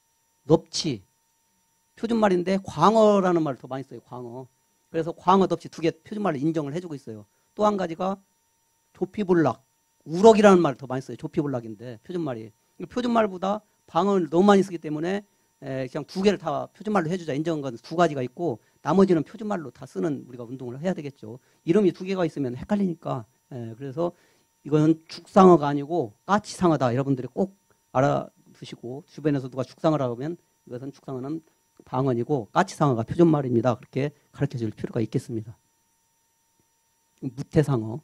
넙치, 표준말인데 광어라는 말을 더 많이 써요. 광어. 그래서 광어, 넙치 두 개 표준말을 인정을 해주고 있어요. 또 한 가지가 조피불락, 우럭이라는 말을 더 많이 써요. 조피불락인데 표준말이. 표준말보다 방언을 너무 많이 쓰기 때문에 에, 그냥 두 개를 다 표준말로 해주자 인정한 건 두 가지가 있고, 나머지는 표준말로 다 쓰는 우리가 운동을 해야 되겠죠. 이름이 두 개가 있으면 헷갈리니까. 에, 그래서 이거는 죽상어가 아니고 까치상어다. 여러분들이 꼭 알아두시고, 주변에서 누가 죽상어라고 하면 이것은 죽상어는 방언이고 까치상어가 표준말입니다. 그렇게 가르쳐줄 필요가 있겠습니다. 무태상어,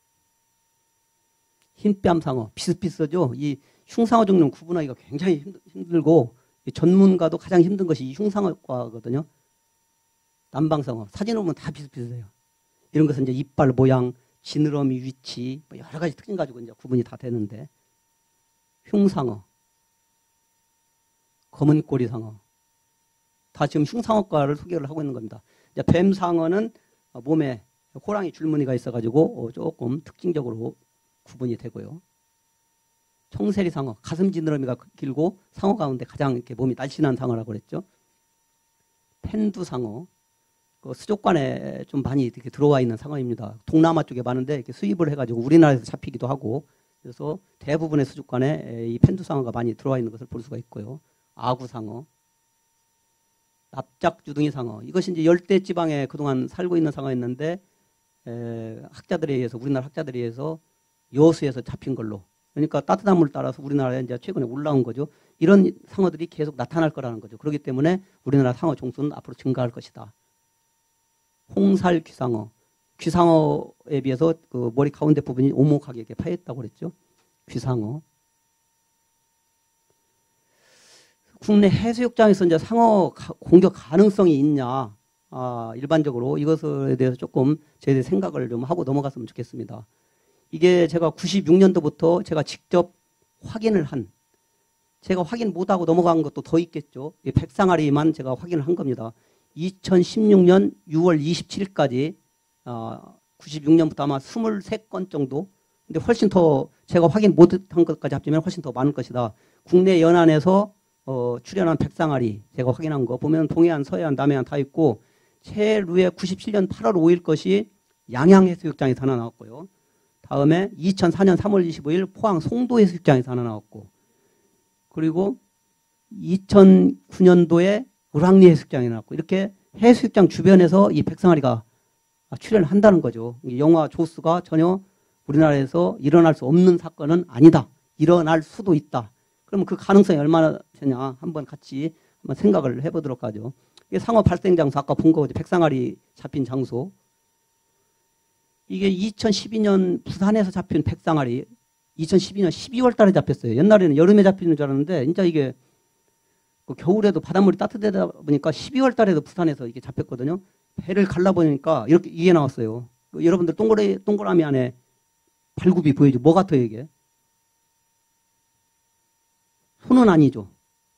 흰뺨상어, 비슷비슷하죠. 이 흉상어 종류는 구분하기가 굉장히 힘들고, 전문가도 가장 힘든 것이 이 흉상어과거든요. 남방상어, 사진을 보면 다 비슷비슷해요. 이런 것은 이제 이빨 모양, 지느러미 위치, 뭐 여러 가지 특징 가지고 이제 구분이 다 되는데, 흉상어, 검은꼬리상어, 다 지금 흉상어과를 소개를 하고 있는 겁니다. 이제 뱀상어는 몸에 호랑이 줄무늬가 있어가지고 조금 특징적으로 구분이 되고요. 청세리상어, 가슴 지느러미가 길고 상어 가운데 가장 이렇게 몸이 날씬한 상어라고 그랬죠. 펜두상어, 그 수족관에 좀 많이 이렇게 들어와 있는 상어입니다. 동남아 쪽에 많은데 이렇게 수입을 해가지고 우리나라에서 잡히기도 하고, 그래서 대부분의 수족관에 이 펜두상어가 많이 들어와 있는 것을 볼 수가 있고요. 아구상어, 납작주둥이 상어, 이것이 이제 열대 지방에 그동안 살고 있는 상어였는데, 에, 학자들에 의해서, 우리나라 학자들에 의해서 여수에서 잡힌 걸로, 그러니까 따뜻한 물 따라서 우리나라에 이제 최근에 올라온 거죠. 이런 상어들이 계속 나타날 거라는 거죠. 그렇기 때문에 우리나라 상어 종수는 앞으로 증가할 것이다. 홍살 귀상어, 귀상어에 비해서 그 머리 가운데 부분이 오목하게 이렇게 파였다고 그랬죠. 귀상어. 국내 해수욕장에서 이제 상어 가, 공격 가능성이 있냐, 아, 일반적으로 이것에 대해서 조금 저희들 생각을 좀 하고 넘어갔으면 좋겠습니다. 이게 제가 구십육 년도부터 제가 직접 확인을 한, 제가 확인 못하고 넘어간 것도 더 있겠죠. 이 백상아리만 제가 확인을 한 겁니다. 이천십육 년 유월 이십칠일까지 어, 구십육 년부터 아마 이십삼 건 정도, 근데 훨씬 더 제가 확인 못한 것까지 합치면 훨씬 더 많을 것이다. 국내 연안에서 어, 출연한 백상아리 제가 확인한 거 보면 동해안, 서해안, 남해안 다 있고, 최루에 구십칠 년 팔월 오일 것이 양양해수욕장에서 하나 나왔고요. 다음에 이천사 년 삼월 이십오일 포항 송도해수욕장에서 하나 나왔고, 그리고 이천구 년도에 을왕리 해수욕장에 나왔고, 이렇게 해수욕장 주변에서 이 백상아리가 출연을 한다는 거죠. 영화 조스가 전혀 우리나라에서 일어날 수 없는 사건은 아니다. 일어날 수도 있다. 그러면 그 가능성이 얼마나 되냐 한번 같이 한번 생각을 해보도록 하죠. 이게 상어 발생 장소, 아까 본 거죠. 백상아리 잡힌 장소. 이게 이천십이 년 부산에서 잡힌 백상아리, 이천십이 년 십이월 달에 잡혔어요. 옛날에는 여름에 잡히는 줄 알았는데, 진짜 이게 그 겨울에도 바닷물이 따뜻하다 보니까 십이월 달에도 부산에서 이게 잡혔거든요. 배를 갈라보니까 이렇게 이게 나왔어요. 여러분들 동그라미, 동그라미 안에 발굽이 보이죠? 뭐 같아요, 이게? 손은 아니죠.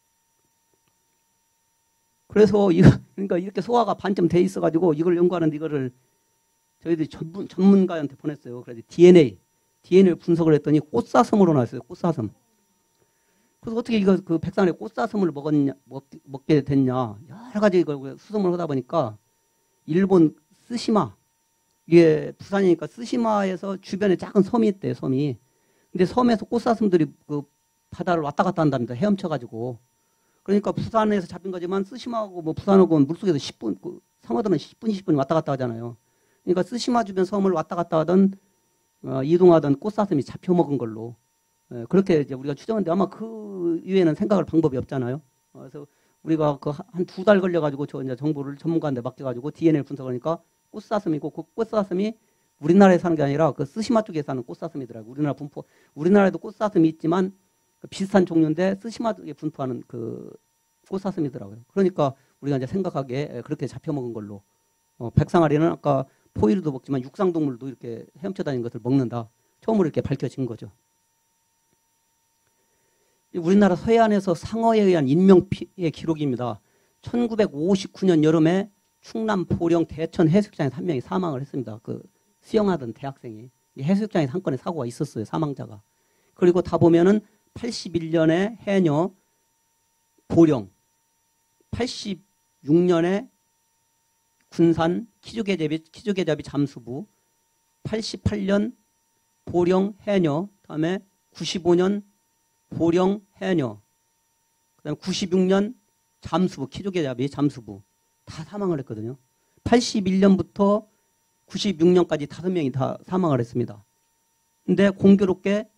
그래서 이거, 그러니까 이렇게 소화가 반쯤 돼 있어가지고 이걸 연구하는데 이거를 저희들이 전문, 전문가한테 보냈어요. 그래서 디엔에이, 디엔에이를 분석을 했더니 꽃사슴으로 나왔어요. 꽃사슴. 그래서 어떻게 이거 그 백상의 꽃사슴을 먹었냐, 먹, 먹게 됐냐. 여러 가지 이걸 수소문을 하다 보니까 일본 스시마, 이게 부산이니까 스시마에서 주변에 작은 섬이 있대요, 섬이. 근데 섬에서 꽃사슴들이 그 바다를 왔다 갔다 한답니다. 헤엄쳐가지고. 그러니까 부산에서 잡힌 거지만 스시마하고 뭐 부산하고 물속에서 십 분, 그 상어들은 십 분, 이십 분 왔다 갔다 하잖아요. 그러니까 스시마 주변 섬을 왔다 갔다 하던, 어, 이동하던 꽃사슴이 잡혀 먹은 걸로. 예, 그렇게 이제 우리가 추정하는데 아마 그 이외에는 생각할 방법이 없잖아요. 어, 그래서 우리가 그 한 두 달 걸려가지고 저 이제 정보를 전문가한테 맡겨가지고 디엔에이를 분석하니까 꽃사슴이고 그 꽃사슴이 우리나라에 사는 게 아니라 그 스시마 쪽에 사는 꽃사슴이더라고요. 우리나라 분포, 우리나라에도 꽃사슴이 있지만 비슷한 종류인데 스시마 쪽에 분포하는 그 꽃사슴이더라고요. 그러니까 우리가 이제 생각하기에 그렇게 잡혀먹은 걸로. 어, 백상아리는 아까 포유류도 먹지만 육상동물도 이렇게 헤엄쳐 다니는 것을 먹는다. 처음으로 이렇게 밝혀진 거죠. 우리나라 서해안에서 상어에 의한 인명 피해 기록입니다. 천구백오십구 년 여름에 충남 보령 대천 해수욕장에서 한 명이 사망을 했습니다. 그 수영하던 대학생이. 해수욕장에서 한 건의 사고가 있었어요. 사망자가. 그리고 다 보면은 팔십일 년에 해녀 보령, 팔십육 년에 군산 키조개잡이, 키조개잡이 잠수부, 팔십팔 년 보령 해녀, 다음에 구십오 년 보령 해녀, 그다음에 구십육 년 잠수부, 키조개잡이 잠수부 다 사망을 했거든요. 팔십일 년부터 구십육 년까지 다섯 명이 다 사망을 했습니다. 근데 공교롭게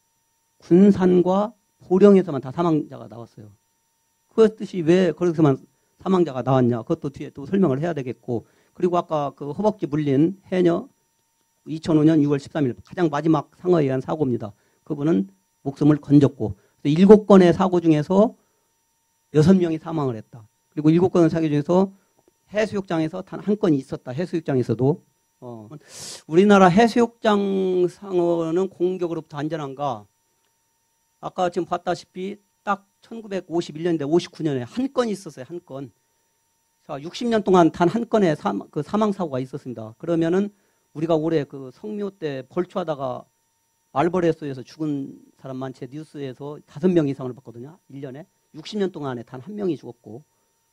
군산과 보령에서만 다 사망자가 나왔어요. 그 뜻이 왜 거기서만 사망자가 나왔냐? 그것도 뒤에 또 설명을 해야 되겠고. 그리고 아까 그 허벅지 물린 해녀 이천오 년 유월 십삼일 가장 마지막 상어에 의한 사고입니다. 그분은 목숨을 건졌고 일곱 건의 사고 중에서 여섯 명이 사망을 했다. 그리고 일곱 건의 사고 중에서 해수욕장에서 단 한 건이 있었다. 해수욕장에서도. 어, 우리나라 해수욕장 상어는 공격으로부터 안전한가? 아까 지금 봤다시피 딱 천구백오십일 년인데 오십구 년에 한 건이 있었어요. 한 건. 자, 육십 년 동안 단 한 건의 사망, 그 사망사고가 있었습니다. 그러면은 우리가 올해 그 성묘 때 벌초하다가 알버레스에서 죽은 사람만 제 뉴스에서 다섯 명 이상을 봤거든요. 일 년에. 육십 년 동안에 단 한 명이 죽었고.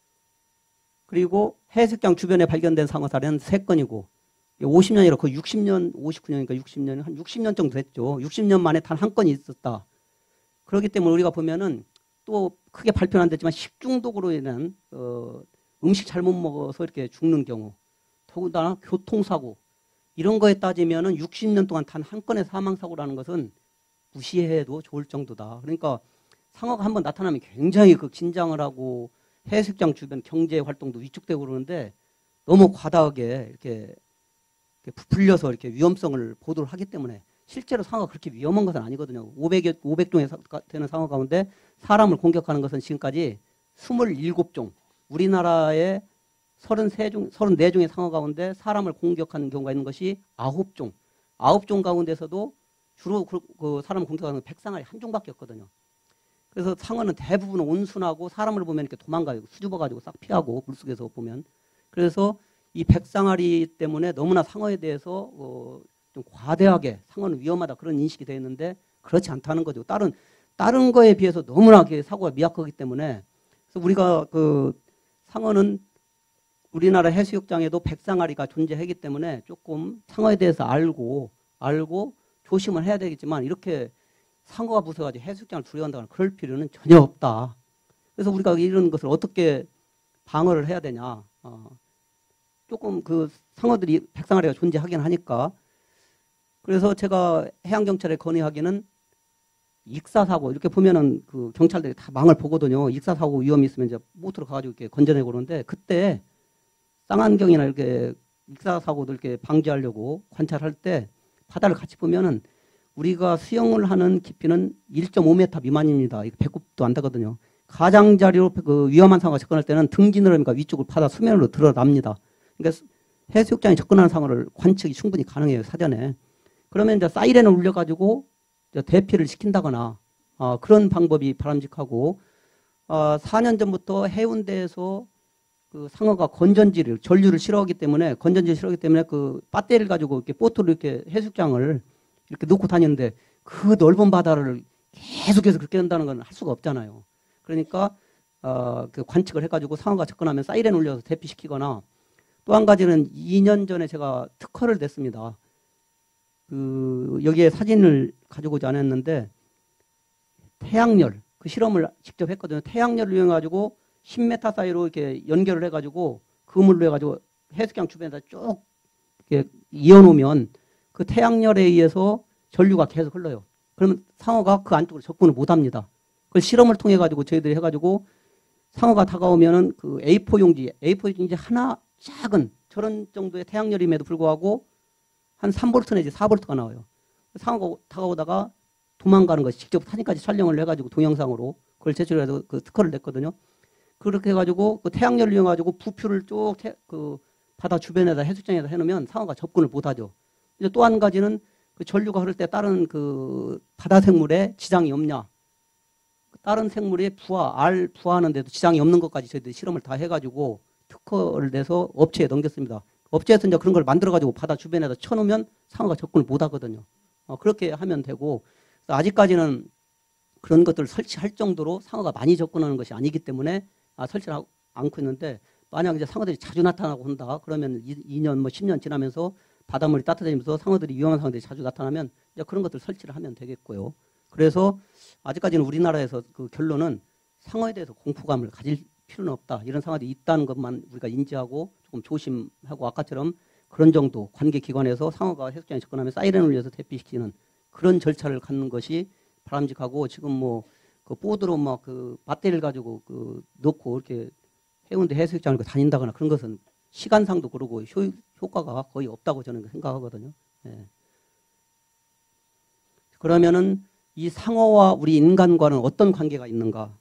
그리고 해수욕장 주변에 발견된 상어 사례는 세 건이고 오십 년이라 그 육십 년, 오십구 년이니까 육십 년, 한 육십 년 정도 됐죠. 육십 년 만에 단 한 건이 있었다. 그렇기 때문에 우리가 보면은 또 크게 발표는 안 됐지만 식중독으로 인한 어, 음식 잘못 먹어서 이렇게 죽는 경우, 더군다나 교통사고 이런 거에 따지면은 육십 년 동안 단 한 건의 사망사고라는 것은 무시해도 좋을 정도다. 그러니까 상어가 한번 나타나면 굉장히 그 긴장을 하고 해수욕장 주변 경제 활동도 위축되고 그러는데 너무 과다하게 이렇게, 이렇게 부풀려서 이렇게 위험성을 보도를 하기 때문에 실제로 상어가 그렇게 위험한 것은 아니거든요. 오백, 오백 종의 되는 상어 가운데 사람을 공격하는 것은 지금까지 이십칠 종, 우리나라의 삼십삼 종, 삼십사 종의 상어 가운데 사람을 공격하는 경우가 있는 것이 아홉 종. 아홉 종 가운데서도 주로 그, 그 사람을 공격하는 백상아리 한 종밖에 없거든요. 그래서 상어는 대부분 온순하고 사람을 보면 이렇게 도망가요. 수줍어가지고 싹 피하고 물속에서 보면. 그래서 이 백상아리 때문에 너무나 상어에 대해서 어, 좀 과대하게 상어는 위험하다 그런 인식이 되어 있는데 그렇지 않다는 거죠. 다른 다른 거에 비해서 너무나 사고가 미약하기 때문에 그래서 우리가 그 상어는 우리나라 해수욕장에도 백상아리가 존재하기 때문에 조금 상어에 대해서 알고 알고 조심을 해야 되겠지만 이렇게 상어가 무서워가지고 해수욕장을 두려워한다거나 그럴 필요는 전혀 없다. 그래서 우리가 이런 것을 어떻게 방어를 해야 되냐. 어, 조금 그 상어들이 백상아리가 존재하긴 하니까. 그래서 제가 해양경찰에 건의하기는 익사사고 이렇게 보면은 그 경찰들이 다 망을 보거든요. 익사사고 위험이 있으면 이제 모터로 가가지고 이렇게 건져내고 그러는데 그때 쌍안경이나 이렇게 익사사고들 이렇게 방지하려고 관찰할 때 바다를 같이 보면은 우리가 수영을 하는 깊이는 일 점 오 미터 미만입니다. 배꼽도 안 되거든요. 가장자리로 그 위험한 상어가 접근할 때는 등지느러미가 위쪽을 파다 수면으로 드러납니다. 그러니까 해수욕장에 접근하는 상어를 관측이 충분히 가능해요, 사전에. 그러면 이제 사이렌을 울려가지고 이제 대피를 시킨다거나 어, 그런 방법이 바람직하고, 어, 사 년 전부터 해운대에서 그 상어가 건전지를, 전류를 싫어하기 때문에, 건전지를 싫어하기 때문에 그 배터리를 가지고 이렇게 보트로 이렇게 해수욕장을 이렇게 놓고 다니는데 그 넓은 바다를 계속해서 그렇게 한다는 건 할 수가 없잖아요. 그러니까, 어, 그 관측을 해가지고 상어가 접근하면 사이렌 울려서 대피시키거나, 또 한 가지는 이 년 전에 제가 특허를 냈습니다. 그, 여기에 사진을 가지고 오지 않았는데, 태양열, 그 실험을 직접 했거든요. 태양열을 이용해가지고 십 미터 사이로 이렇게 연결을 해가지고 그물로 해가지고 해수욕장 주변에다 쭉 이렇게 이어놓으면 그 태양열에 의해서 전류가 계속 흘러요. 그러면 상어가 그 안쪽으로 접근을 못 합니다. 그걸 실험을 통해 가지고 저희들이 해가지고 상어가 다가오면은 그 에이 사 용지, 에이 사 용지 하나 작은 저런 정도의 태양열임에도 불구하고 한 삼 볼트 내지 사 볼트가 나와요. 상어가 다가오다가 도망가는 것이 직접 사진까지 촬영을 해가지고 동영상으로 그걸 제출해서 그 특허를 냈거든요. 그렇게 해가지고 그 태양열을 이용해가지고 부표를 쭉 그 바다 주변에다 해수욕장에다 해놓으면 상어가 접근을 못하죠. 이제 또 한 가지는 그 전류가 흐를 때 다른 그 바다 생물에 지장이 없냐. 다른 생물의 부화, 알 부화하는데도 지장이 없는 것까지 저희들이 실험을 다 해가지고 특허를 내서 업체에 넘겼습니다. 업체에서 이제 그런 걸 만들어가지고 바다 주변에다 쳐놓으면 상어가 접근을 못하거든요. 어, 그렇게 하면 되고, 아직까지는 그런 것들을 설치할 정도로 상어가 많이 접근하는 것이 아니기 때문에 아, 설치를 하고 않고 있는데, 만약 이제 상어들이 자주 나타나고 한다 그러면 이 년 뭐 십 년 지나면서 바닷물이 따뜻해지면서 상어들이 위험한 상어들이 자주 나타나면 이제 그런 것들 설치를 하면 되겠고요. 그래서 아직까지는 우리나라에서 그 결론은 상어에 대해서 공포감을 가질 필요는 없다. 이런 상어들이 있다는 것만 우리가 인지하고 조금 조심하고, 아까처럼 그런 정도 관계기관에서 상어가 해수욕장에 접근하면 사이렌을 울려서 대피시키는 그런 절차를 갖는 것이 바람직하고, 지금 뭐 그 보드로 막 그 배터리를 가지고 그 넣고 이렇게 해운대 해수욕장을 다닌다거나 그런 것은 시간상도 그러고 효, 효과가 거의 없다고 저는 생각하거든요. 예. 그러면은 이 상어와 우리 인간과는 어떤 관계가 있는가?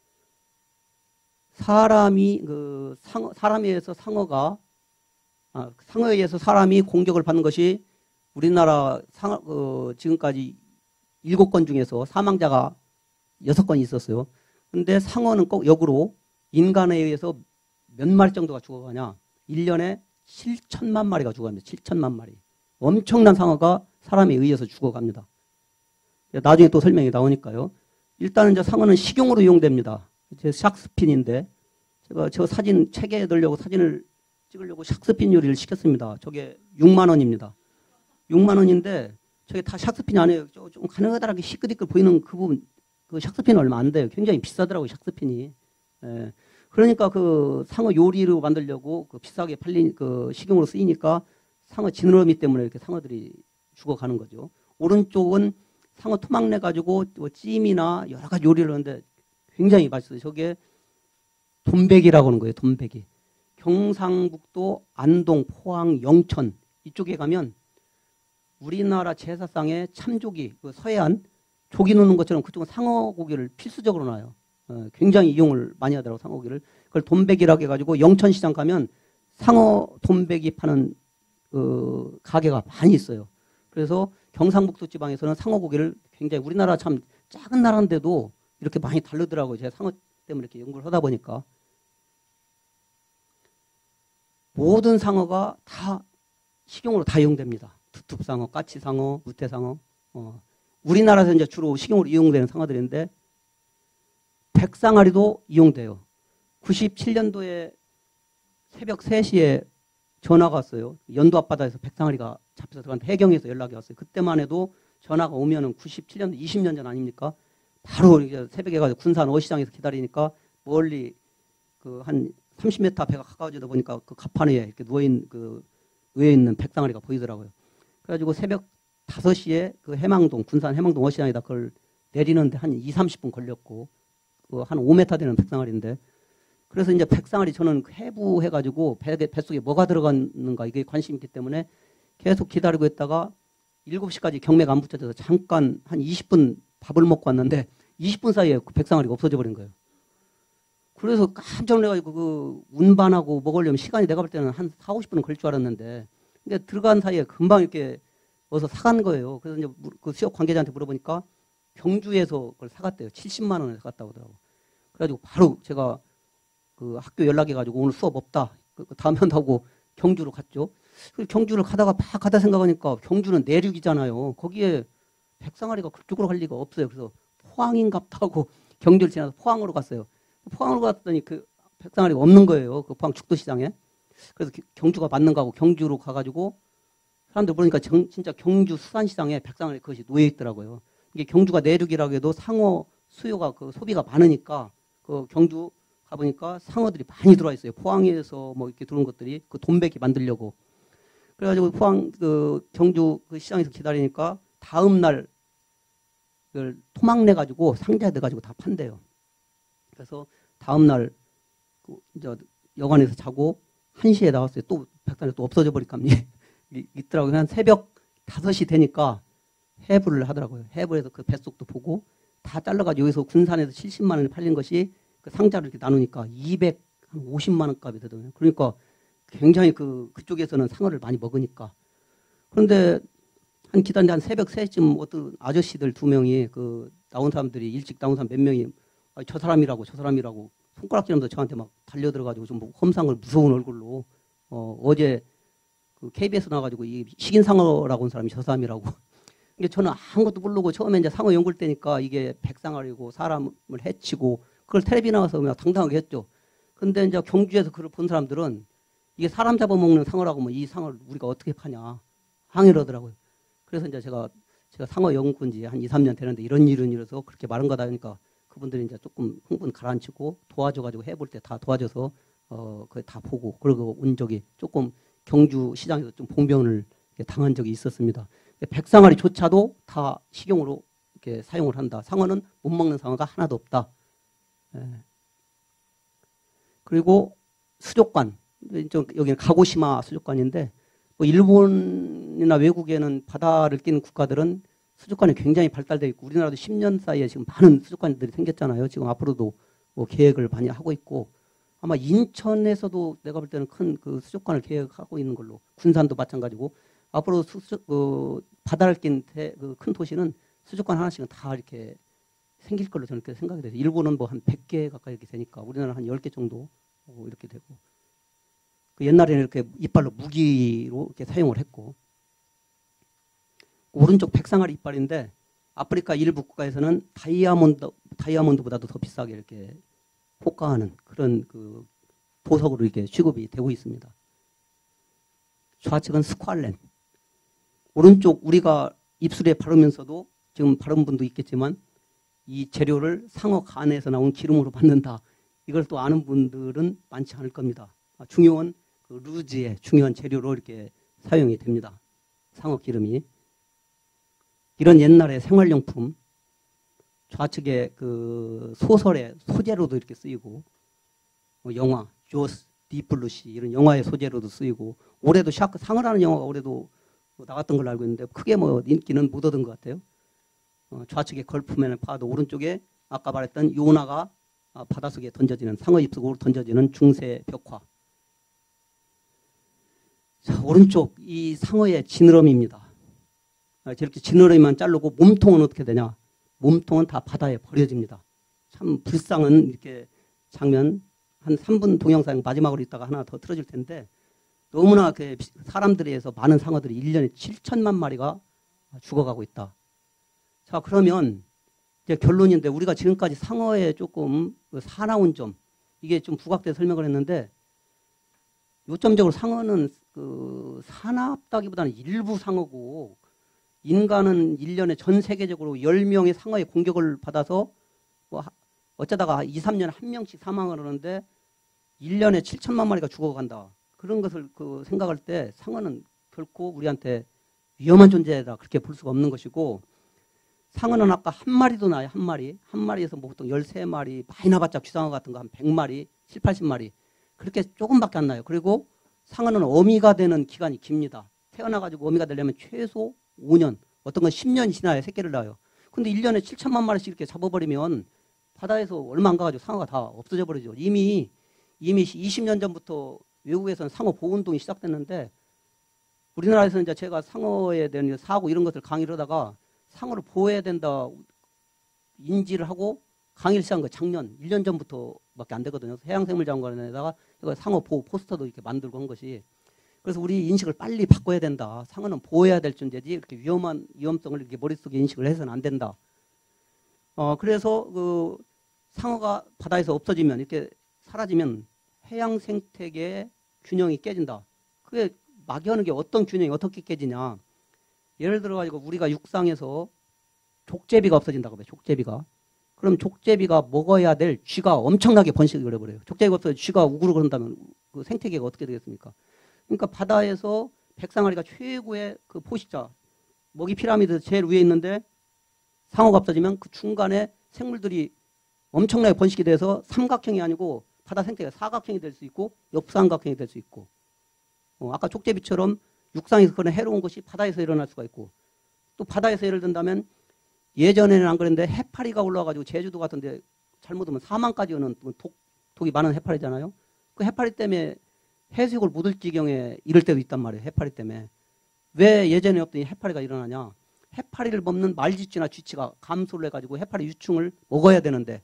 사람이 그 상어, 사람에 의해서 상어가 아, 상어에 의해서 사람이 공격을 받는 것이 우리나라 상어 어, 지금까지 일곱 건 중에서 사망자가 여섯 건 있었어요. 근데 상어는 꼭 역으로 인간에 의해서 몇 마리 정도가 죽어가냐? 일 년에 칠천만 마리가 죽어갑니다. 칠천만 마리. 엄청난 상어가 사람에 의해서 죽어갑니다. 나중에 또 설명이 나오니까요. 일단은 이제 상어는 식용으로 이용됩니다. 제 샥스핀인데 제가 저 사진 책에 넣으려고 사진을 찍으려고 샥스핀 요리를 시켰습니다. 저게 육만 원입니다. 육만 원인데 저게 다 샥스핀이 아니에요. 좀 가느다랗게 시끌시끌 보이는 그 부분, 그 샥스핀은 얼마 안 돼요. 굉장히 비싸더라고요, 샥스핀이. 예. 그러니까 그 상어 요리로 만들려고 그 비싸게 팔린 그 식용으로 쓰이니까 상어 지느러미 때문에 이렇게 상어들이 죽어가는 거죠. 오른쪽은 상어 토막 내 가지고 뭐 찜이나 여러 가지 요리를 하는데 굉장히 맛있어요. 저게 돈베기라고 하는 거예요. 돈베기. 경상북도 안동, 포항, 영천 이쪽에 가면 우리나라 제사상에 참조기, 그 서해안 조기 놓는 것처럼 그쪽은 상어 고기를 필수적으로 놔요. 어, 굉장히 이용을 많이 하더라고요. 상어 고기를. 그걸 돈베기라고 해가지고 영천시장 가면 상어 돈베기 파는 그 가게가 많이 있어요. 그래서 경상북도 지방에서는 상어 고기를 굉장히, 우리나라 참 작은 나라인데도 이렇게 많이 다르더라고요. 제가 상어 때문에 이렇게 연구를 하다 보니까. 모든 상어가 다 식용으로 다 이용됩니다. 두툼상어, 까치상어, 무태상어. 어. 우리나라에서 이제 주로 식용으로 이용되는 상어들인데 백상아리도 이용돼요. 구십칠 년도에 새벽 세 시에 전화가 왔어요. 연도 앞바다에서 백상아리가 잡혀서 들어갔는데 해경에서 연락이 왔어요. 그때만 해도 전화가 오면은 구십칠 년도 이십 년 전 아닙니까? 바로 이제 새벽에 가서 군산 어시장에서 기다리니까 멀리 그 한 삼십 미터 배가 가까워지다 보니까 그 갑판 위에 이렇게 누워있는 그 위에 있는 백상아리가 보이더라고요. 그래가지고 새벽 다섯 시에 그 해망동, 군산 해망동 어시장에다 그걸 내리는데 한 이삼십 분 걸렸고, 그 한 오 미터 되는 백상아리인데, 그래서 이제 백상아리 저는 해부해가지고 배, 뱃속에 뭐가 들어갔는가 이게 관심이 있기 때문에 계속 기다리고 있다가 일곱 시까지 경매가 안 붙여져서 잠깐 한 이십 분 밥을 먹고 왔는데 이십 분 사이에 그 백상아리가 없어져 버린 거예요. 그래서 깜짝 놀래가지고 그 운반하고 먹으려면 시간이 내가 볼 때는 한 사오십 분은 걸릴 줄 알았는데 근데 들어간 사이에 금방 이렇게 어서 사간 거예요. 그래서 이제 그 수협 관계자한테 물어보니까 경주에서 그걸 사갔대요. 칠십만 원에 사갔다고 하더라고. 그래가지고 바로 제가 그 학교 연락해가지고 오늘 수업 없다. 그 다음에 한다고 경주로 갔죠. 경주를 가다가 막 가다 생각하니까 경주는 내륙이잖아요. 거기에 백상아리가 그쪽으로 갈 리가 없어요. 그래서 포항인갑다 하고 경주를 지나서 포항으로 갔어요. 포항으로 갔더니 그 백상아리가 없는 거예요. 그 포항 죽도시장에. 그래서 경주가 맞는가 하고 경주로 가가지고 사람들 보니까 정, 진짜 경주 수산시장에 백상아리 그것이 놓여 있더라고요. 이게 경주가 내륙이라고 해도 상어 수요가 그 소비가 많으니까 그 경주 가보니까 상어들이 많이 들어와 있어요. 포항에서 뭐 이렇게 들어온 것들이 그 돈베기 만들려고. 그래가지고 포항 그 경주 그 시장에서 기다리니까 다음 날 그걸 토막 내 가지고 상자에 넣어 가지고 다 판대요. 그래서 다음 날 그 이제 여관에서 자고 한 시에 나왔어요. 또 백산에 또 없어져 버릴까 있더라고요. 한 새벽 다섯 시 되니까 해부를 하더라고요. 해부해서 그 뱃속도 보고 다 잘라가지고 여기서 군산에서 칠십만 원에 팔린 것이 그 상자를 이렇게 나누니까 이백오십만 원 값이 되더라고요. 그러니까 굉장히 그 그쪽에서는 상어를 많이 먹으니까. 그런데 한 기다리는데 한 새벽 세 시쯤 어떤 아저씨들 두 명이 그 나온 사람들이 일찍 나온 사람 몇 명이 아, 저 사람이라고 저 사람이라고 손가락질하면서 저한테 막 달려들어가지고 좀 험상을 무서운 얼굴로 어, 어제 그 케이비에스 나와가지고 이 식인상어라고 온 사람이 저 사람이라고. 근데 저는 아무것도 모르고 처음에 이제 상어 연구를 때니까 이게 백상아리고 사람을 해치고 그걸 텔레비 나와서 그냥 당당하게 했죠. 근데 이제 경주에서 그걸 본 사람들은 이게 사람 잡아먹는 상어라고 뭐 이 상어를 우리가 어떻게 파냐 항의를 하더라고요. 그래서 이제 제가 제가 상어 연구한 지 한 이, 삼 년 되는데 이런 일은 이래서 그렇게 말한 거다 하니까 그분들이 이제 조금 흥분 가라앉히고 도와줘가지고 해볼 때 다 도와줘서 어, 그 다 보고 그러고 온 적이 조금 경주 시장에서 좀 봉변을 당한 적이 있었습니다. 백상아리조차도 다 식용으로 이렇게 사용을 한다. 상어는 못 먹는 상어가 하나도 없다. 예. 그리고 수족관, 여기는 가고시마 수족관인데 뭐 일본이나 외국에는 바다를 끼는 국가들은 수족관이 굉장히 발달되어 있고 우리나라도 십 년 사이에 지금 많은 수족관들이 생겼잖아요. 지금 앞으로도 뭐 계획을 많이 하고 있고 아마 인천에서도 내가 볼 때는 큰 그 수족관을 계획하고 있는 걸로 군산도 마찬가지고 앞으로 수, 수, 그 바다를 낀 그 큰 도시는 수족관 하나씩은 다 이렇게 생길 걸로 저는 그렇게 생각이 돼요. 일본은 뭐 한 백 개 가까이 이렇게 되니까 우리나라는 한 열 개 정도 이렇게 되고 그 옛날에는 이렇게 이빨로 무기로 이렇게 사용을 했고 오른쪽 백상아리 이빨인데 아프리카 일부 국가에서는 다이아몬드 다이아몬드보다도 더 비싸게 이렇게 호가하는 그런 그 보석으로 이렇게 취급이 되고 있습니다. 좌측은 스ኳ렌. 오른쪽 우리가 입술에 바르면서도 지금 바른 분도 있겠지만 이 재료를 상어 간에서 나온 기름으로 받는다. 이걸 또 아는 분들은 많지 않을 겁니다. 중요한 그 루즈의 중요한 재료로 이렇게 사용이 됩니다. 상어 기름이. 이런 옛날의 생활용품, 좌측에 그 소설의 소재로도 이렇게 쓰이고, 영화, 조스, 디플루시 이런 영화의 소재로도 쓰이고, 올해도 샤크 상어라는 영화가 올해도 나갔던 걸로 알고 있는데 크게 뭐 인기는 못 얻은 것 같아요. 어, 좌측에 걸프맨을 봐도 오른쪽에 아까 말했던 요나가 바닷속에 던져지는 상어 입속으로 던져지는 중세 벽화. 자, 오른쪽 이 상어의 지느러미입니다. 저렇게 지느러미만 자르고 몸통은 어떻게 되냐? 몸통은 다 바다에 버려집니다. 참 불쌍한 이렇게 장면 한 삼 분 동영상 마지막으로 있다가 하나 더 틀어줄 텐데 너무나 그 사람들에 의해서 많은 상어들이 일 년에 칠천만 마리가 죽어가고 있다. 자, 그러면 이제 결론인데 우리가 지금까지 상어에 조금 사나운 점 이게 좀 부각돼서 설명을 했는데 요점적으로 상어는 그 사납다기보다는 일부 상어고 인간은 일 년에 전 세계적으로 열 명의 상어의 공격을 받아서 뭐 어쩌다가 이, 삼 년에 한 명씩 사망을 하는데 일 년에 칠천만 마리가 죽어간다. 그런 것을 그 생각할 때 상어는 결코 우리한테 위험한 존재다 그렇게 볼 수가 없는 것이고 상어는 아까 한 마리도 나요. 한 마리. 한 마리에서 뭐 보통 열세 마리 많이 나봤자 쥐상어 같은 거 한 백 마리, 칠, 팔십 마리 그렇게 조금밖에 안 나요. 그리고 상어는 어미가 되는 기간이 깁니다. 태어나가지고 어미가 되려면 최소 오 년, 어떤 건 십 년이 지나야 새끼를 낳아요. 근데 일 년에 칠천만 마리씩 이렇게 잡아버리면 바다에서 얼마 안 가가지고 상어가 다 없어져 버리죠. 이미 이미 이십 년 전부터 외국에서는 상어 보호 운동이 시작됐는데 우리나라에서는 이제 제가 상어에 대한 사고 이런 것들 강의를 하다가 상어를 보호해야 된다 인지를 하고 강의를 시작한 거 작년 일 년 전부터밖에 안 되거든요. 해양생물자원관에다가 상어 보호 포스터도 이렇게 만들고 한 것이. 그래서 우리 인식을 빨리 바꿔야 된다. 상어는 보호해야 될 존재지 이렇게 위험한 위험성을 이렇게 머릿속에 인식을 해서는 안 된다. 어 그래서 그 상어가 바다에서 없어지면 이렇게 사라지면 해양 생태계의 균형이 깨진다. 그게 막연한 게 어떤 균형이 어떻게 깨지냐. 예를 들어 가지고 우리가 육상에서 족제비가 없어진다고 해요. 족제비가. 그럼 족제비가 먹어야 될 쥐가 엄청나게 번식을 해버려요. 족제비가 없어서 쥐가 우글우글 그런다면 그 생태계가 어떻게 되겠습니까? 그러니까 바다에서 백상아리가 최고의 그 포식자, 먹이 피라미드 제일 위에 있는데 상어가 없어지면 그 중간에 생물들이 엄청나게 번식이 돼서 삼각형이 아니고 바다 생태계가 사각형이 될 수 있고 역삼각형이 될 수 있고 어, 아까 족제비처럼 육상에서 그런 해로운 것이 바다에서 일어날 수가 있고 또 바다에서 예를 든다면 예전에는 안 그랬는데 해파리가 올라와가지고 제주도 같은데 잘못하면 사망까지 오는 독, 독이 많은 해파리잖아요. 그 해파리 때문에 해수욕을 못 할 지경에 이럴 때도 있단 말이에요. 해파리 때문에. 왜 예전에 없던 이 해파리가 일어나냐. 해파리를 먹는 말쥐치나 쥐치가 감소를 해가지고 해파리 유충을 먹어야 되는데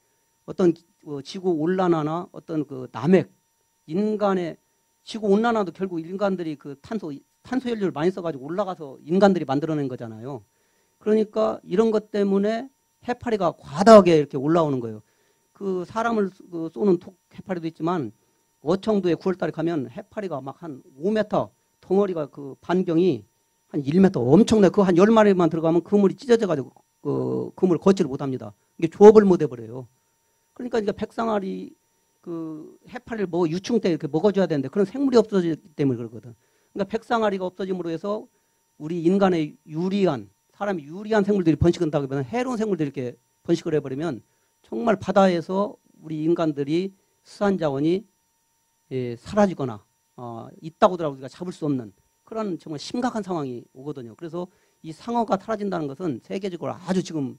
어떤 지구 온난화나 어떤 그 남획, 인간의 지구 온난화도 결국 인간들이 그 탄소, 탄소 연료를 많이 써가지고 올라가서 인간들이 만들어낸 거잖아요. 그러니까 이런 것 때문에 해파리가 과다하게 이렇게 올라오는 거예요. 그 사람을 쏘는 톡 해파리도 있지만 어청도에 구월달에 가면 해파리가 막 한 오 미터 덩어리가 그 반경이 한 일 미터 엄청나요. 그거 한 열 마리만 들어가면 그물이 찢어져가지고 그 그물을 걷지를 못합니다. 이게 조업을 못 해버려요. 그러니까 이제 백상아리 그 해파리를 먹어 유충 때 이렇게 먹어줘야 되는데 그런 생물이 없어지기 때문에 그러거든. 그러니까 백상아리가 없어짐으로 해서 우리 인간의 유리한 사람이 유리한 생물들이 번식한다고 하면 해로운 생물들이 이렇게 번식을 해버리면 정말 바다에서 우리 인간들이 수산 자원이 예, 사라지거나 어, 있다고 하더라도 우리가 잡을 수 없는 그런 정말 심각한 상황이 오거든요. 그래서 이 상어가 사라진다는 것은 세계적으로 아주 지금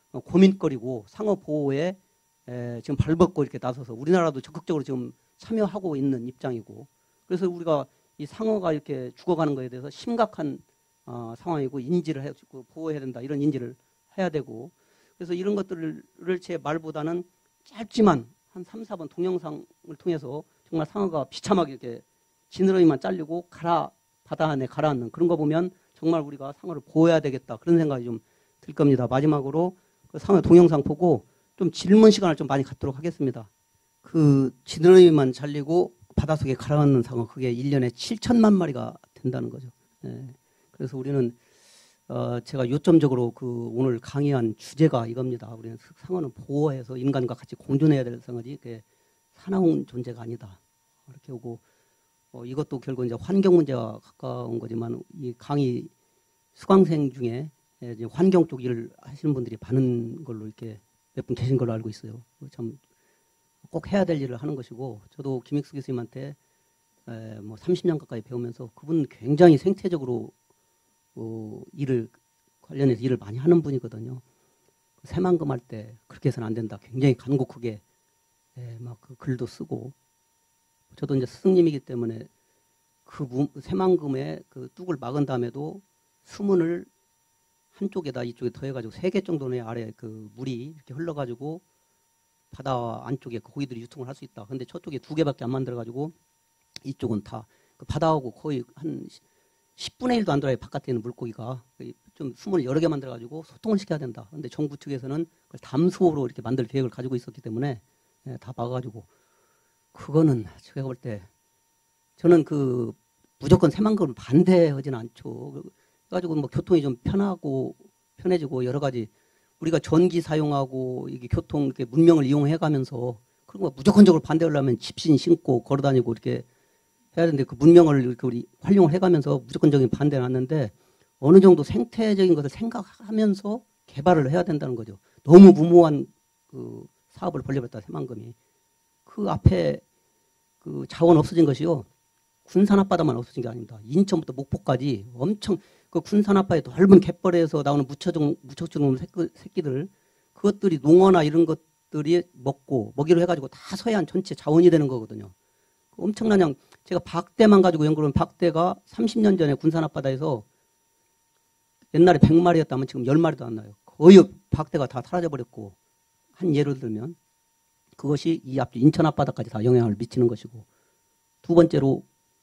고민거리고 상어 보호에 에, 지금 발벗고 이렇게 나서서 우리나라도 적극적으로 지금 참여하고 있는 입장이고 그래서 우리가 이 상어가 이렇게 죽어가는 것에 대해서 심각한 어, 상황이고 인지를 해주고 보호해야 된다 이런 인지를 해야 되고 그래서 이런 것들을 제 말보다는 짧지만 한 삼, 사 번 동영상을 통해서 정말 상어가 비참하게 이렇게 지느러미만 잘리고 가라 바다 안에 가라앉는 그런 거 보면 정말 우리가 상어를 보호해야 되겠다 그런 생각이 좀 들 겁니다. 마지막으로 그 상어 동영상 보고 좀 질문 시간을 좀 많이 갖도록 하겠습니다. 그 지느러미만 잘리고 바닷속에 가라앉는 상어 그게 일 년에 칠천만 마리가 된다는 거죠. 예. 그래서 우리는 어 제가 요점적으로 그 오늘 강의한 주제가 이겁니다. 우리는 상어는 보호해서 인간과 같이 공존해야 될 상어지 그게 사나운 존재가 아니다. 이렇게 오고 어 이것도 결국 이제 환경 문제와 가까운 거지만 이 강의 수강생 중에 이제 환경 쪽 일을 하시는 분들이 많은 걸로 이렇게 몇 분 계신 걸로 알고 있어요. 참 꼭 해야 될 일을 하는 것이고 저도 김익수 교수님한테 에 뭐 삼십 년 가까이 배우면서 그분 굉장히 생태적으로 어 일을 관련해서 일을 많이 하는 분이거든요. 새만금 할 때 그렇게 해서는 안 된다. 굉장히 간곡하게 막 그 글도 쓰고 저도 이제 스승님이기 때문에 그 새만금에 그 뚝을 막은 다음에도 수문을 한쪽에다 이쪽에 더해가지고 세 개 정도의 아래 그 물이 이렇게 흘러가지고 바다 안쪽에 그 고기들이 유통을 할 수 있다. 근데 저쪽에 두 개밖에 안 만들어가지고 이쪽은 다 그 바다하고 거의 한 십분의 일도 안 들어요. 바깥에 있는 물고기가 좀 수문을 여러 개 만들어가지고 소통을 시켜야 된다. 근데 정부 측에서는 그걸 담수호로 이렇게 만들 계획을 가지고 있었기 때문에 예, 다 막아가지고 그거는 제가 볼 때 저는 그 무조건 새만금을 반대하지는 않죠. 그래가지고 뭐 교통이 좀 편하고 편해지고 여러 가지 우리가 전기 사용하고 이게 교통 이렇게 문명을 이용해가면서 그런 거 무조건적으로 반대하려면 집신 신고 걸어다니고 이렇게 해야 되는데 그 문명을 이렇게 우리 활용을 해가면서 무조건적인 반대는 않는데 어느 정도 생태적인 것을 생각하면서 개발을 해야 된다는 거죠. 너무 무모한 그 사업을 벌려버렸다 새만금이 그 앞에 그 자원 없어진 것이요. 군산 앞바다만 없어진 게 아닙니다. 인천부터 목포까지 엄청 그 군산 앞바다에 넓은 갯벌에서 나오는 무척 무척 좋은 새끼들 그것들이 농어나 이런 것들 것들이 먹고 먹이로 해가지고 다 서해안 전체 자원이 되는 거거든요. 엄청난 양, 제가 박대만 가지고 연구를 하면 박대가 삼십 년 전에 군산 앞바다에서 옛날에 백 마리였다면 지금 십 마리도 안 나요. 거의 박대가 다 사라져버렸고, 한 예를 들면 그것이 이 앞 인천 앞바다까지 다 영향을 미치는 것이고, 두 번째로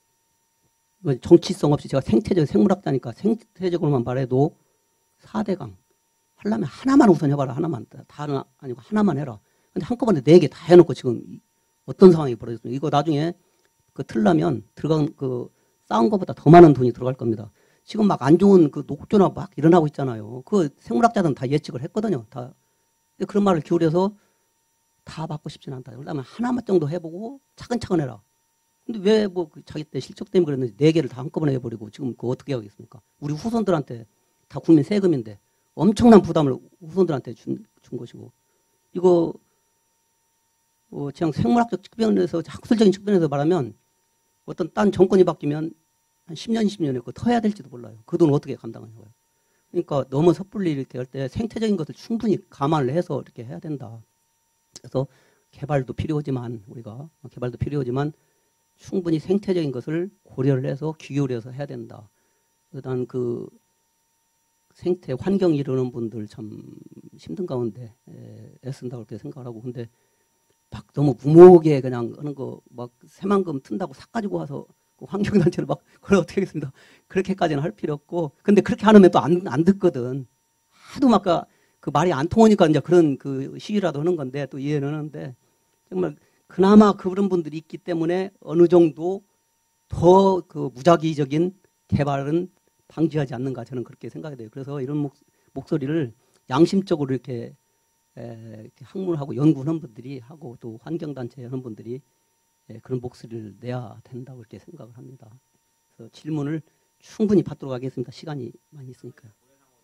정치성 없이 제가 생태적 생물학자니까 생태적으로만 말해도 사 대강 하려면 하나만 우선 해봐라. 하나만. 다는 아니고 하나만 해라. 근데 한꺼번에 네 개 다 해놓고 지금 어떤 상황이 벌어졌습니까? 이거 나중에 그 틀라면 들어간 그 쌓은 것보다 더 많은 돈이 들어갈 겁니다. 지금 막 안 좋은 그 녹조나 막 일어나고 있잖아요. 그 생물학자들은 다 예측을 했거든요. 다. 근데 그런 말을 기울여서 다 받고 싶진 않다. 그러면 하나만 정도 해보고 차근차근 해라. 근데 왜 뭐 자기 때 실적 때문에 그랬는지 네 개를 다 한꺼번에 해버리고 지금 그거 어떻게 하겠습니까? 우리 후손들한테 다 국민 세금인데 엄청난 부담을 후손들한테 준, 준 것이고, 이거 어, 그냥 생물학적 측면에서 학술적인 측면에서 말하면 어떤 딴 정권이 바뀌면 한 십 년, 이십 년에 그거 터야 될지도 몰라요. 그 돈을 어떻게 감당하냐고요. 그러니까 너무 섣불리 이렇게 할 때 생태적인 것을 충분히 감안을 해서 이렇게 해야 된다. 그래서 개발도 필요하지만, 우리가 개발도 필요하지만 충분히 생태적인 것을 고려를 해서 기울여서 해야 된다. 일단 그 생태 환경 이루는 분들 참 힘든 가운데 애쓴다고 그렇게 생각을 하고, 근데 막 너무 무모하게 그냥 하는 거 막 새만금 튼다고 사 가지고 와서 그 환경단체를 막 그걸 어떻게 하겠습니다. 그렇게까지는 할 필요 없고, 근데 그렇게 안 하면 또 안 안 듣거든. 하도 막 그 말이 안 통하니까 이제 그런 그 시위라도 하는 건데 또 이해는 하는데, 정말 그나마 그런 분들이 있기 때문에 어느 정도 더 그 무작위적인 개발은 방지하지 않는가, 저는 그렇게 생각이 돼요. 그래서 이런 목, 목소리를 양심적으로 이렇게, 에, 이렇게 학문하고 연구하는 분들이 하고 또 환경단체 하는 분들이 에, 그런 목소리를 내야 된다고 이렇게 생각을 합니다. 그래서 질문을 충분히 받도록 하겠습니다. 시간이 많이 있으니까요.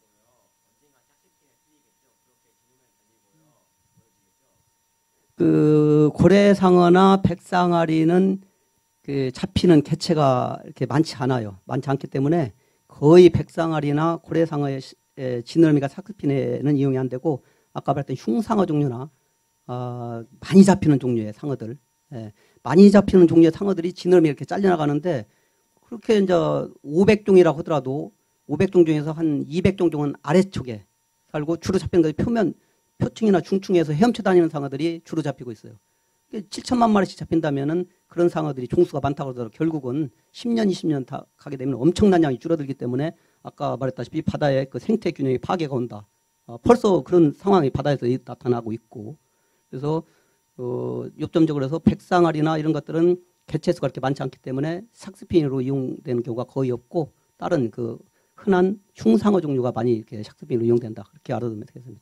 그 고래상어나 백상아리는 그 잡히는 개체가 이렇게 많지 않아요. 많지 않기 때문에 거의 백상아리나 고래상어의 지느러미가 삭스핀에는 이용이 안 되고, 아까 말했던 흉상어 종류나 어, 많이 잡히는 종류의 상어들, 예, 많이 잡히는 종류의 상어들이 지느러미 이렇게 잘려나가는데, 그렇게 이제 오백 종이라고 하더라도 오백 종 중에서 한 이백 종 정도는 아래쪽에 살고, 주로 잡히는 것이 표면 표층이나 중층에서 헤엄쳐 다니는 상어들이 주로 잡히고 있어요. 칠천만 마리씩 잡힌다면은 그런 상어들이 종수가 많다고 하더라도 결국은 십 년, 이십 년 다 가게 되면 엄청난 양이 줄어들기 때문에 아까 말했다시피 바다의 그 생태 균형이 파괴가 온다. 어, 벌써 그런 상황이 바다에서 나타나고 있고, 그래서 어, 요점적으로 해서 백상아리나 이런 것들은 개체 수가 그렇게 많지 않기 때문에 샥스핀으로 이용되는 경우가 거의 없고, 다른 그 흔한 흉상어 종류가 많이 이렇게 샥스핀으로 이용된다. 그렇게 알아두면 되겠습니다.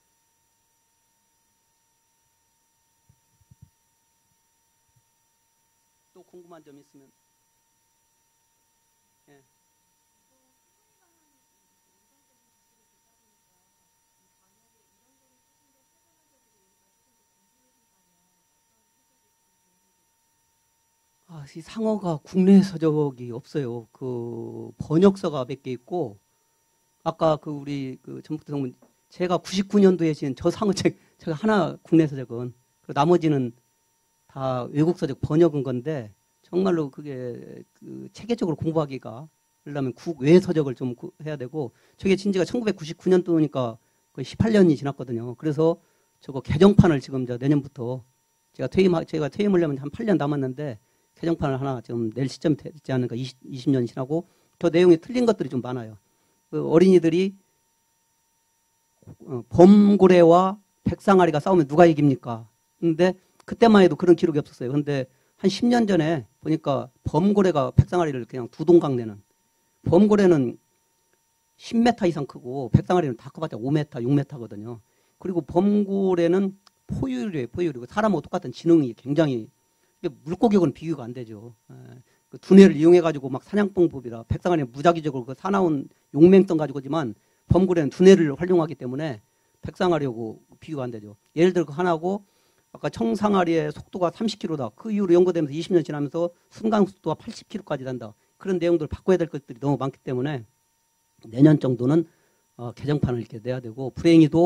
또 궁금한 점 있으면. 예. 아, 이 상어가 국내 서적이 없어요. 그 번역서가 몇 개 있고, 아까 그 우리 그 전북대 성분, 제가 구십구 년도에 지은 저 상어책 제가 하나 국내 서적은, 그리고 나머지는 다 외국 서적 번역한 건데, 정말로 그게 그 체계적으로 공부하기가, 그러려면 국외 서적을 좀 해야 되고, 저게 진지가 천구백구십구 년도니까 거의 십팔 년이 지났거든요. 그래서 저거 개정판을 지금 저 내년부터 제가 퇴임 제가 퇴임하려면 한 팔 년 남았는데 개정판을 하나 지금 낼 시점이 되지 않을까. 이십, 이십 년이 지나고 저 내용이 틀린 것들이 좀 많아요. 그 어린이들이 범고래와 백상아리가 싸우면 누가 이깁니까? 근데 그때만 해도 그런 기록이 없었어요. 근데 한 십 년 전에 보니까 범고래가 백상아리를 그냥 두 동강 내는, 범고래는 십 미터 이상 크고 백상아리는 다 커봤자 오 미터, 육 미터거든요. 그리고 범고래는 포유류예요. 포유류. 사람하고 똑같은 지능이 굉장히, 물고기하고는 비교가 안 되죠. 그 두뇌를 이용해가지고 막 사냥방법이라, 백상아리는 무작위적으로 그 사나운 용맹성 가지고지만 범고래는 두뇌를 활용하기 때문에 백상아리하고 비교가 안 되죠. 예를 들어 그 하나고, 아까 청상아리의 속도가 삼십 킬로미터다. 그 이후로 연구되면서 이십 년 지나면서 순간 속도가 팔십 킬로미터까지 된다. 그런 내용들을 바꿔야 될 것들이 너무 많기 때문에 내년 정도는 어, 개정판을 이렇게 내야 되고, 불행히도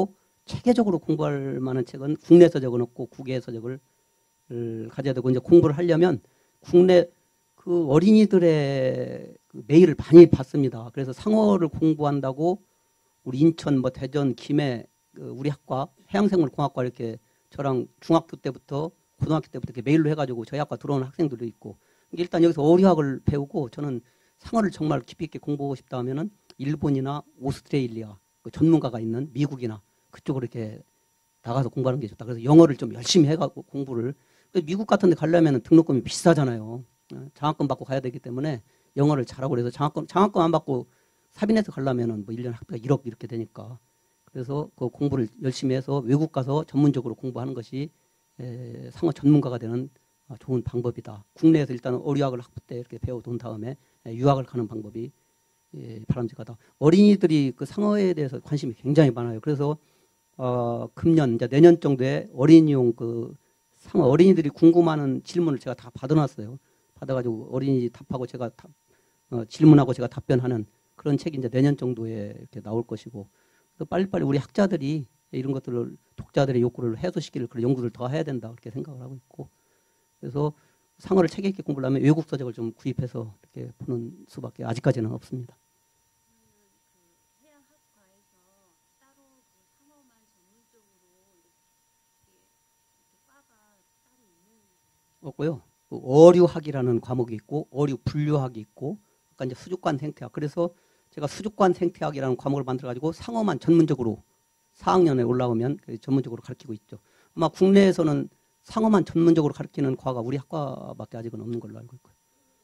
체계적으로 공부할 만한 책은 국내에서 적어 놓고 국외에서 적을 가져야 되고, 이제 공부를 하려면 국내 그 어린이들의 그 메일을 많이 받습니다. 그래서 상어를 공부한다고 우리 인천, 뭐 대전, 김해, 그 우리 학과 해양생물공학과 이렇게 저랑 중학교 때부터 고등학교 때부터 이렇게 메일로 해가지고 저희 학과 들어오는 학생들도 있고, 일단 여기서 어류학을 배우고, 저는 상어를 정말 깊이 있게 공부하고 싶다 하면은 일본이나 오스트레일리아 그 전문가가 있는 미국이나 그쪽으로 이렇게 나가서 공부하는 게 좋다. 그래서 영어를 좀 열심히 해가고 공부를, 미국 같은 데 가려면 등록금이 비싸잖아요. 장학금 받고 가야 되기 때문에 영어를 잘하고, 그래서 장학금, 장학금 안 받고 사비내서 가려면은 뭐 일 년 학비가 일억 이렇게 되니까, 그래서 그 공부를 열심히 해서 외국 가서 전문적으로 공부하는 것이 에, 상어 전문가가 되는 좋은 방법이다. 국내에서 일단 어류학을 학부 때 이렇게 배워둔 다음에 유학을 가는 방법이 예, 바람직하다. 어린이들이 그 상어에 대해서 관심이 굉장히 많아요. 그래서 어, 금년 이제 내년 정도에 어린이용 그 상어, 어린이들이 궁금해하는 질문을 제가 다 받아놨어요. 받아가지고 어린이 답하고 제가 답, 어, 질문하고 제가 답변하는 그런 책이 이제 내년 정도에 이렇게 나올 것이고, 또 빨리빨리 우리 학자들이 이런 것들을 독자들의 욕구를 해소시킬 그런 연구를 더 해야 된다 그렇게 생각을 하고 있고, 그래서 상어를 책 있게 공부를 하면 외국 서적을 좀 구입해서 이렇게 보는 수밖에 아직까지는 없습니다. 없고요. 어류학이라는 과목이 있고 어류 분류학이 있고, 그러니까 이제 수족관 생태학. 그래서 제가 수족관 생태학이라는 과목을 만들어 가지고 상어만 전문적으로 사 학년에 올라오면 전문적으로 가르치고 있죠. 아마 국내에서는 상어만 전문적으로 가르치는 과가 우리 학과밖에 아직은 없는 걸로 알고 있고요.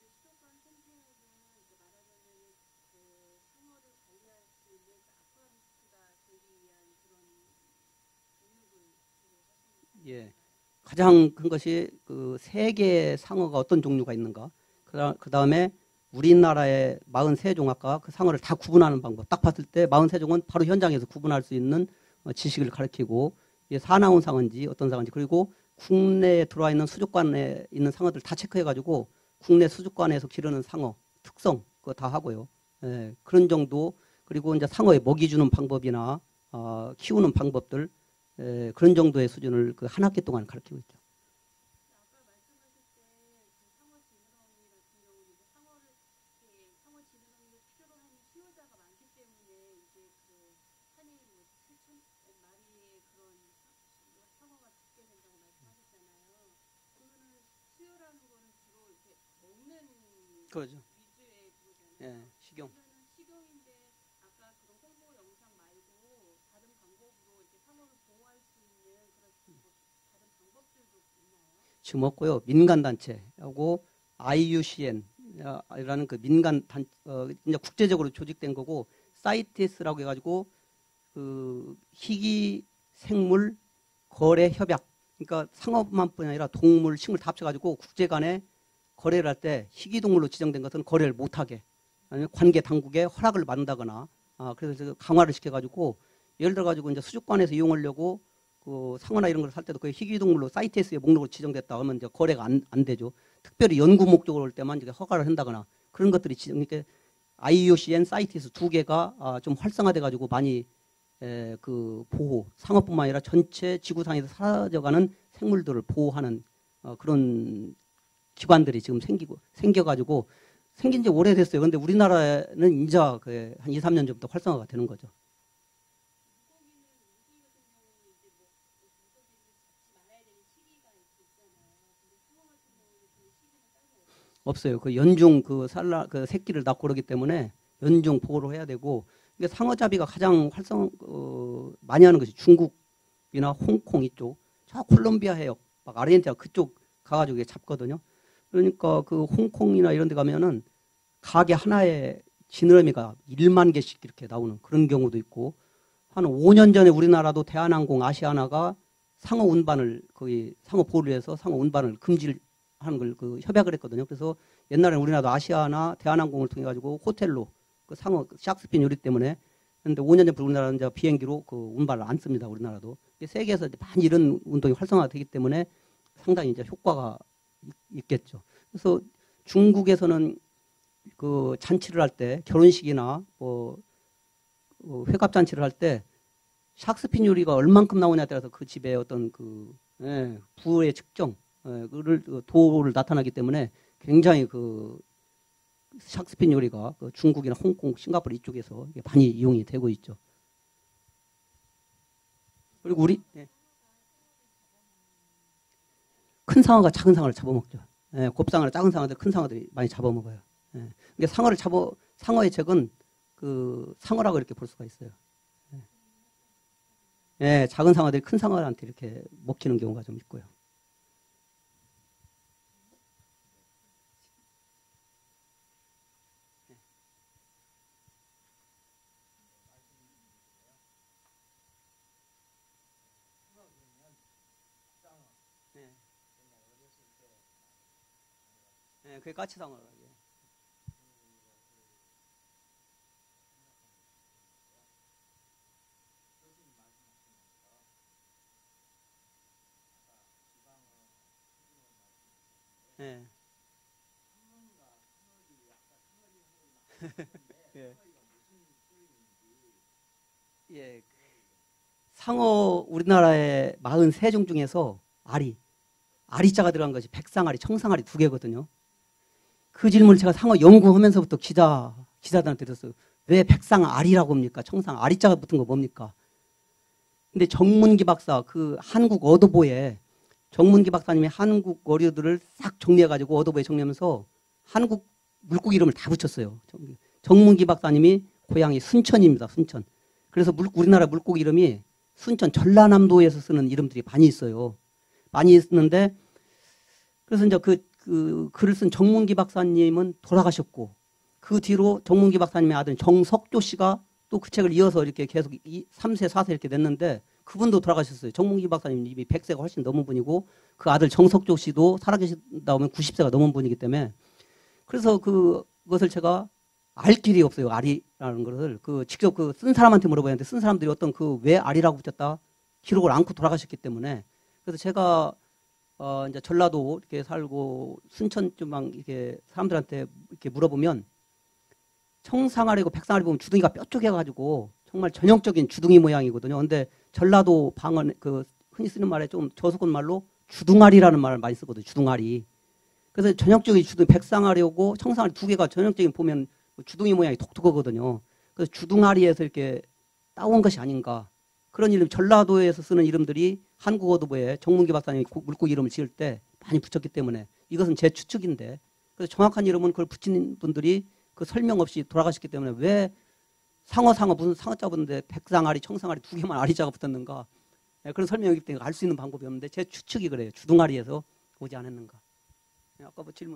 예, 가장 큰 것이 그 세계 상어가 어떤 종류가 있는가. 그 다음에 우리나라의 사십삼 종 아까 그 상어를 다 구분하는 방법. 딱 봤을 때 사십삼 종은 바로 현장에서 구분할 수 있는 지식을 가르치고, 이게 사나운 상어인지 어떤 상어인지, 그리고 국내에 들어와 있는 수족관에 있는 상어들 다 체크해가지고 국내 수족관에서 기르는 상어 특성 그거 다 하고요. 예, 그런 정도. 그리고 이제 상어에 먹이 주는 방법이나 어, 키우는 방법들, 예, 그런 정도의 수준을 그 한 학기 동안 가르치고 있죠. 그렇죠. 예, 식용. 지금 없고요. 민간단체하고 아이유씨엔이라는 그 민간 단, 어, 이제 국제적으로 조직된 거고, 사이티에스라고 해가지고 그 희귀 생물 거래 협약. 그러니까 상어만뿐 아니라 동물, 식물 다 합쳐가지고 국제 간에 거래를 할 때 희귀 동물로 지정된 것은 거래를 못하게, 아니면 관계 당국에 허락을 받는다거나, 아, 그래서 강화를 시켜가지고, 예를 들어가지고 이제 수족관에서 이용하려고 그 상어나 이런 걸 살 때도 그 희귀 동물로 사이트에스의 목록으로 지정됐다 하면 이제 거래가 안, 안 되죠. 특별히 연구 목적으로 올 때만 이제 허가를 한다거나 그런 것들이 지정. 그러니까 아이유씨엔, 사이트에스 두 개가 아, 좀 활성화돼가지고 많이 에, 그 보호, 상어뿐만 아니라 전체 지구상에서 사라져가는 생물들을 보호하는 어, 그런 기관들이 지금 생기고 생겨가지고 생긴 지 오래됐어요. 그런데 우리나라는 이제 그 한 이, 삼 년 전부터 활성화가 되는 거죠. 없어요. 그 연중 그 살라 그 새끼를 낳고 그러기 때문에 연중 보호를 해야 되고, 이게 상어잡이가 가장 활성 어, 많이 하는 것이 중국이나 홍콩 이쪽, 저 콜롬비아 해역, 막 아르헨티나 그쪽 가가지고 이게 잡거든요. 그러니까 그 홍콩이나 이런 데 가면은 가게 하나에 지느러미가 일만 개씩 이렇게 나오는 그런 경우도 있고, 한 오 년 전에 우리나라도 대한항공 아시아나가 상어 운반을 거의 상어 보호를 위해서 상어 운반을 금지를 하는 걸 그 협약을 했거든요. 그래서 옛날에 우리나라도 아시아나 대한항공을 통해 가지고 호텔로 그 상어 샥스핀 요리 때문에 했는데, 오 년 전부터 우리나라는 이제 비행기로 그 운반을 안 씁니다. 우리나라도. 세계에서 많이 이런 운동이 활성화되기 때문에 상당히 이제 효과가 있겠죠. 그래서 중국에서는 그 잔치를 할 때, 결혼식이나 뭐 회갑 잔치를 할 때 샥스핀 요리가 얼만큼 나오냐에 따라서 그 집의 어떤 그 예, 부의 측정, 예, 그를 도를 나타나기 때문에 굉장히 그 샥스핀 요리가 그 중국이나 홍콩, 싱가포르 이쪽에서 많이 이용이 되고 있죠. 그리고 우리 예. 큰 상어가 작은 상어를 잡아먹죠. 예, 곱상어나 작은 상어들, 큰 상어들이 많이 잡아먹어요. 예. 그러니까 상어를 잡아 상어의 책은 그 상어라고 이렇게 볼 수가 있어요. 예. 예, 작은 상어들이 큰 상어한테 이렇게 먹히는 경우가 좀 있고요. 예, 그게 까치상어. 예. 예. 예. 상어 우리나라의 사십삼 종 중에서 아리, 아리자가 들어간 것이 백상아리, 청상아리 두 개거든요. 그 질문을 제가 상어 연구하면서부터 기자, 기자들한테 드렸어요. 왜 백상아리라고 합니까? 청상아리자가 붙은 거 뭡니까? 근데 정문기 박사, 그 한국 어도보에 정문기 박사님이 한국 어류들을 싹 정리해가지고 어도보에 정리하면서 한국 물고기 이름을 다 붙였어요. 정문기 박사님이 고향이 순천입니다. 순천. 그래서 물, 우리나라 물고기 이름이 순천 전라남도에서 쓰는 이름들이 많이 있어요. 많이 있는데 그래서 이제 그, 그 글을 쓴 정문기 박사님은 돌아가셨고 그 뒤로 정문기 박사님의 아들 정석조 씨가 또 그 책을 이어서 이렇게 계속 삼 세, 사 세 이렇게 냈는데 그분도 돌아가셨어요. 정문기 박사님 이미 백 세가 훨씬 넘은 분이고 그 아들 정석조 씨도 살아계시다 보면 구십 세가 넘은 분이기 때문에 그래서 그, 그것을 제가 알 길이 없어요. 아리라는 것을. 그 직접 그 쓴 사람한테 물어봤는데 쓴 사람들이 어떤 그 왜 아리라고 붙였다 기록을 않고 돌아가셨기 때문에 그래서 제가 어 이제 전라도 이렇게 살고 순천 주방 이렇게 사람들한테 이렇게 물어보면 청상아리고 백상아리 보면 주둥이가 뾰족해가지고 정말 전형적인 주둥이 모양이거든요. 근데 전라도 방언 그 흔히 쓰는 말에 좀 저속은 말로 주둥아리라는 말을 많이 쓰거든요. 주둥아리. 그래서 전형적인 주둥이 백상아리고 청상아리 두 개가 전형적인 보면 주둥이 모양이 독특하거든요. 그래서 주둥아리에서 이렇게 따온 것이 아닌가. 그런 이름, 전라도에서 쓰는 이름들이 한국 어도보에 정문기 박사님이 물고기 이름을 지을 때 많이 붙였기 때문에 이것은 제 추측인데 그래서 정확한 이름은 그걸 붙인 분들이 그 설명 없이 돌아가셨기 때문에 왜 상어 상어 무슨 상어자 붙는데 백상아리 청상아리 두 개만 아리자가 붙었는가. 네, 그런 설명이기 때문에 알 수 있는 방법이 없는데 제 추측이 그래요. 주둥아리에서 오지 않았는가. 네, 아까 뭐 질문.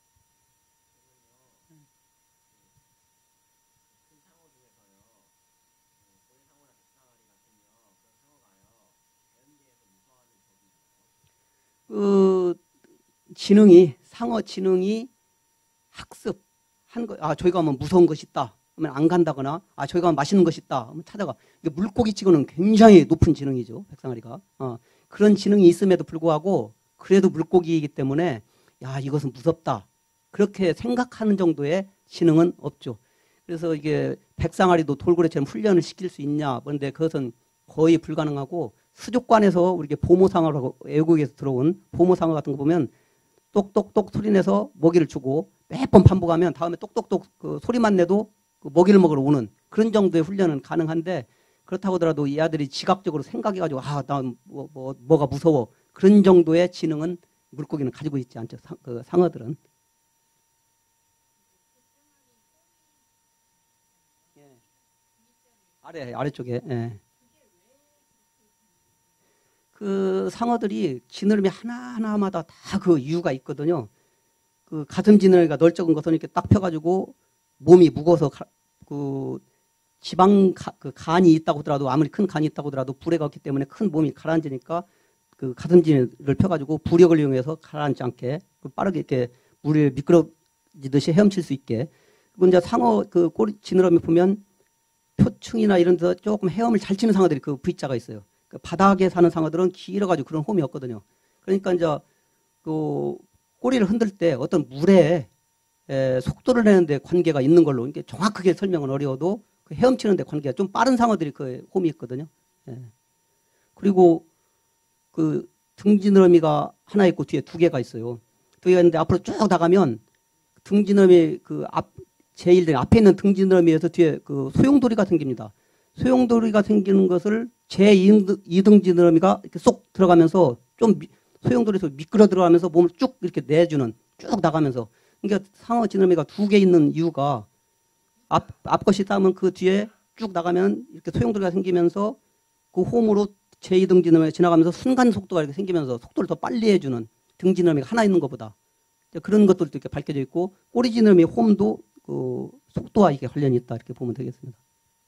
그 지능이 상어 지능이 학습한 거. 아 저기 가면 무서운 것이 있다. 그러면 안 간다거나 아 저기 가면 맛있는 것이 있다. 그러면 찾아가. 물고기 치고는 굉장히 높은 지능이죠. 백상아리가. 어, 그런 지능이 있음에도 불구하고 그래도 물고기이기 때문에 야 이것은 무섭다. 그렇게 생각하는 정도의 지능은 없죠. 그래서 이게 백상아리도 돌고래처럼 훈련을 시킬 수 있냐. 그런데 그것은 거의 불가능하고 수족관에서 우리 보모상어라고 외국에서 들어온 보모상어 같은 거 보면 똑똑똑 소리 내서 먹이를 주고 몇 번 반복하면 다음에 똑똑똑 그 소리만 내도 그 먹이를 먹으러 오는 그런 정도의 훈련은 가능한데 그렇다고 하더라도 이 아들이 지각적으로 생각해가지고 아, 나 뭐, 뭐, 뭐가 무서워 그런 정도의 지능은 물고기는 가지고 있지 않죠. 상, 그 상어들은. 예. 아래, 아래쪽에. 예. 그 상어들이 지느러미 하나하나마다 다 그 이유가 있거든요. 그 가슴 지느러미가 넓적은 것은 이렇게 딱 펴가지고 몸이 무거워서 가, 그 지방 가, 그 간이 있다고 하더라도 아무리 큰 간이 있다고 하더라도 불에가 없기 때문에 큰 몸이 가라앉으니까 그 가슴 지느러미를 펴가지고 부력을 이용해서 가라앉지 않게 빠르게 이렇게 물에 미끄러지듯이 헤엄칠 수 있게. 그리고 이제 상어 그 꼬리 지느러미 보면 표층이나 이런 데서 조금 헤엄을 잘 치는 상어들이 그 V자가 있어요. 그 바닥에 사는 상어들은 길어가지고 그런 홈이 없거든요. 그러니까 이제 그 꼬리를 흔들 때 어떤 물에 에, 속도를 내는데 관계가 있는 걸로 이게 정확하게 설명은 어려워도 그 헤엄치는데 관계가 좀 빠른 상어들이 그 홈이 있거든요. 예. 그리고 그 등지느러미가 하나 있고 뒤에 두 개가 있어요. 두 개가 있는데 앞으로 쭉 나가면 등지느러미 그 앞, 제일 앞에 있는 등지느러미에서 뒤에 그 소용돌이가 생깁니다. 소용돌이가 생기는 것을 제이 등 지느러미가 이렇게 쏙 들어가면서 좀 미, 소용돌이에서 미끄러 들어가면서 몸을 쭉 이렇게 내주는 쭉 나가면서 그러니까 상어 지느러미가 두 개 있는 이유가 앞, 앞것이 닿으면 그 뒤에 쭉 나가면 이렇게 소용돌이가 생기면서 그 홈으로 제이 등 지느러미가 지나가면서 순간 속도가 이렇게 생기면서 속도를 더 빨리 해주는 등 지느러미가 하나 있는 것보다 그런 것들도 이렇게 밝혀져 있고 꼬리 지느러미 홈도 그 속도와 이게 관련이 있다 이렇게 보면 되겠습니다.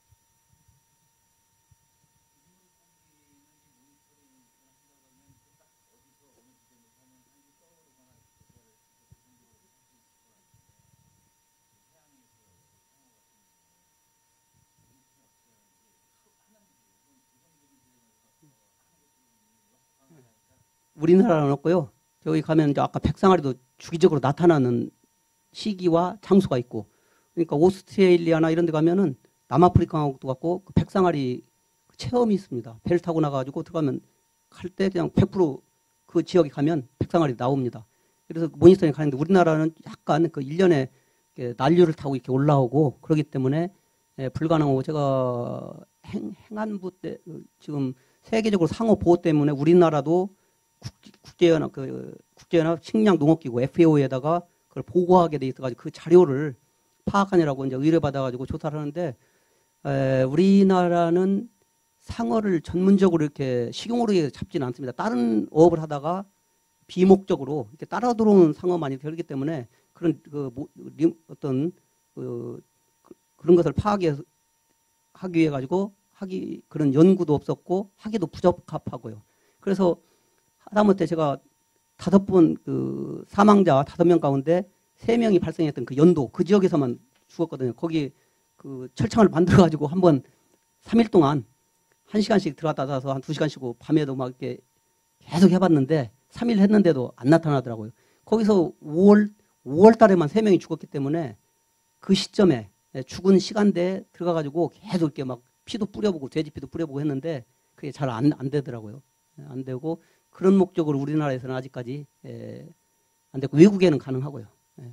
우리나라는 없고요. 저기 가면 이제 아까 백상아리도 주기적으로 나타나는 시기와 장소가 있고, 그러니까 오스트레일리아나 이런 데 가면은 남아프리카하고도 같고 그 백상아리 체험이 있습니다. 배를 타고 나가지고 들어가면 갈 때 그냥 백 퍼센트 그 지역에 가면 백상아리 나옵니다. 그래서 모니터링 가는데 우리나라는 약간 그 일 년에 난류를 타고 이렇게 올라오고 그러기 때문에 예, 불가능하고 제가 행, 행안부 때 지금 세계적으로 상어 보호 때문에 우리나라도 국제연합, 그 국제연합 식량농업기구 에프에오에다가 그걸 보고하게 돼 있어가지고 그 자료를 파악하느라고 이제 의뢰받아가지고 조사를 하는데 에, 우리나라는 상어를 전문적으로 이렇게 식용으로 잡지는 않습니다. 다른 어업을 하다가 비목적으로 이렇게 따라 들어오는 상어만이 되기 때문에 그런 그 뭐, 어떤 그, 그런 것을 파악하기 위해 가지고 하기 그런 연구도 없었고 하기도 부적합하고요. 그래서 하다못해 제가 다섯 번 그 사망자 다섯 명 가운데 세 명이 발생했던 그 연도 그 지역에서만 죽었거든요. 거기 그 철창을 만들어 가지고 한번 삼 일 동안 한 시간씩 들어갔다 나서 한 두 시간 쉬고 밤에도 막 이렇게 계속 해봤는데 삼 일 했는데도 안 나타나더라고요. 거기서 오월 오월 달에만 세 명이 죽었기 때문에 그 시점에 죽은 시간대에 들어가 가지고 계속 이렇게 막 피도 뿌려보고 돼지피도 뿌려보고 했는데 그게 잘 안 안 되더라고요. 안 되고 그런 목적으로 우리나라에서는 아직까지 에, 안 됐고 외국에는 가능하고요. 예.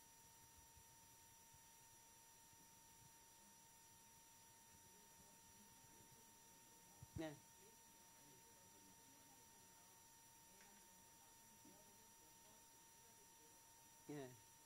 네. 예.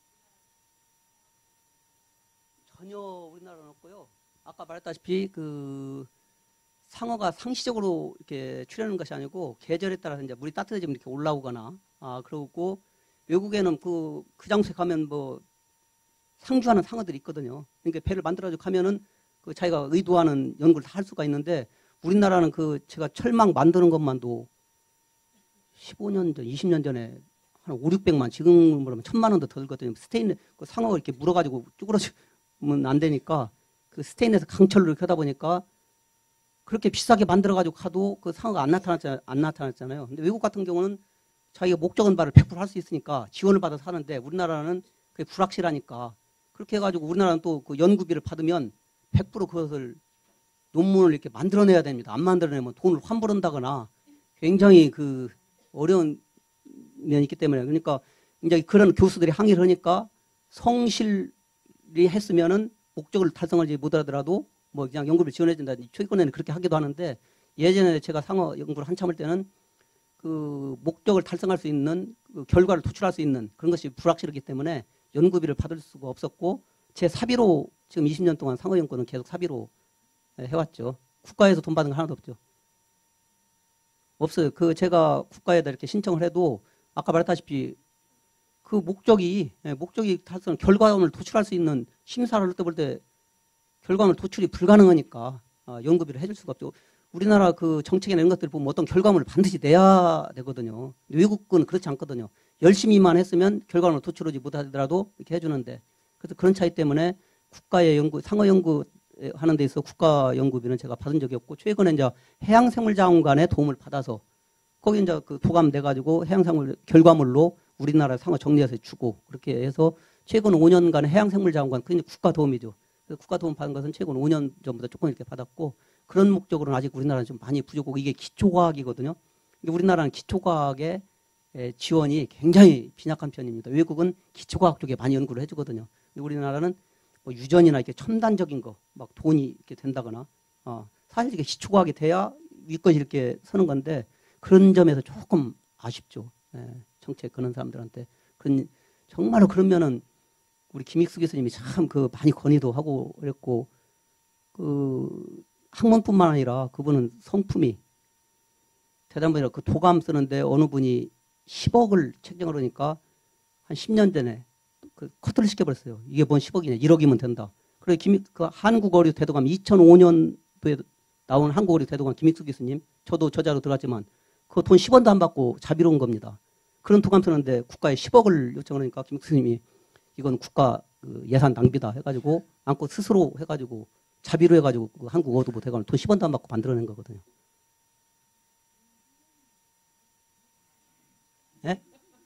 전혀 우리나라는 없고요. 아까 말했다시피 그 상어가 상시적으로 이렇게 출현하는 것이 아니고 계절에 따라서 이제 물이 따뜻해지면 이렇게 올라오거나 아 그러고 외국에는 그, 그 장소에 가면 뭐 상주하는 상어들이 있거든요. 그러니까 배를 만들어가지고 가면은 그 자기가 의도하는 연구를 다 할 수가 있는데 우리나라는 그 제가 철망 만드는 것만도 십오 년 전, 이십 년 전에 한 오륙백만 지금 그러면 천만 원도 더 들거든요. 스테인레스 그 상어가 이렇게 물어가지고 쭈그러지면 안 되니까 그 스테인레스 강철로 이렇게 하다 보니까 그렇게 비싸게 만들어가지고 가도 그 상어가 안 나타났잖아요. 안 나타났잖아요. 근데 외국 같은 경우는 자기가 목적은 바를 백 퍼센트 할 수 있으니까 지원을 받아서 하는데 우리나라는 그게 불확실하니까 그렇게 해가지고 우리나라는 또 그 연구비를 받으면 백 퍼센트 그것을 논문을 이렇게 만들어내야 됩니다. 안 만들어내면 돈을 환불한다거나 굉장히 그 어려운 면이 있기 때문에 그러니까 이제 그런 교수들이 항의를 하니까 성실히 했으면은 목적을 달성하지 못하더라도 뭐 그냥 연구비를 지원해준다. 최근에는 그렇게 하기도 하는데 예전에 제가 상어 연구를 한참 할 때는 그 목적을 달성할 수 있는 그 결과를 도출할 수 있는 그런 것이 불확실하기 때문에 연구비를 받을 수가 없었고 제 사비로 지금 이십 년 동안 상어 연구는 계속 사비로 해왔죠. 국가에서 돈 받은 거 하나도 없죠. 없어요. 그 제가 국가에다 이렇게 신청을 해도 아까 말했다시피 그 목적이 목적이 달성 결과물을 도출할 수 있는 심사를 볼 때 결과물 도출이 불가능하니까 연구비를 해줄 수가 없죠. 우리나라 그 정책이나 이런 것들 보면 어떤 결과물을 반드시 내야 되거든요. 외국은 그렇지 않거든요. 열심히만 했으면 결과물을 도출하지 못하더라도 이렇게 해주는데 그래서 그런 차이 때문에 국가의 연구, 상어 연구 하는 데 있어 국가 연구비는 제가 받은 적이 없고 최근에 이제 해양생물자원관의 도움을 받아서 거기 이제 그 도감 내가지고 해양생물 결과물로 우리나라 상어 정리해서 주고 그렇게 해서 최근 오 년간 해양생물자원관 그 국가 도움이죠. 국가 도움 받은 것은 최근 오 년 전부터 조금 이렇게 받았고 그런 목적으로는 아직 우리나라는 좀 많이 부족하고 이게 기초과학이거든요. 근데 우리나라는 기초과학의 지원이 굉장히 빈약한 편입니다. 외국은 기초과학 쪽에 많이 연구를 해주거든요. 근데 우리나라는 뭐 유전이나 이렇게 첨단적인 거, 막 돈이 이렇게 된다거나, 어, 사실 이게 기초과학이 돼야 위까지 이렇게 서는 건데 그런 점에서 조금 아쉽죠. 예, 정책 그런 사람들한테. 그런, 정말로 그러면은 우리 김익수 교수님이 참 그 많이 건의도 하고 그랬고, 그 학문뿐만 아니라 그분은 성품이 대단하니라. 그 도감 쓰는데 어느 분이 십억을 책정을 하니까 한 십 년 전에 그 커트를 시켜버렸어요. 이게 뭔 십억이냐. 일억이면 된다. 그래, 김, 그 한국어류 대도감 이천오 년도에 나온 한국어류 대도감 김익수 교수님, 저도 저자로 들어갔지만 그 돈 십 원도 안 받고 자비로운 겁니다. 그런 도감 쓰는데 국가에 십억을 요청하니까 김익수 교수님이 이건 국가 그 예산 낭비다 해가지고 안고 스스로 해가지고 자비로 해가지고 그 한국어도 못해가지고 돈 십 원도 안 받고 만들어낸 거거든요. 예?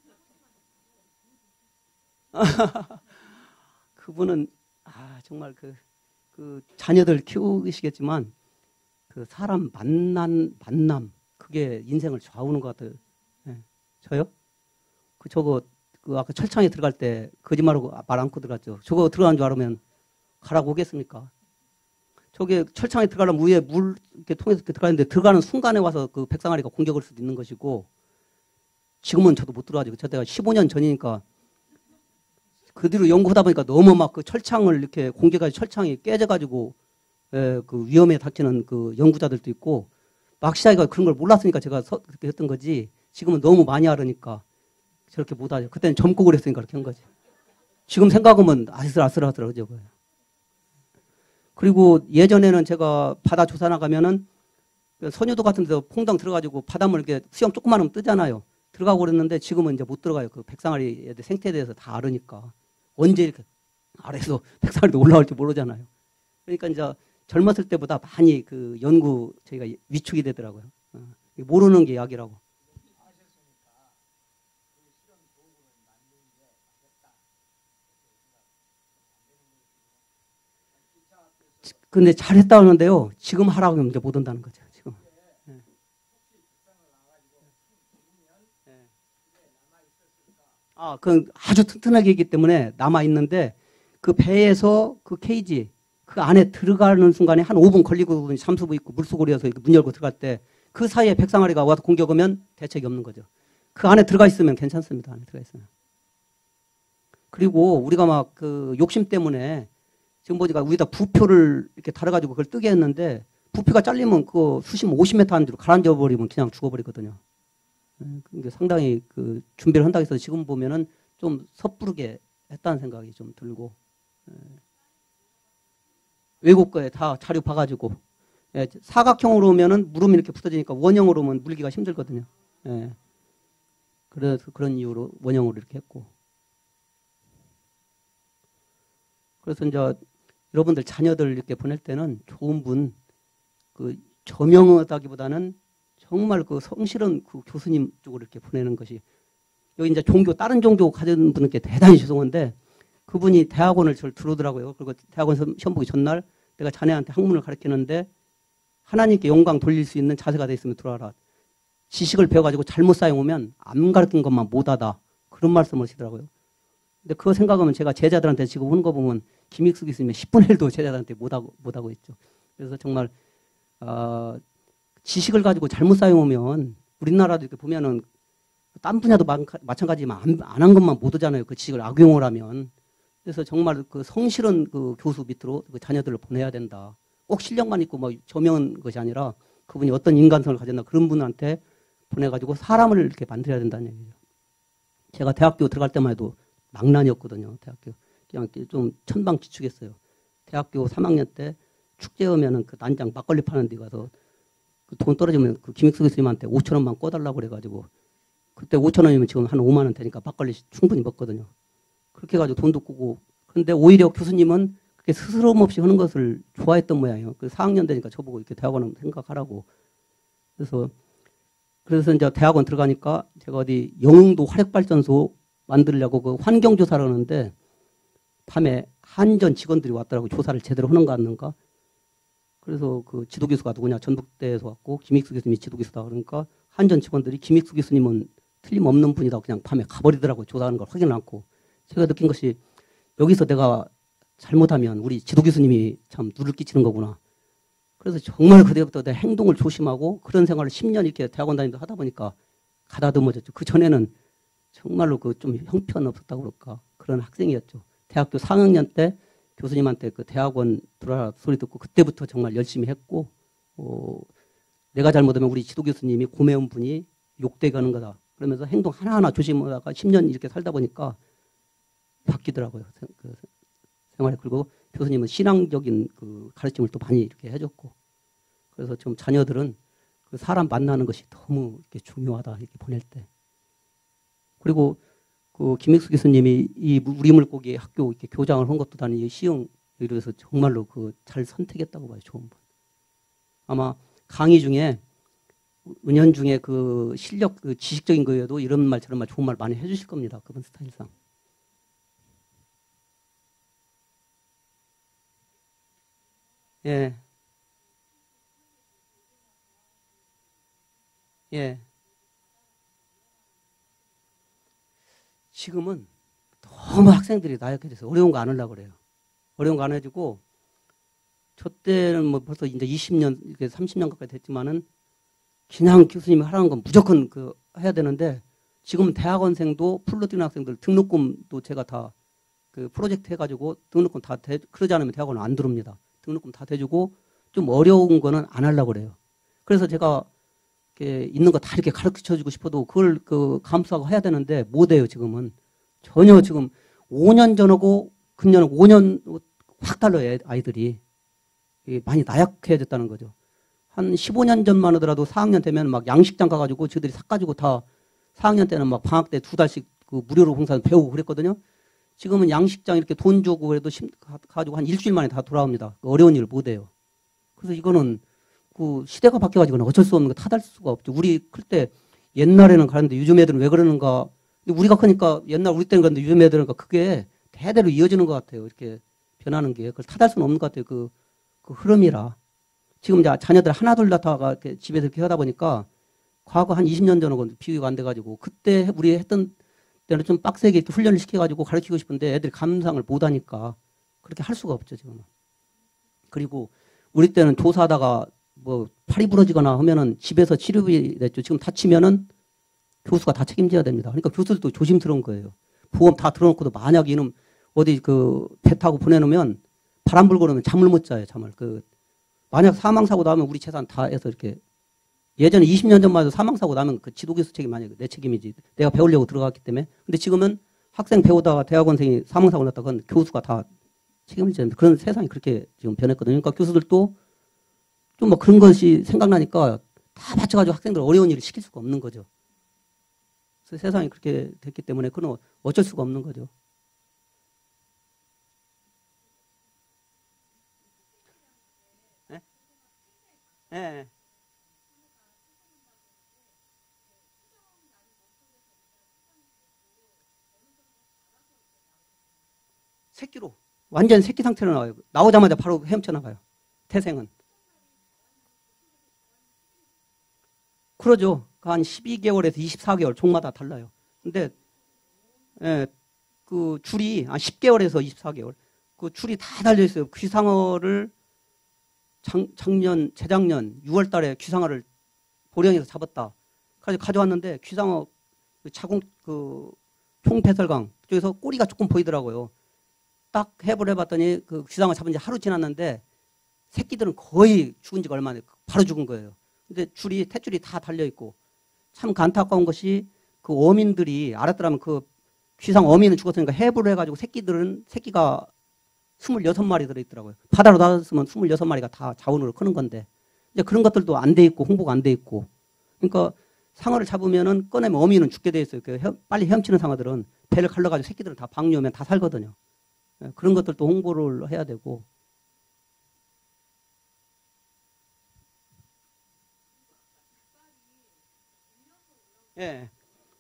그분은 아 정말 그, 그 자녀들 키우시겠지만 그 사람 만난 만남 그게 인생을 좌우는 것 같아요. 예. 저요? 그 저거 그 아까 철창에 들어갈 때 거짓말하고 말 않고 들어갔죠. 저거 들어간 줄 알으면 가라고 오겠습니까? 저게 철창에 들어가려면 위에 물 이렇게 통해서 이렇게 들어가는데 들어가는 순간에 와서 그 백상아리가 공격할 수도 있는 것이고 지금은 저도 못 들어가죠. 저 때가 십오 년 전이니까 그 뒤로 연구하다 보니까 너무 막 그 철창을 이렇게 공격해서 철창이 깨져가지고 에, 그 위험에 닥치는 그 연구자들도 있고 막 시작이가 그런 걸 몰랐으니까 제가 서, 그렇게 했던 거지 지금은 너무 많이 알으니까 저렇게 못하죠. 그때는 젊고 그랬으니까 그렇게 한 거지. 지금 생각하면 아슬아슬하더라고요. 그리고 예전에는 제가 바다 조사 나가면은 선유도 같은 데서 퐁당 들어가지고 바닷물 이렇게 수영 조금만 하면 뜨잖아요. 들어가고 그랬는데 지금은 이제 못 들어가요. 그 백상아리 생태에 대해서 다 알으니까. 언제 이렇게 아래에서 백상아리도 올라올지 모르잖아요. 그러니까 이제 젊었을 때보다 많이 그 연구 저희가 위축이 되더라고요. 모르는 게 약이라고. 근데 잘했다 하는데요. 지금 하라고 하면 이제 못 한다는 거죠. 지금. 네. 아, 그 아주 튼튼하게 있기 때문에 남아 있는데 그 배에서 그 케이지 그 안에 들어가는 순간에 한 오 분 걸리고 잠수부 있고 물속으로여서 문 열고 들어갈 때 그 사이에 백상아리가 와서 공격하면 대책이 없는 거죠. 그 안에 들어가 있으면 괜찮습니다. 안에 들어가 있으면. 그리고 우리가 막 그 욕심 때문에 지금 보니까 위에다 부표를 이렇게 달아가지고 그걸 뜨게 했는데 부표가 잘리면 그거 수심 오십 미터 안으로 가라앉아 버리면 그냥 죽어버리거든요. 그게 상당히 그 준비를 한다고 해서 지금 보면은 좀 섣부르게 했다는 생각이 좀 들고 외국 거에 다 자료 봐가지고 예, 사각형으로 오면은 물음이 이렇게 붙어지니까 원형으로 오면 물기가 힘들거든요. 예. 그래서 그런 이유로 원형으로 이렇게 했고 그래서 이제 여러분들 자녀들 이렇게 보낼 때는 좋은 분, 그 저명하다기보다는 정말 그 성실한 그 교수님 쪽으로 이렇게 보내는 것이 여기 이제 종교 다른 종교 가진 분께 대단히 죄송한데 그분이 대학원을 저를 들어오더라고요. 그리고 대학원 시험 보기 전날 내가 자네한테 학문을 가르치는데 하나님께 영광 돌릴 수 있는 자세가 돼 있으면 들어와라. 지식을 배워가지고 잘못 사용하면 안 가르친 것만 못하다. 그런 말씀을 하시더라고요. 근데 그거 생각하면 제가 제자들한테 지금 오는 거 보면 김익수 교수님의 십분의 일도 제자들한테 못하고, 못하고 있죠. 그래서 정말, 어, 지식을 가지고 잘못 사용하면 우리나라도 이렇게 보면은 딴 분야도 마찬가지지만 안 한 것만 못 하잖아요. 그 지식을 악용을 하면. 그래서 정말 그 성실한 그 교수 밑으로 그 자녀들을 보내야 된다. 꼭 실력만 있고 뭐 저명한 것이 아니라 그분이 어떤 인간성을 가졌나 그런 분한테 보내가지고 사람을 이렇게 만들어야 된다는 얘기죠. 제가 대학교 들어갈 때만 해도 망난이었거든요. 대학교. 그냥 좀 천방지축했어요. 대학교 삼 학년 때 축제 오면은 그 난장 막걸리 파는 데 가서 그 돈 떨어지면 그 김익수 교수님한테 오천 원만 꿔달라고 그래가지고 그때 오천 원이면 지금 한 오만 원 되니까 막걸리 충분히 먹거든요. 그렇게 해가지고 돈도 꾸고. 그런데 오히려 교수님은 그렇게 스스럼 없이 하는 것을 좋아했던 모양이에요. 그 사 학년 되니까 저보고 이렇게 대학원 생각하라고. 그래서 그래서 이제 대학원 들어가니까 제가 어디 영흥도 화력발전소 만들려고 그 환경조사를 하는데 밤에 한전 직원들이 왔더라고. 조사를 제대로 하는가 안 하는가. 그래서 그 지도 교수가 누구냐 전북대에서 왔고 김익수 교수님이 지도 교수다 그러니까 한전 직원들이 김익수 교수님은 틀림없는 분이다 그냥 밤에 가버리더라고요. 조사하는 걸 확인을 않고. 제가 느낀 것이 여기서 내가 잘못하면 우리 지도 교수님이 참 누를 끼치는 거구나. 그래서 정말 그때부터 내 행동을 조심하고 그런 생활을 십 년 이렇게 대학원 다니면서 하다 보니까 가다듬어졌죠. 그 전에는 정말로 그 좀 형편없었다고 그럴까 그런 학생이었죠. 대학교 사 학년 때 교수님한테 그 대학원 들어라 소리 듣고 그때부터 정말 열심히 했고 어, 내가 잘못하면 우리 지도 교수님이 고매운 분이 욕되가는 거다. 그러면서 행동 하나하나 조심하다가 십 년 이렇게 살다 보니까 바뀌더라고요. 그 생활에. 그리고 교수님은 신앙적인 그 가르침을 또 많이 이렇게 해줬고 그래서 좀 자녀들은 그 사람 만나는 것이 너무 이렇게 중요하다 이렇게 보낼 때. 그리고 그 김익수 교수님이 이 우리 물고기 학교 이렇게 교장을 한 것도 다니 시흥 이래서 정말로 그 잘 선택했다고 봐요. 좋은 분. 아마 강의 중에 은연 중에 그 실력 그 지식적인 거에도 이런 말 저런 말 좋은 말 많이 해주실 겁니다. 그분 스타일상. 예. 예. 지금은 너무 학생들이 나약해져서 어려운 거 안 하려고 그래요. 어려운 거 안 해주고, 저 때는 뭐 벌써 이제 이십 년, 이렇게 삼십 년 가까이 됐지만은, 그냥 교수님이 하라는 건 무조건 그 해야 되는데, 지금은 대학원생도 풀로 뛰는 학생들 등록금도 제가 다 그 프로젝트 해가지고 등록금 다 대, 그러지 않으면 대학원은 안 들어옵니다. 등록금 다 대주고, 좀 어려운 거는 안 하려고 그래요. 그래서 제가 이렇게 있는 거 다 이렇게 가르쳐 주고 싶어도 그걸 그 감수하고 해야 되는데 못 해요, 지금은. 전혀 지금 오 년 전하고 금년 오 년 확 달라요, 아이들이. 많이 나약해졌다는 거죠. 한 십오 년 전만 하더라도 사 학년 되면 막 양식장 가가지고 저희들이 사가지고 다 사 학년 때는 막 방학 때 두 달씩 그 무료로 봉사 배우고 그랬거든요. 지금은 양식장 이렇게 돈 주고 그래도 가지고 한 일주일 만에 다 돌아옵니다. 어려운 일을 못 해요. 그래서 이거는 그 시대가 바뀌어가지고는 어쩔 수 없는 거 탓할 수가 없죠. 우리 클 때 옛날에는 가는데 요즘 애들은 왜 그러는가. 우리가 크니까 옛날 우리 때는 그런데 요즘 애들은 그게 대대로 이어지는 것 같아요. 이렇게 변하는 게. 그걸 탓할 수는 없는 것 같아요. 그, 그 흐름이라. 지금 이제 자녀들 하나 둘 다가 이렇게 집에서 이렇게 하다 보니까 과거 한 이십 년 전하고는 비교가 안 돼가지고 그때 우리 했던 때는 좀 빡세게 이렇게 훈련을 시켜가지고 가르치고 싶은데 애들이 감상을 못 하니까 그렇게 할 수가 없죠, 지금은. 그리고 우리 때는 조사하다가 뭐 팔이 부러지거나 하면은 집에서 치료비 냈죠. 지금 다치면은 교수가 다 책임져야 됩니다. 그러니까 교수들도 조심스러운 거예요. 보험 다 들어놓고도 만약 이놈 어디 그 배 타고 보내놓으면 바람 불고 그러면 잠을 못 자요, 잠을. 그 만약 사망사고 나면 우리 재산 다 해서 이렇게 예전에 이십 년 전만 해도 사망사고 나면 그 지도교수 책임 아니에요. 내 책임이지. 내가 배우려고 들어갔기 때문에. 근데 지금은 학생 배우다가 대학원생이 사망사고 났다 그건 교수가 다 책임을 져야 됩니다. 그런 세상이 그렇게 지금 변했거든요. 그러니까 교수들도 좀 뭐 그런 것이 생각나니까 다 맞춰가지고 학생들 어려운 일을 시킬 수가 없는 거죠. 그래서 세상이 그렇게 됐기 때문에 그건 어쩔 수가 없는 거죠. 네? 네. 새끼로. 완전 새끼 상태로 나와요. 나오자마자 바로 헤엄쳐나가요. 태생은. 그러죠. 한 십이 개월에서 이십사 개월 종마다 달라요. 근데 예, 그 줄이 한 십 개월에서 이십사 개월 그 줄이 다 달려 있어요. 귀상어를 작, 작년 재작년 유월 달에 귀상어를 보령에서 잡았다. 그래서 가져왔는데 귀상어 그 자궁 그 총폐설강 쪽에서 꼬리가 조금 보이더라고요. 딱 해부를 해봤더니 그 귀상어 잡은 지 하루 지났는데 새끼들은 거의 죽은 지가 얼마 안 돼요. 바로 죽은 거예요. 근데 줄이 탯줄이 다 달려 있고 참 안타까운 것이 그 어민들이 알았더라면 그 귀상 어민은 죽었으니까 해부를 해가지고 새끼들은 새끼가 스물여섯 마리 들어있더라고요. 바다로 나왔으면 스물여섯 마리가 다 자원으로 크는 건데 이제 그런 것들도 안 돼 있고 홍보가 안 돼 있고 그러니까 상어를 잡으면은 꺼내면 어민은 죽게 돼 있어요. 그 빨리 헤엄치는 상어들은 배를 갈라가지고 새끼들은 다 방류하면 다 살거든요. 그런 것들도 홍보를 해야 되고 예.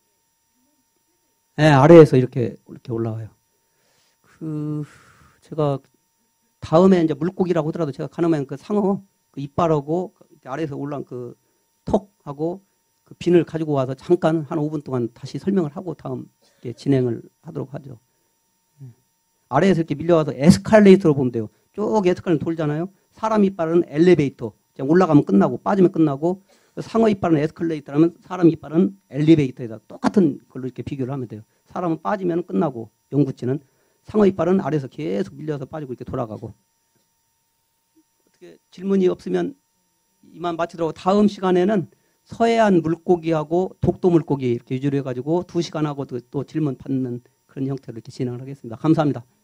예, 아래에서 이렇게 이렇게 올라와요. 그 제가 다음에 이제 물고기라고 하더라도 제가 가능하면 그 상어 그 이빨하고 아래에서 올라온 그 턱하고 그 비늘 가지고 와서 잠깐 한 오 분 동안 다시 설명을 하고 다음 진행을 하도록 하죠. 아래에서 이렇게 밀려와서 에스컬레이터로 보면 돼요. 쭉 에스컬레이터 돌잖아요. 사람 이빨은 엘리베이터. 올라가면 끝나고 빠지면 끝나고, 상어 이빨은 에스컬레이터라면 사람 이빨은 엘리베이터에다 똑같은 걸로 이렇게 비교를 하면 돼요. 사람은 빠지면 끝나고 영구치는, 상어 이빨은 아래에서 계속 밀려서 빠지고 이렇게 돌아가고. 어떻게 질문이 없으면 이만 마치도록, 다음 시간에는 서해안 물고기하고 독도 물고기 이렇게 위주로 해가지고 두 시간 하고 또, 또 질문 받는 그런 형태로 이렇게 진행을 하겠습니다. 감사합니다.